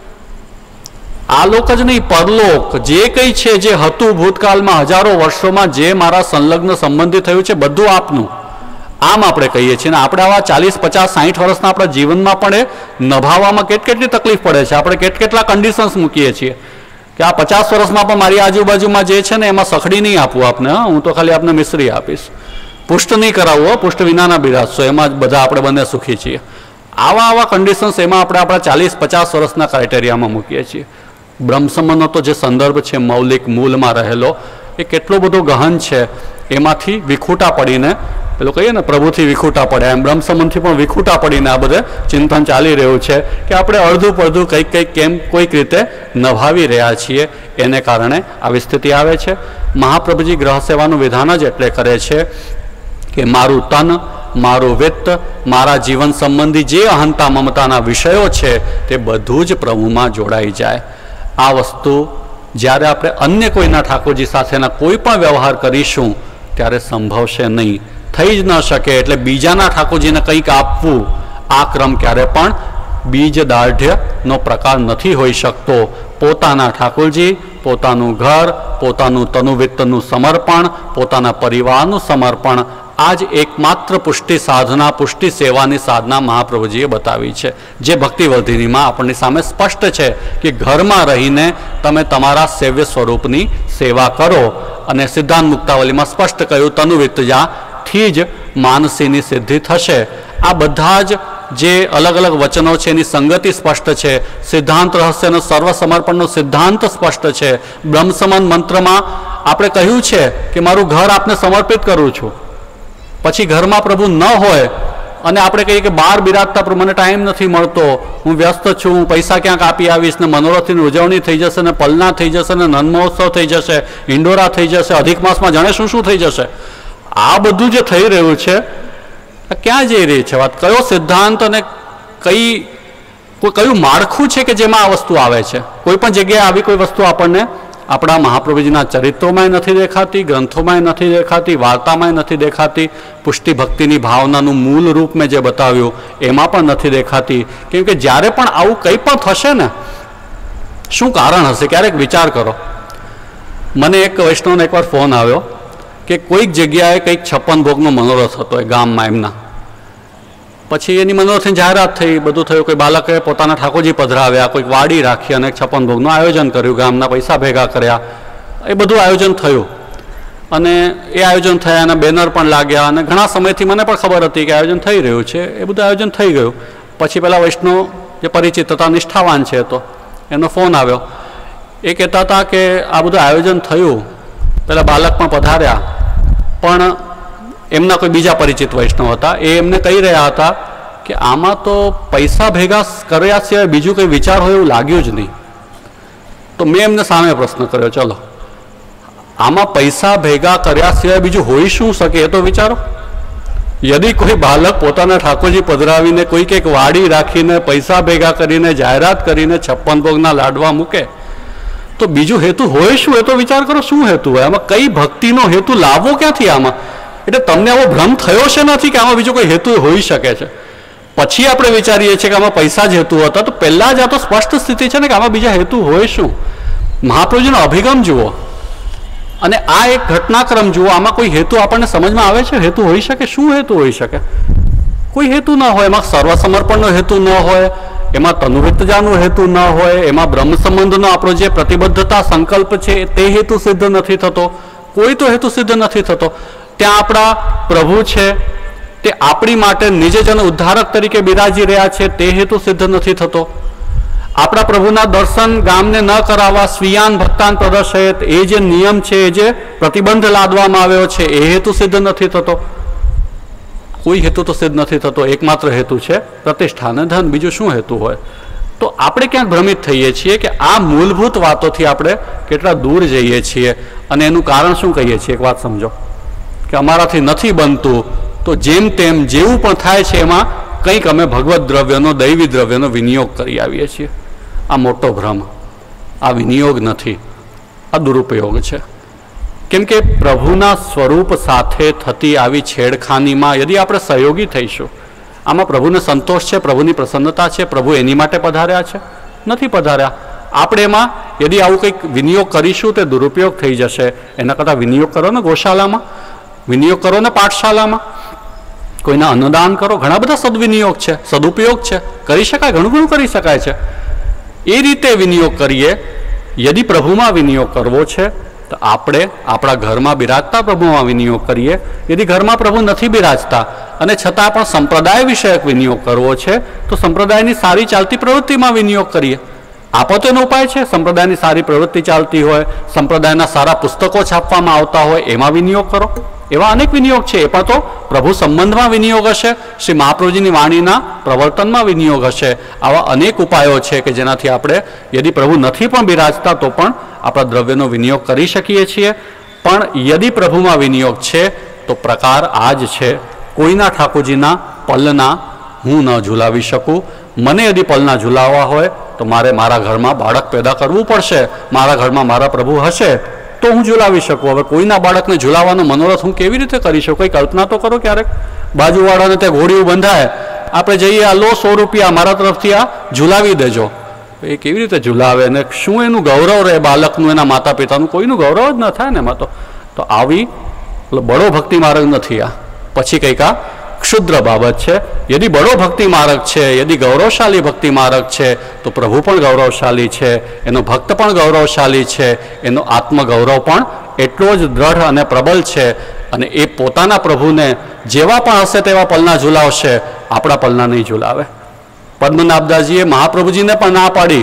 Speaker 1: આ લોક જ નહીં, પરલોક જે કંઈ છે, જે હતું ભૂતકાળમાં, હજારો વર્ષોમાં જે મારા સંલગ્ન સંબંધી થયું છે, બધું આપનું. આમ આપણે કહીએ છીએ. ને આપણે આવા 40, 50, 60 વર્ષના આપણા જીવનમાં પણ એ નભાવવામાં કેટલી તકલીફ પડે છે. આપણે કેટલા કન્ડિશન્સ મૂકીએ છીએ કે આ 50 વર્ષમાં પણ મારી આજુબાજુમાં જે છે ને એમાં સખડી નહીં આપવું આપને, હું તો ખાલી આપને મિશ્રી આપીશ, પુષ્ટ નહીં કરાવવું, પુષ્ટ વિનાના બિરાજશો, એમાં જ બધા આપણે બંને સુખી છીએ. આવા કન્ડિશન્સ એમાં આપણે આપણા 40, 50 વર્ષના ક્રાઇટેરિયામાં મૂકીએ છીએ. બ્રહ્મસમનનો તો જે સંદર્ભ છે મૌલિક મૂળમાં રહેલો, એ કેટલો બધો ગહન છે. એમાંથી વિખૂટા પડીને, પેલું કહીએ ને પ્રભુથી વિખૂટા પડ્યા, એમ બ્રહ્મસમનથી પણ વિખૂટા પડીને આ બધે ચિંતન ચાલી રહ્યું છે કે આપણે અડધું પડધું કંઈક કેમ કોઈક રીતે નભાવી રહ્યા છીએ. એને કારણે આવી સ્થિતિ આવે છે. મહાપ્રભુજી ગ્રહ સેવાનું વિધાન જ એટલે કરે છે કે મારું તન, મારું વિત્ત, મારા જીવન સંબંધી જે અહંતા મમતાના વિષયો છે તે બધું જ પ્રભુમાં જોડાઈ જાય. આ વસ્તુ જ્યારે આપણે અન્ય કોઈના ઠાકોરજી સાથેના કોઈ પણ વ્યવહાર કરીશું ત્યારે સંભવશે નહીં, થઈ જ ન શકે. એટલે બીજાના ઠાકોરજીને કંઈક આપવું, આ ક્રમ ક્યારે પણ બીજ દાઢ્યનો પ્રકાર નથી હોઈ શકતો. પોતાના ઠાકોરજી, પોતાનું ઘર, પોતાનું તનુવિત્તનું સમર્પણ, પોતાના પરિવારનું સમર્પણ, આ જ એકમાત્ર પુષ્ટિ સાધના, પુષ્ટિ સેવાની સાધના મહાપ્રભુજીએ બતાવી છે, જે ભક્તિવર્ધિનીમાં આપણની સામે સ્પષ્ટ છે કે ઘરમાં રહીને તમે તમારા સેવ્ય સ્વરૂપની સેવા કરો. અને સિદ્ધાંત મુક્તાવલીમાં સ્પષ્ટ કહ્યું તનુવિત્તજાથી જ માનસીની સિદ્ધિ થશે. આ બધા જ જે અલગ અલગ વચનો છે એની સંગતિ સ્પષ્ટ છે. સિદ્ધાંત રહસ્યનો સર્વ સમર્પણનો સિદ્ધાંત સ્પષ્ટ છે. બ્રહ્મસમન મંત્રમાં આપણે કહ્યું છે કે મારું ઘર આપને સમર્પિત કરું છું. પછી ઘરમાં પ્રભુ ન હોય અને આપણે કહીએ કે બહાર બિરાજતા પ્રભુ મને ટાઈમ નથી મળતો, હું વ્યસ્ત છું, હું પૈસા ક્યાંક આપી આવીશ, ને મનોરથની ઉજવણી થઈ જશે, ને પલના થઈ જશે, ને નન્મહોત્સવ થઈ જશે, ઇંડોરા થઈ જશે, અધિક માસમાં જાણે શું થઈ જશે. આ બધું જે થઈ રહ્યું છે ક્યાં જઈ રહી છે વાત? કયો સિદ્ધાંત અને કયું માળખું છે કે જેમાં આ વસ્તુ આવે છે? કોઈ પણ જગ્યાએ આવી કોઈ વસ્તુ આપણને આપણા મહાપ્રભુજીના ચરિત્રોમાંય નથી દેખાતી, ગ્રંથોમાંય નથી દેખાતી, વાર્તામાંય નથી દેખાતી, પુષ્ટિ ભક્તિની ભાવનાનું મૂળ રૂપ મેં જે બતાવ્યું એમાં પણ નથી દેખાતી. કેમ કે જ્યારે પણ આવું કંઈ પણ થશે ને, શું કારણ હશે? ક્યારેક વિચાર કરો. મને એક વૈષ્ણવનો એકવાર ફોન આવ્યો કે કોઈક જગ્યાએ કંઈક 56 ભોગનો મનોરથ હતો એ ગામમાં એમના. પછી એની મનોરથની જાહેરાત થઈ, બધું થયું. કોઈ બાળકે પોતાના ઠાકોરજી પધરાવ્યા, કોઈક વાડી રાખી અને 56 ભોગનું આયોજન કર્યું, ગામના પૈસા ભેગા કર્યા, એ બધું આયોજન થયું. અને એ આયોજન થયા અને બેનર પણ લાગ્યા, અને ઘણા સમયથી મને પણ ખબર હતી કે આયોજન થઈ રહ્યું છે. એ બધું આયોજન થઈ ગયું. પછી પેલા વૈષ્ણવ જે પરિચિત હતા, નિષ્ઠાવાન છે, તો એમનો ફોન આવ્યો. એ કહેતા હતા કે આ બધું આયોજન થયું, પેલા બાળક પણ પધાર્યા, પણ એમના કોઈ બીજા પરિચિત વૈષ્ણવ હતા, એ એમને કહી રહ્યા હતા કે આમાં તો પૈસા ભેગા કર્યા સિવાય બીજું કંઈ વિચાર હોય એવું લાગ્યું જ નહીં. તો મેં એમને સામે પ્રશ્ન કર્યો, ચલો આમાં પૈસા ભેગા કર્યા સિવાય બીજું હોઈ શું શકે એ તો વિચારો. યદિ કોઈ બાળક પોતાના ઠાકોરજી પધરાવીને કોઈક એક વાડી રાખીને પૈસા ભેગા કરીને જાહેરાત કરીને 56 ભોગના લાડવા મૂકે તો બીજું હેતુ હોય શું એ તો વિચાર કરો. શું હેતુ હોય આમાં? કઈ ભક્તિનો હેતુ લાવવો ક્યાંથી આમાં? એટલે તમને આવો ભ્રમ થયો છે નથી કે આમાં બીજો કોઈ હેતુ હોઈ શકે છે. પછી આપણે વિચારીએ છીએ કે આમાં પૈસા જ હેતુ હતા, તો પહેલાં જ આ તો સ્પષ્ટ સ્થિતિ છે ને કે આમાં બીજા હેતુ હોય શું? મહાપ્રભુજીનો અભિગમ જુઓ અને આ એક ઘટનાક્રમ જુઓ, આમાં કોઈ હેતુ આપણને સમજમાં આવે છે? હેતુ હોઈ શકે? શું હેતુ હોઈ શકે? કોઈ હેતુ ન હોય. એમાં સર્વ સમર્પણનો હેતુ ન હોય, એમાં તનુવિત્તજાનો હેતુ ન હોય, એમાં બ્રહ્મ સંબંધનો આપણો જે પ્રતિબદ્ધતા સંકલ્પ છે તે હેતુ સિદ્ધ નથી થતો, કોઈ તો હેતુ સિદ્ધ નથી થતો. ત્યાં આપણા પ્રભુ છે તે આપણી માટે નિજજન ઉદ્ધારક તરીકે બિરાજી રહ્યા છે તે હેતુ સિદ્ધ નથી થતો. આપણા પ્રભુના દર્શન ગામને ન કરાવવા સ્વીયાન ભક્તાન પ્રદર્શયત એ જે નિયમ છે, એ જે પ્રતિબંધ લાદવામાં આવ્યો છે એ હેતુ સિદ્ધ નથી થતો. કોઈ હેતુ તો સિદ્ધ નથી થતો. એકમાત્ર હેતુ છે પ્રતિષ્ઠા અને ધન. બીજું શું હેતુ હોય? તો આપણે ક્યાંક ભ્રમિત થઈએ છીએ કે આ મૂળભૂત વાતોથી આપણે કેટલા દૂર જઈએ છીએ. અને એનું કારણ શું કહીએ છીએ? એક વાત સમજો કે અમારાથી નથી બનતું, તો જેમ તેમ જેવું પણ થાય છે એમાં કંઈક અમે ભગવત દ્રવ્યનો, દૈવી દ્રવ્યનો વિનિયોગ કરી આવીએ છીએ. આ મોટો ભ્રમ. આ વિનિયોગ નથી, આ દુરુપયોગ છે. કેમ કે પ્રભુના સ્વરૂપ સાથે થતી આવી છેડખાનીમાં યદિ આપણે સહયોગી થઈશું, આમાં પ્રભુને સંતોષ છે, પ્રભુની પ્રસન્નતા છે, પ્રભુ એની માટે પધાર્યા છે? નથી પધાર્યા. આપણે એમાં યદિ આવું કંઈક વિનિયોગ કરીશું તે દુરુપયોગ થઈ જશે. એના કરતાં વિનિયોગ કરો ને ગૌશાલામાં, વિનિયોગ કરો ને પાઠશાલામાં, કોઈને અન્નદાન કરો. ઘણા બધા સદવિનિયોગ છે, સદુપયોગ છે, કરી શકાય, ઘણું ઘણું કરી શકાય છે. એ રીતે વિનિયોગ કરીએ. યદિ પ્રભુમાં વિનિયોગ કરવો છે તો આપણે આપણા ઘરમાં બિરાજતા પ્રભુમાં વિનિયોગ કરીએ. યદિ ઘરમાં પ્રભુ નથી બિરાજતા અને છતાં પણ સંપ્રદાય વિષયક વિનિયોગ કરવો છે તો સંપ્રદાયની સારી ચાલતી પ્રવૃત્તિમાં વિનિયોગ કરીએ. આપો તો એનો ઉપાય છે. સંપ્રદાયની સારી પ્રવૃત્તિ ચાલતી હોય, સંપ્રદાયના સારા પુસ્તકો છાપવામાં આવતા હોય, એમાં વિનિયોગ કરો. એવા અનેક વિનિયોગ છે. એ પણ તો પ્રભુ સંબંધમાં વિનિયોગ હશે, શ્રી મહાપ્રભુજીની વાણીના પ્રવર્તનમાં વિનિયોગ હશે. આવા અનેક ઉપાયો છે કે જેનાથી આપણે યદિ પ્રભુ નથી પણ બિરાજતા તો પણ આપણા દ્રવ્યનો વિનિયોગ કરી શકીએ છીએ. પણ યદિ પ્રભુમાં વિનિયોગ છે તો પ્રકાર આ જ છે. કોઈના ઠાકોરજીના પલના હું ન ઝુલાવી શકું. મને યદિ પલના ઝુલાવવા હોય તો મારે મારા ઘરમાં બાળક પેદા કરવું પડશે. મારા ઘરમાં મારા પ્રભુ હશે તો હું ઝુલાવી શકું. હવે કોઈના બાળકને ઝુલાવવાનો મનોરથ હું કેવી રીતે કરી શકું? કંઈ કલ્પના તો કરો ક્યારેક. બાજુવાળાને ત્યાં ઘોડીઓ બંધાય, આપણે જઈએ, આ લો 100 રૂપિયા મારા તરફથી આ ઝુલાવી દેજો. એ કેવી રીતે ઝુલાવે ને શું એનું ગૌરવ રહે બાળકનું, એના માતા પિતાનું? કોઈનું ગૌરવ જ ન થાય ને એમાં તો આવી બડો ભક્તિ માર્ગ નથી આ. પછી કંઈક આ ક્ષુદ્ર બાબત છે. યદિ બડો ભક્તિ માર્ગ છે, યદિ ગૌરવશાળી ભક્તિ માર્ગ છે તો પ્રભુ પણ ગૌરવશાળી છે, એનો ભક્ત પણ ગૌરવશાળી છે, એનો આત્મગૌરવ પણ એટલો જ દ્રઢ અને પ્રબલ છે. અને એ પોતાના પ્રભુને જેવા પણ હશે તેવા પલના ઝુલાવશે, આપણા પલના નહીં ઝુલાવે. પદ્મનાભદાસજીએ મહાપ્રભુજીને પણ ના પાડી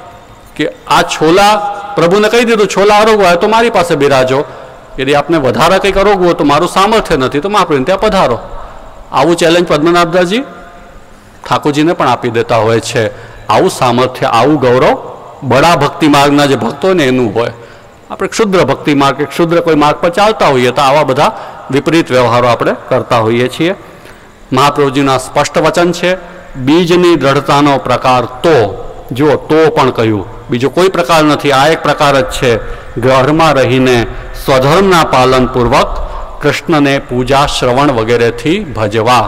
Speaker 1: કે આ છોલા, પ્રભુને કહી દીધું છોલા આરોગવા હોય તો મારી પાસે બિરાજો, યદિ આપને વધારે કંઈક આરોગવું હોય તો મારું સામર્થ્ય નથી તો મહાપ્રભુને ત્યાં પધારો. આવું ચેલેન્જ પદ્મનાભદાસજી ઠાકોરજીને પણ આપી દેતા હોય છે. આવું સામર્થ્ય, આવું ગૌરવ બડા ભક્તિ માર્ગના જે ભક્તો ને એનું હોય. આપણે ક્ષુદ્ર ભક્તિ માર્ગ કે ક્ષુદ્ર કોઈ માર્ગ પર ચાલતા હોઈએ તો આવા બધા વિપરીત વ્યવહારો આપણે કરતા હોઈએ છીએ. મહાપ્રભુજીના સ્પષ્ટ વચન છે, બીજની દ્રઢતાનો પ્રકાર તો, જો તો પણ કહ્યું, બીજો કોઈ પ્રકાર નથી, આ એક પ્રકાર જ છે. ઘરમાં રહીને સ્વધર્મના પાલનપૂર્વક કૃષ્ણને પૂજા, શ્રવણ વગેરેથી ભજવા.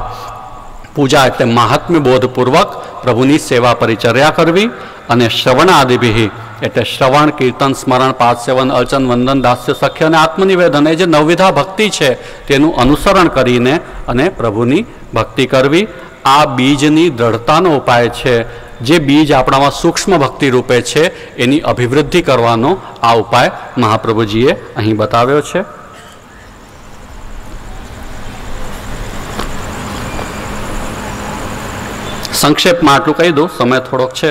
Speaker 1: પૂજા એટલે મહાત્મ્ય બોધપૂર્વક પ્રભુની સેવા પરિચર્યા કરવી, અને શ્રવણાદિભિ એટલે શ્રવણ, કીર્તન, સ્મરણ, પાદ સેવન, અર્ચન, વંદન, દાસ્ય, સખ્ય અને આત્મનિવેદન, એ જે નવવિધા ભક્તિ છે તેનું અનુસરણ કરીને અને પ્રભુની ભક્તિ કરવી. આ બીજની દ્રઢતાનો ઉપાય છે. જે બીજ આપણામાં સૂક્ષ્મ ભક્તિ રૂપે છે એની અભિવૃદ્ધિ કરવાનો આ ઉપાય મહાપ્રભુજીએ અહીં બતાવ્યો છે. સંક્ષેપમાં આટલું કહી દઉં, સમય થોડોક છે.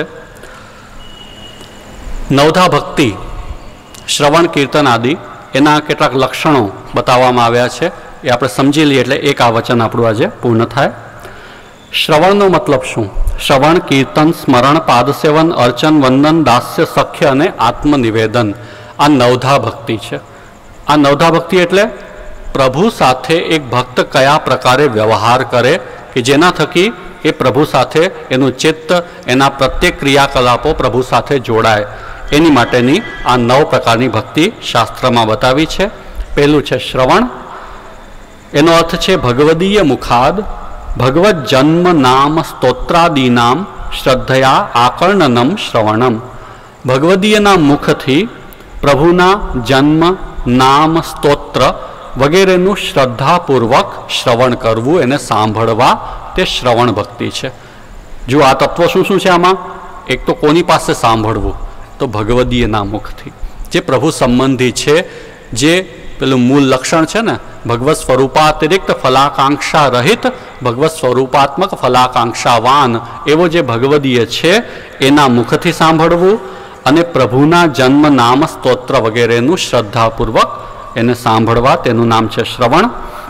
Speaker 1: નવધા ભક્તિ, શ્રવણ, કીર્તન આદિ એના કેટલાક લક્ષણો બતાવવામાં આવ્યા છે. એ આપણે સમજી લઈએ એટલે એક આ વચન આપણું આજે પૂર્ણ થાય. શ્રવણનો મતલબ શું? શ્રવણ, કીર્તન, સ્મરણ, પાદસેવન, અર્ચન, વંદન, દાસ્ય, સખ્ય અને આત્મનિવેદન, આ નવધા ભક્તિ છે. આ નવધા ભક્તિ એટલે પ્રભુ સાથે એક ભક્ત કયા પ્રકારે વ્યવહાર કરે કે જેના થકી એ પ્રભુ સાથે એનું ચિત્ત, એના પ્રત્યેક ક્રિયાકલાપો પ્રભુ સાથે જોડાય, એની માટેની આ 9 પ્રકારની ભક્તિ શાસ્ત્રમાં બતાવી છે. પહેલું છે શ્રવણ. એનો અર્થ છે ભગવદીય મુખાદ ભગવત જન્મ નામ સ્તોત્રાદીનામ શ્રદ્ધયા આકર્ણનમ શ્રવણમ. ભગવદીયના મુખથી પ્રભુના જન્મ, નામ, સ્તોત્ર વગેરેનું શ્રદ્ધાપૂર્વક શ્રવણ કરવું, એને સાંભળવા, તે શ્રવણ ભક્તિ છે. જો આ તત્વો શું શું છે આમાં? એક તો કોની પાસે સાંભળવું? તો ભગવદીયના મુખથી, જે પ્રભુ સંબંધી છે, જે પેલું મૂળ લક્ષણ છે ને, ભગવત સ્વરૂપાતિરિક્ત ફલાકાંક્ષા રહિત ભગવત સ્વરૂપાત્મક ફલાકાંક્ષાવાન, એવો જે ભગવદીય છે એના મુખથી સાંભળવું, અને પ્રભુના જન્મ નામ સ્તોત્ર વગેરેનું શ્રદ્ધાપૂર્વક એને સાંભળવા, તેનું નામ છે શ્રવણ.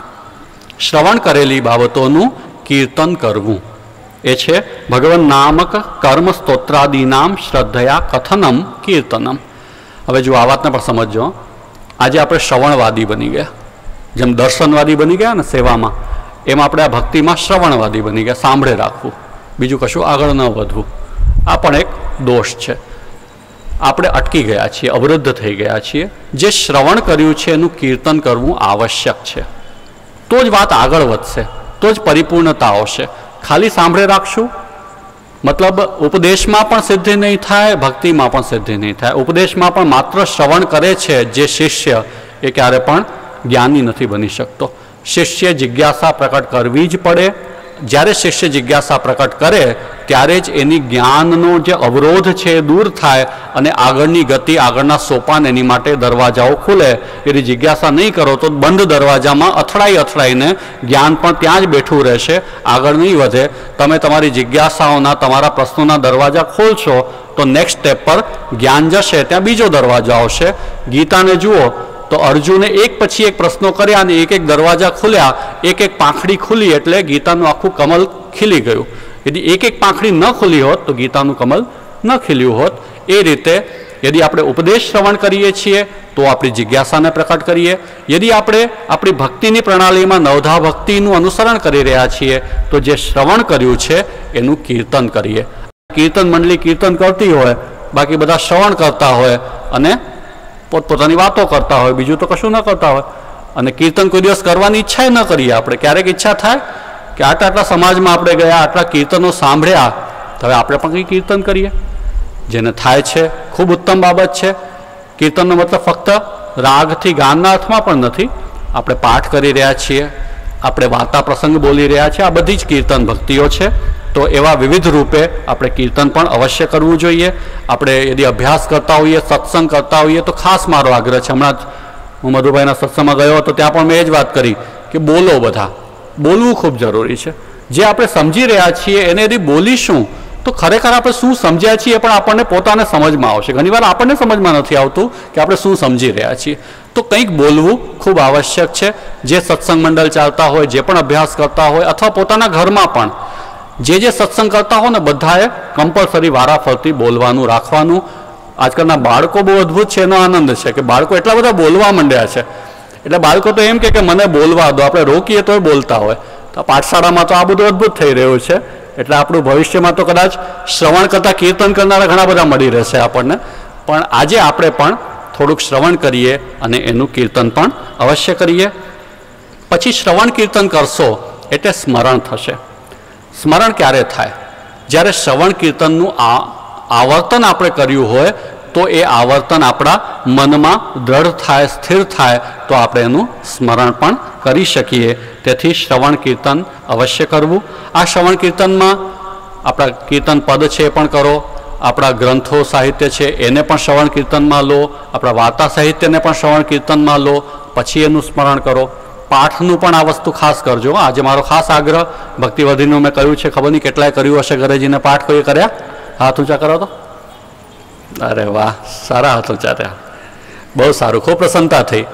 Speaker 1: શ્રવણ કરેલી બાબતોનું કીર્તન કરવું, એ છે ભગવાન નામક કર્મ સ્તોત્રાદિનામ શ્રદ્ધયા કથનમ કીર્તનમ. હવે જો આ વાતને પણ સમજો, આજે આપણે શ્રવણવાદી બની ગયા, જેમ દર્શનવાદી બની ગયા ને સેવામાં, એમ આપણે આ ભક્તિમાં શ્રવણવાદી બની ગયા, સાંભળે રાખવું, બીજું કશું આગળ ન વધવું. આ પણ એક દોષ છે. આપણે અટકી ગયા છીએ, અવરુદ્ધ થઈ ગયા છીએ. જે શ્રવણ કર્યું છે એનું કીર્તન કરવું આવશ્યક છે, તો જ વાત આગળ વધશે, તો જ પરિપૂર્ણતા આવશે. ખાલી સાંભળે રાખશું મતલબ ઉપદેશમાં પણ સિદ્ધિ નહીં થાય, ભક્તિમાં પણ સિદ્ધિ નહીં થાય. ઉપદેશમાં પણ માત્ર શ્રવણ કરે છે જે શિષ્ય, એ ક્યારે પણ જ્ઞાની નથી બની શકતો. શિષ્ય જિજ્ઞાસા પ્રકટ કરવી જ પડે. જ્યારે શિષ્ય જિજ્ઞાસા પ્રકટ કરે ત્યારે જ એની જ્ઞાનનો જે અવરોધ છે એ દૂર થાય અને આગળની ગતિ, આગળના સોપાન એની માટે દરવાજાઓ ખુલે. એની જિજ્ઞાસા નહીં કરો તો બંધ દરવાજામાં અથડાઈને જ્ઞાન પણ ત્યાં જ બેઠું રહેશે, આગળ નહીં વધે. તમે તમારી જિજ્ઞાસાઓના, તમારા પ્રશ્નોના દરવાજા ખોલશો તો નેક્સ્ટ સ્ટેપ પર જ્ઞાન જશે, ત્યાં બીજો દરવાજો આવશે. ગીતાને જુઓ તો અર્જુને એક પછી એક પ્રશ્નો કર્યા અને એક એક દરવાજા ખુલ્યા, એક એક પાંખડી ખુલી એટલે ગીતાનું આખું કમલ ખીલી ગયું. यदि एक एक पाखड़ी न खुली होत तो गीतानु कमल न खिल्यु होत. ए रीते यदि આપણે ઉપદેશ શ્રવણ કરીએ છીએ તો આપણી જિજ્ઞાસાને પ્રકટ કરીએ. यदि આપણે આપણી ભક્તિની પ્રણાલીમાં નવધા ભક્તિનું અનુસરણ કરી રહ્યા છીએ તો જે શ્રવણ કર્યું છે એનું કીર્તન કરીએ. કીર્તન મંડળી કીર્તન કરતી હોય, બાકી બધા શ્રવણ કરતા હોય અને પોતપોતાની વાતો કરતા હોય, બીજું તો કશું ન કરતા હોય. અને કીર્તન કોઈ દિવસ કરવાની ઈચ્છા ન કરીએ આપણે. ક્યારેક ઈચ્છા થાય કે આટલા સમાજમાં આપણે ગયા, આટલા કીર્તનો સાંભળ્યા, તો હવે આપણે પણ કંઈ કીર્તન કરીએ. જેને થાય છે ખૂબ ઉત્તમ બાબત છે. કીર્તનનો મતલબ ફક્ત રાગથી ગાનના અર્થમાં પણ નથી. આપણે પાઠ કરી રહ્યા છીએ, આપણે વાર્તા પ્રસંગ બોલી રહ્યા છીએ, આ બધી જ કીર્તન ભક્તિઓ છે. તો એવા વિવિધ રૂપે આપણે કીર્તન પણ અવશ્ય કરવું જોઈએ. આપણે यदि અભ્યાસ કરતા હોઈએ, સત્સંગ કરતા હોઈએ તો ખાસ મારો આગ્રહ છે. હમણાં જ હું મધુભાઈના સત્સંગમાં ગયો હતો, ત્યાં પણ મેં એ જ વાત કરી કે બોલો, બધા બોલવું ખૂબ જરૂરી છે. જે આપણે સમજી રહ્યા છીએ એને यदि બોલીશું તો ખરેખર આપણે શું સમજ્યા છીએ પણ આપણને પોતાને સમજમાં આવશે. ઘણીવાર આપણને સમજમાં નથી આવતું કે આપણે શું સમજી રહ્યા છીએ. તો કંઈક બોલવું ખૂબ આવશ્યક છે. જે સત્સંગ મંડળ ચાલતા હોય, જે પણ અભ્યાસ કરતા હોય, અથવા પોતાના ઘરમાં પણ જે સત્સંગ કરતા હોય ને, બધાએ કમ્પલસરી વારાફરતી બોલવાનું રાખવાનું. આજકાલના બાળકો બહુ અદ્ભુત છે, એનો આનંદ છે કે બાળકો એટલા બધા બોલવા માંડ્યા છે. એટલે બાળકો તો એમ કે મને બોલવા દો, આપણે રોકીએ તો બોલતા હોય. તો પાઠશાળામાં તો આ બધું અદ્ભુત થઈ રહ્યું છે. એટલે આપણું ભવિષ્યમાં તો કદાચ શ્રવણ કરતાં કીર્તન કરનારા ઘણા બધા મળી રહેશે આપણને. પણ આજે આપણે પણ થોડુંક શ્રવણ કરીએ અને એનું કીર્તન પણ અવશ્ય કરીએ. પછી શ્રવણ કીર્તન કરશો એટલે સ્મરણ થશે. સ્મરણ ક્યારે થાય? જ્યારે શ્રવણ કીર્તનનું આવર્તન આપણે કર્યું હોય તો એ આવર્તન આપણા મનમાં દ્રઢ થાય, સ્થિર થાય, તો આપણે એનું સ્મરણ પણ કરી શકીએ. તેથી શ્રવણ કીર્તન અવશ્ય કરવું. આ શ્રવણ કીર્તનમાં આપણા કીર્તન પદ છે એ પણ કરો, આપણા ગ્રંથો સાહિત્ય છે એને પણ શ્રવણ કીર્તનમાં લો, આપણા વાર્તા સાહિત્યને પણ શ્રવણ કીર્તનમાં લો, પછી એનું સ્મરણ કરો. પાઠનું પણ આ વસ્તુ ખાસ કરજો. આજે મારો ખાસ આગ્રહ, ભક્તિવધીનું મેં કહ્યું છે, ખબર નહીં કેટલાય કર્યું હશે ઘરેજીને પાઠ. કોઈ કર્યા? હાથ ઊંચા કરો તો. અરે વાહ, સારા હાથ ઊંચા થયા, બહુ સારું, ખૂબ પ્રસન્નતા થઈ.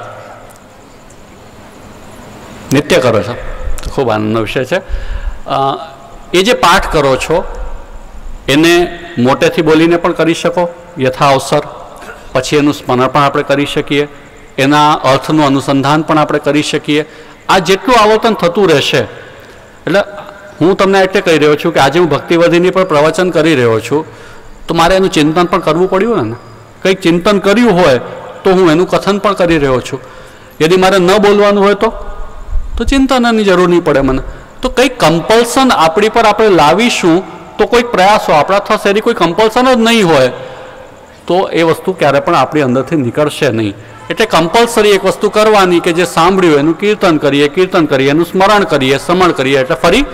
Speaker 1: નિત્ય કરો છો તો ખૂબ આનંદનો વિષય છે. એ જે પાઠ કરો છો એને મોટેથી બોલીને પણ કરી શકો યથા અવસર. પછી એનું સ્મરણ પણ આપણે કરી શકીએ, એના અર્થનું અનુસંધાન પણ આપણે કરી શકીએ. આ જેટલું આવર્તન થતું રહેશે. એટલે હું તમને એટલે કહી રહ્યો છું કે આજે હું ભક્તિવધીની પણ પ્રવચન કરી રહ્યો છું તો મારે એનું ચિંતન પણ કરવું પડ્યું ને. કંઈક ચિંતન કર્યું હોય તો હું એનું કથન પણ કરી રહ્યો છું. यदि મારે ન બોલવાનું હોય તો ચિંતનની જરૂર નહીં પડે મને. તો કંઈક કમ્પલ્સન આપણી પર આપણે લાવીશું તો કોઈક પ્રયાસો આપણા થશે. એની કોઈ કમ્પલ્સન જ નહીં હોય તો એ વસ્તુ ક્યારે પણ આપણી અંદરથી નીકળશે નહીં. એટલે કમ્પલસરી એક વસ્તુ કરવાની કે જે સાંભળ્યું એનું કીર્તન કરીએ, એનું સ્મરણ કરીએ, શ્રવણ કરીએ, એટલે ફરી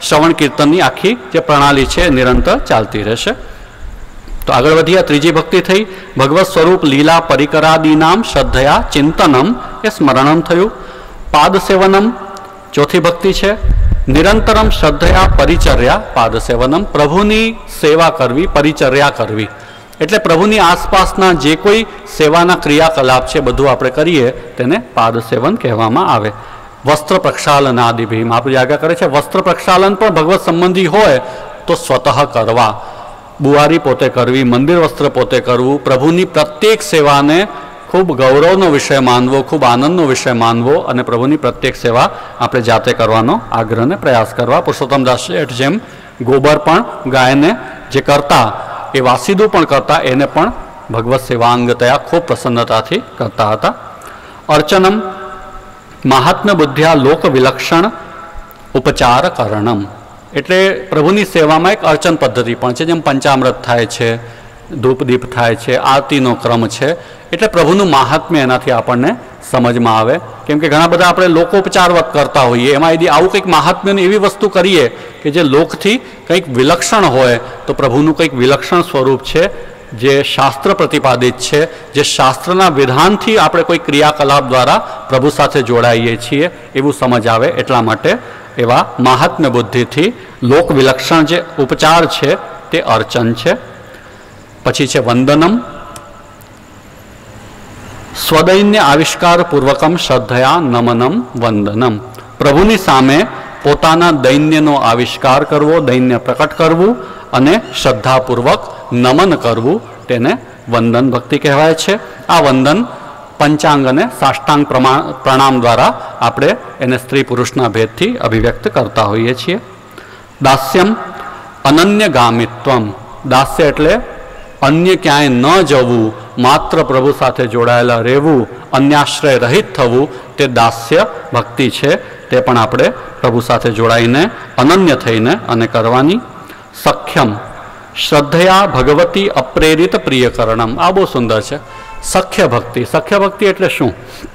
Speaker 1: શ્રવણ કીર્તનની આખી જે પ્રણાલી છે નિરંતર ચાલતી રહેશે. તો આગળ વધીએ. ત્રીજી ભક્તિ થઈ ભગવત સ્વરૂપ લીલા પરિકરાદીનામ શ્રદ્ધયા ચિંતનમ એ સ્મરણમ થયું. પાદ સેવનમ ચોથી ભક્તિ છે. નિરંતરમ શ્રદ્ધયા પરિચર્યા પાદ સેવનમ પ્રભુની સેવા કરવી, પરિચર્યા કરવી એટલે પ્રભુની આસપાસના જે કોઈ સેવાના ક્રિયાકલાપ છે બધું આપણે કરીએ તેને પાદ સેવન કહેવામાં આવે. વસ્ત્ર પ્રક્ષાલન આદિભીમ આપણી આજ્ઞા કરે છે. વસ્ત્ર પ્રક્ષાલન પણ ભગવત સંબંધી હોય તો સ્વતઃ કરવા, બુવારી પોતે કરવી, મંદિર વસ્ત્ર પોતે કરવું, પ્રભુની પ્રત્યેક સેવાને ખૂબ ગૌરવનો વિષય માનવો, ખૂબ આનંદનો વિષય માનવો અને પ્રભુની પ્રત્યેક સેવા આપણે જાતે કરવાનો આગ્રહને પ્રયાસ કરવા. પુરુષોત્તમદાસ શેઠ જેમ ગોબર પણ ગાયને જે કરતા એ વાસીદું પણ કરતા, એને પણ ભગવત સેવાંગતયા ખૂબ પ્રસન્નતાથી કરતા હતા. અર્ચનમ મહાત્મ્ય બુદ્ધ્યા લોક વિલક્ષણ ઉપચાર કરણમ એટલે પ્રભુની સેવામાં એક અર્ચન પદ્ધતિ પણ છે. જેમ પંચામૃત થાય છે, ધૂપદીપ થાય છે, આરતીનો ક્રમ છે, એટલે પ્રભુનું મહાત્મ્ય એનાથી આપણને સમજમાં આવે. કેમ કે ઘણા બધા આપણે લોકોપચારવત કરતા હોઈએ, એમાં यदि આવું કંઈક મહાત્મ્યની એવી વસ્તુ કરીએ કે જે લોકથી કંઈક વિલક્ષણ હોય તો પ્રભુનું કંઈક વિલક્ષણ સ્વરૂપ છે જે શાસ્ત્ર પ્રતિપાદિત છે, જે શાસ્ત્રના વિધાનથી આપણે કોઈ ક્રિયાકલાપ દ્વારા પ્રભુ સાથે જોડાઈએ છીએ એવું સમજ આવે. એટલા માટે એવા મહાત્મ્ય બુદ્ધિથી લોક વિલક્ષણ જે ઉપચાર છે તે અર્ચન છે. પછી છે વંદનમ સ્વદૈન્ય આવિષ્કાર પૂર્વકમ શ્રદ્ધયા નમનમ વંદનમ પ્રભુની સામે પોતાના દૈન્યનો આવિષ્કાર કરવો, દૈન્ય પ્રકટ કરવું અને શ્રદ્ધાપૂર્વક નમન કરવું તેને વંદન ભક્તિ કહેવાય છે. આ વંદન પંચાંગ અને સાષ્ટાંગ પ્રણામ દ્વારા આપણે એને સ્ત્રી પુરુષના ભેદથી અભિવ્યક્ત કરતા હોઈએ છીએ. દાસ્યમ અનન્યગામિત્વમ દાસ્ય એટલે અન્ય ક્યાંય ન જવું, માત્ર પ્રભુ સાથે જોડાયેલા રહેવું, અન્યાશ્રય રહિત થવું તે દાસ્ય ભક્તિ છે. તે પણ આપણે પ્રભુ સાથે જોડાઈને અનન્ય થઈને અને કરવાની. સખ્યમ શ્રદ્ધયા ભગવતી અપ્રેરિત પ્રિયકરણમ આ બહુ સુંદર છે. સખ્ય ભક્તિ, સખ્ય ભક્તિ એટલે શું?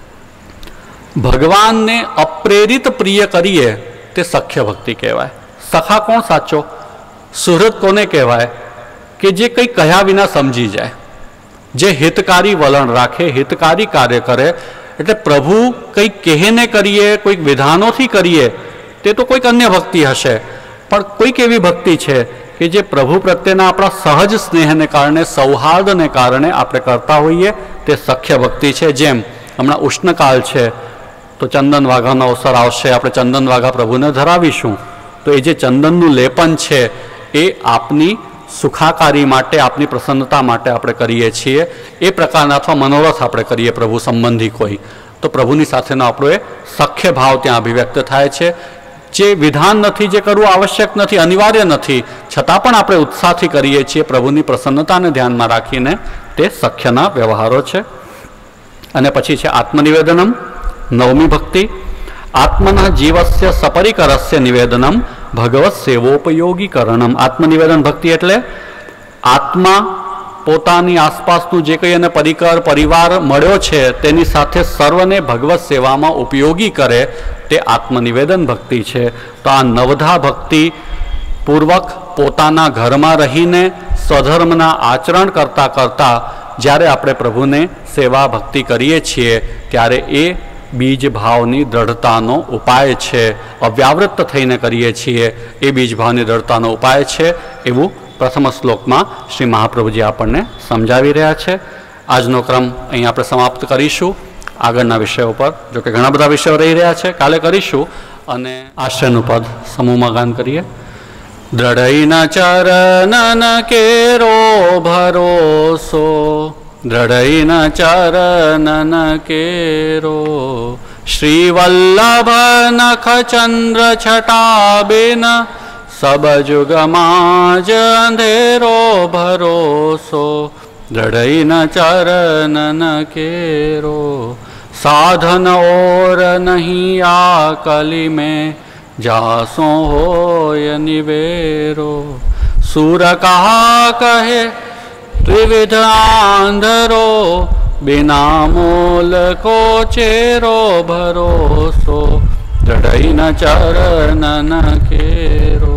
Speaker 1: ભગવાનને અપ્રેરિત પ્રિય કરીએ તે સખ્ય ભક્તિ કહેવાય. સખા કોણ સાચો? સુહૃદ કોને કહેવાય? કે જે કંઈ કહ્યા વિના સમજી જાય, જે હિતકારી વલણ રાખે, હિતકારી કાર્ય કરે. એટલે પ્રભુ કંઈક કહેને કરીએ, કોઈક વિધાનોથી કરીએ તે તો કોઈક અન્ય ભક્તિ હશે, પણ કોઈક એવી ભક્તિ છે કે જે પ્રભુ પ્રત્યેના આપણા સહજ સ્નેહને કારણે, સૌહાર્દને કારણે આપણે કરતા હોઈએ તે સખ્ય ભક્તિ છે. જેમ હમણાં ઉષ્ણકાળ છે તો ચંદન વાઘાનો અવસર આવશે, આપણે ચંદન વાઘા પ્રભુને ધરાવીશું, તો એ જે ચંદનનું લેપન છે એ આપની સુખાકારી માટે, આપની પ્રસન્નતા માટે આપણે કરીએ છીએ. એ પ્રકારના અથવા મનોરથ આપણે કરીએ પ્રભુ સંબંધી કોઈ, તો પ્રભુની સાથેનો આપણો એ સખ્ય ભાવ ત્યાં અભિવ્યક્ત થાય છે. જે વિધાન નથી, જે કરવું આવશ્યક નથી, અનિવાર્ય નથી, છતાં પણ આપણે ઉત્સાહથી કરીએ છીએ પ્રભુની પ્રસન્નતાને ધ્યાનમાં રાખીને, તે સખ્યના વ્યવહારો છે. અને પછી છે આત્મનિવેદનમ નવમી ભક્તિ. આત્મના જીવસ્ય સપરિકરસ્ય નિવેદનમ ભગવત સેવોપયોગીકરણમ. આત્મનિવેદન ભક્તિ એટલે આત્મા પોતાની આસપાસનું જે કંઈ એને પરિકર, પરિવાર મળ્યો છે તેની સાથે સર્વને ભગવત સેવામાં ઉપયોગી કરે તે આત્મનિવેદન ભક્તિ છે. તો આ નવધા ભક્તિ પૂર્વક પોતાના ઘરમાં રહીને સ્વધર્મના આચરણ કરતાં કરતાં જ્યારે આપણે પ્રભુને સેવા ભક્તિ કરીએ છીએ ત્યારે એ બીજ ભાવની દ્રઢતાનો ઉપાય છે. અવ્યાવૃત્ત થઈને કરીએ છીએ એ બીજ ભાવની દ્રઢતાનો ઉપાય છે એવું પ્રથમ શ્લોકમાં શ્રી મહાપ્રભુજી આપણને સમજાવી રહ્યા છે. આજનો ક્રમ અહીં આપણે સમાપ્ત કરીશું. આગળના વિષયો પર, જો કે ઘણા બધા વિષયો રહી રહ્યા છે, કાલે કરીશું. અને આશ્રયનું પદ સમૂહમાં ગાન કરીએ. દ્રઢૈન ચરણન કેરો ભરોસો, દ્રઢૈન ચરણન કેરો, શ્રીવલ્લભ નખ ચંદ્ર છટાબેન, સબ જુગમાં જ અંધેરો ભરોસો, દ્રઢૈન ચરણન કેરો, સાધન ઓર નહીં આ કલી में जासो होय निवेरो, सूर कहा कहे त्रिविध आंधरो, बिना मूल को चेरो भरोसो, दृढ़ न चरणन केरो।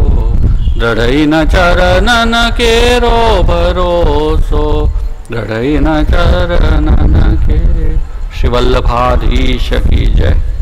Speaker 1: दृढ़ई न चरणन केरो भरोसो, दृढ़ई न चरणन के। श्री वल्लभाधीश की जय।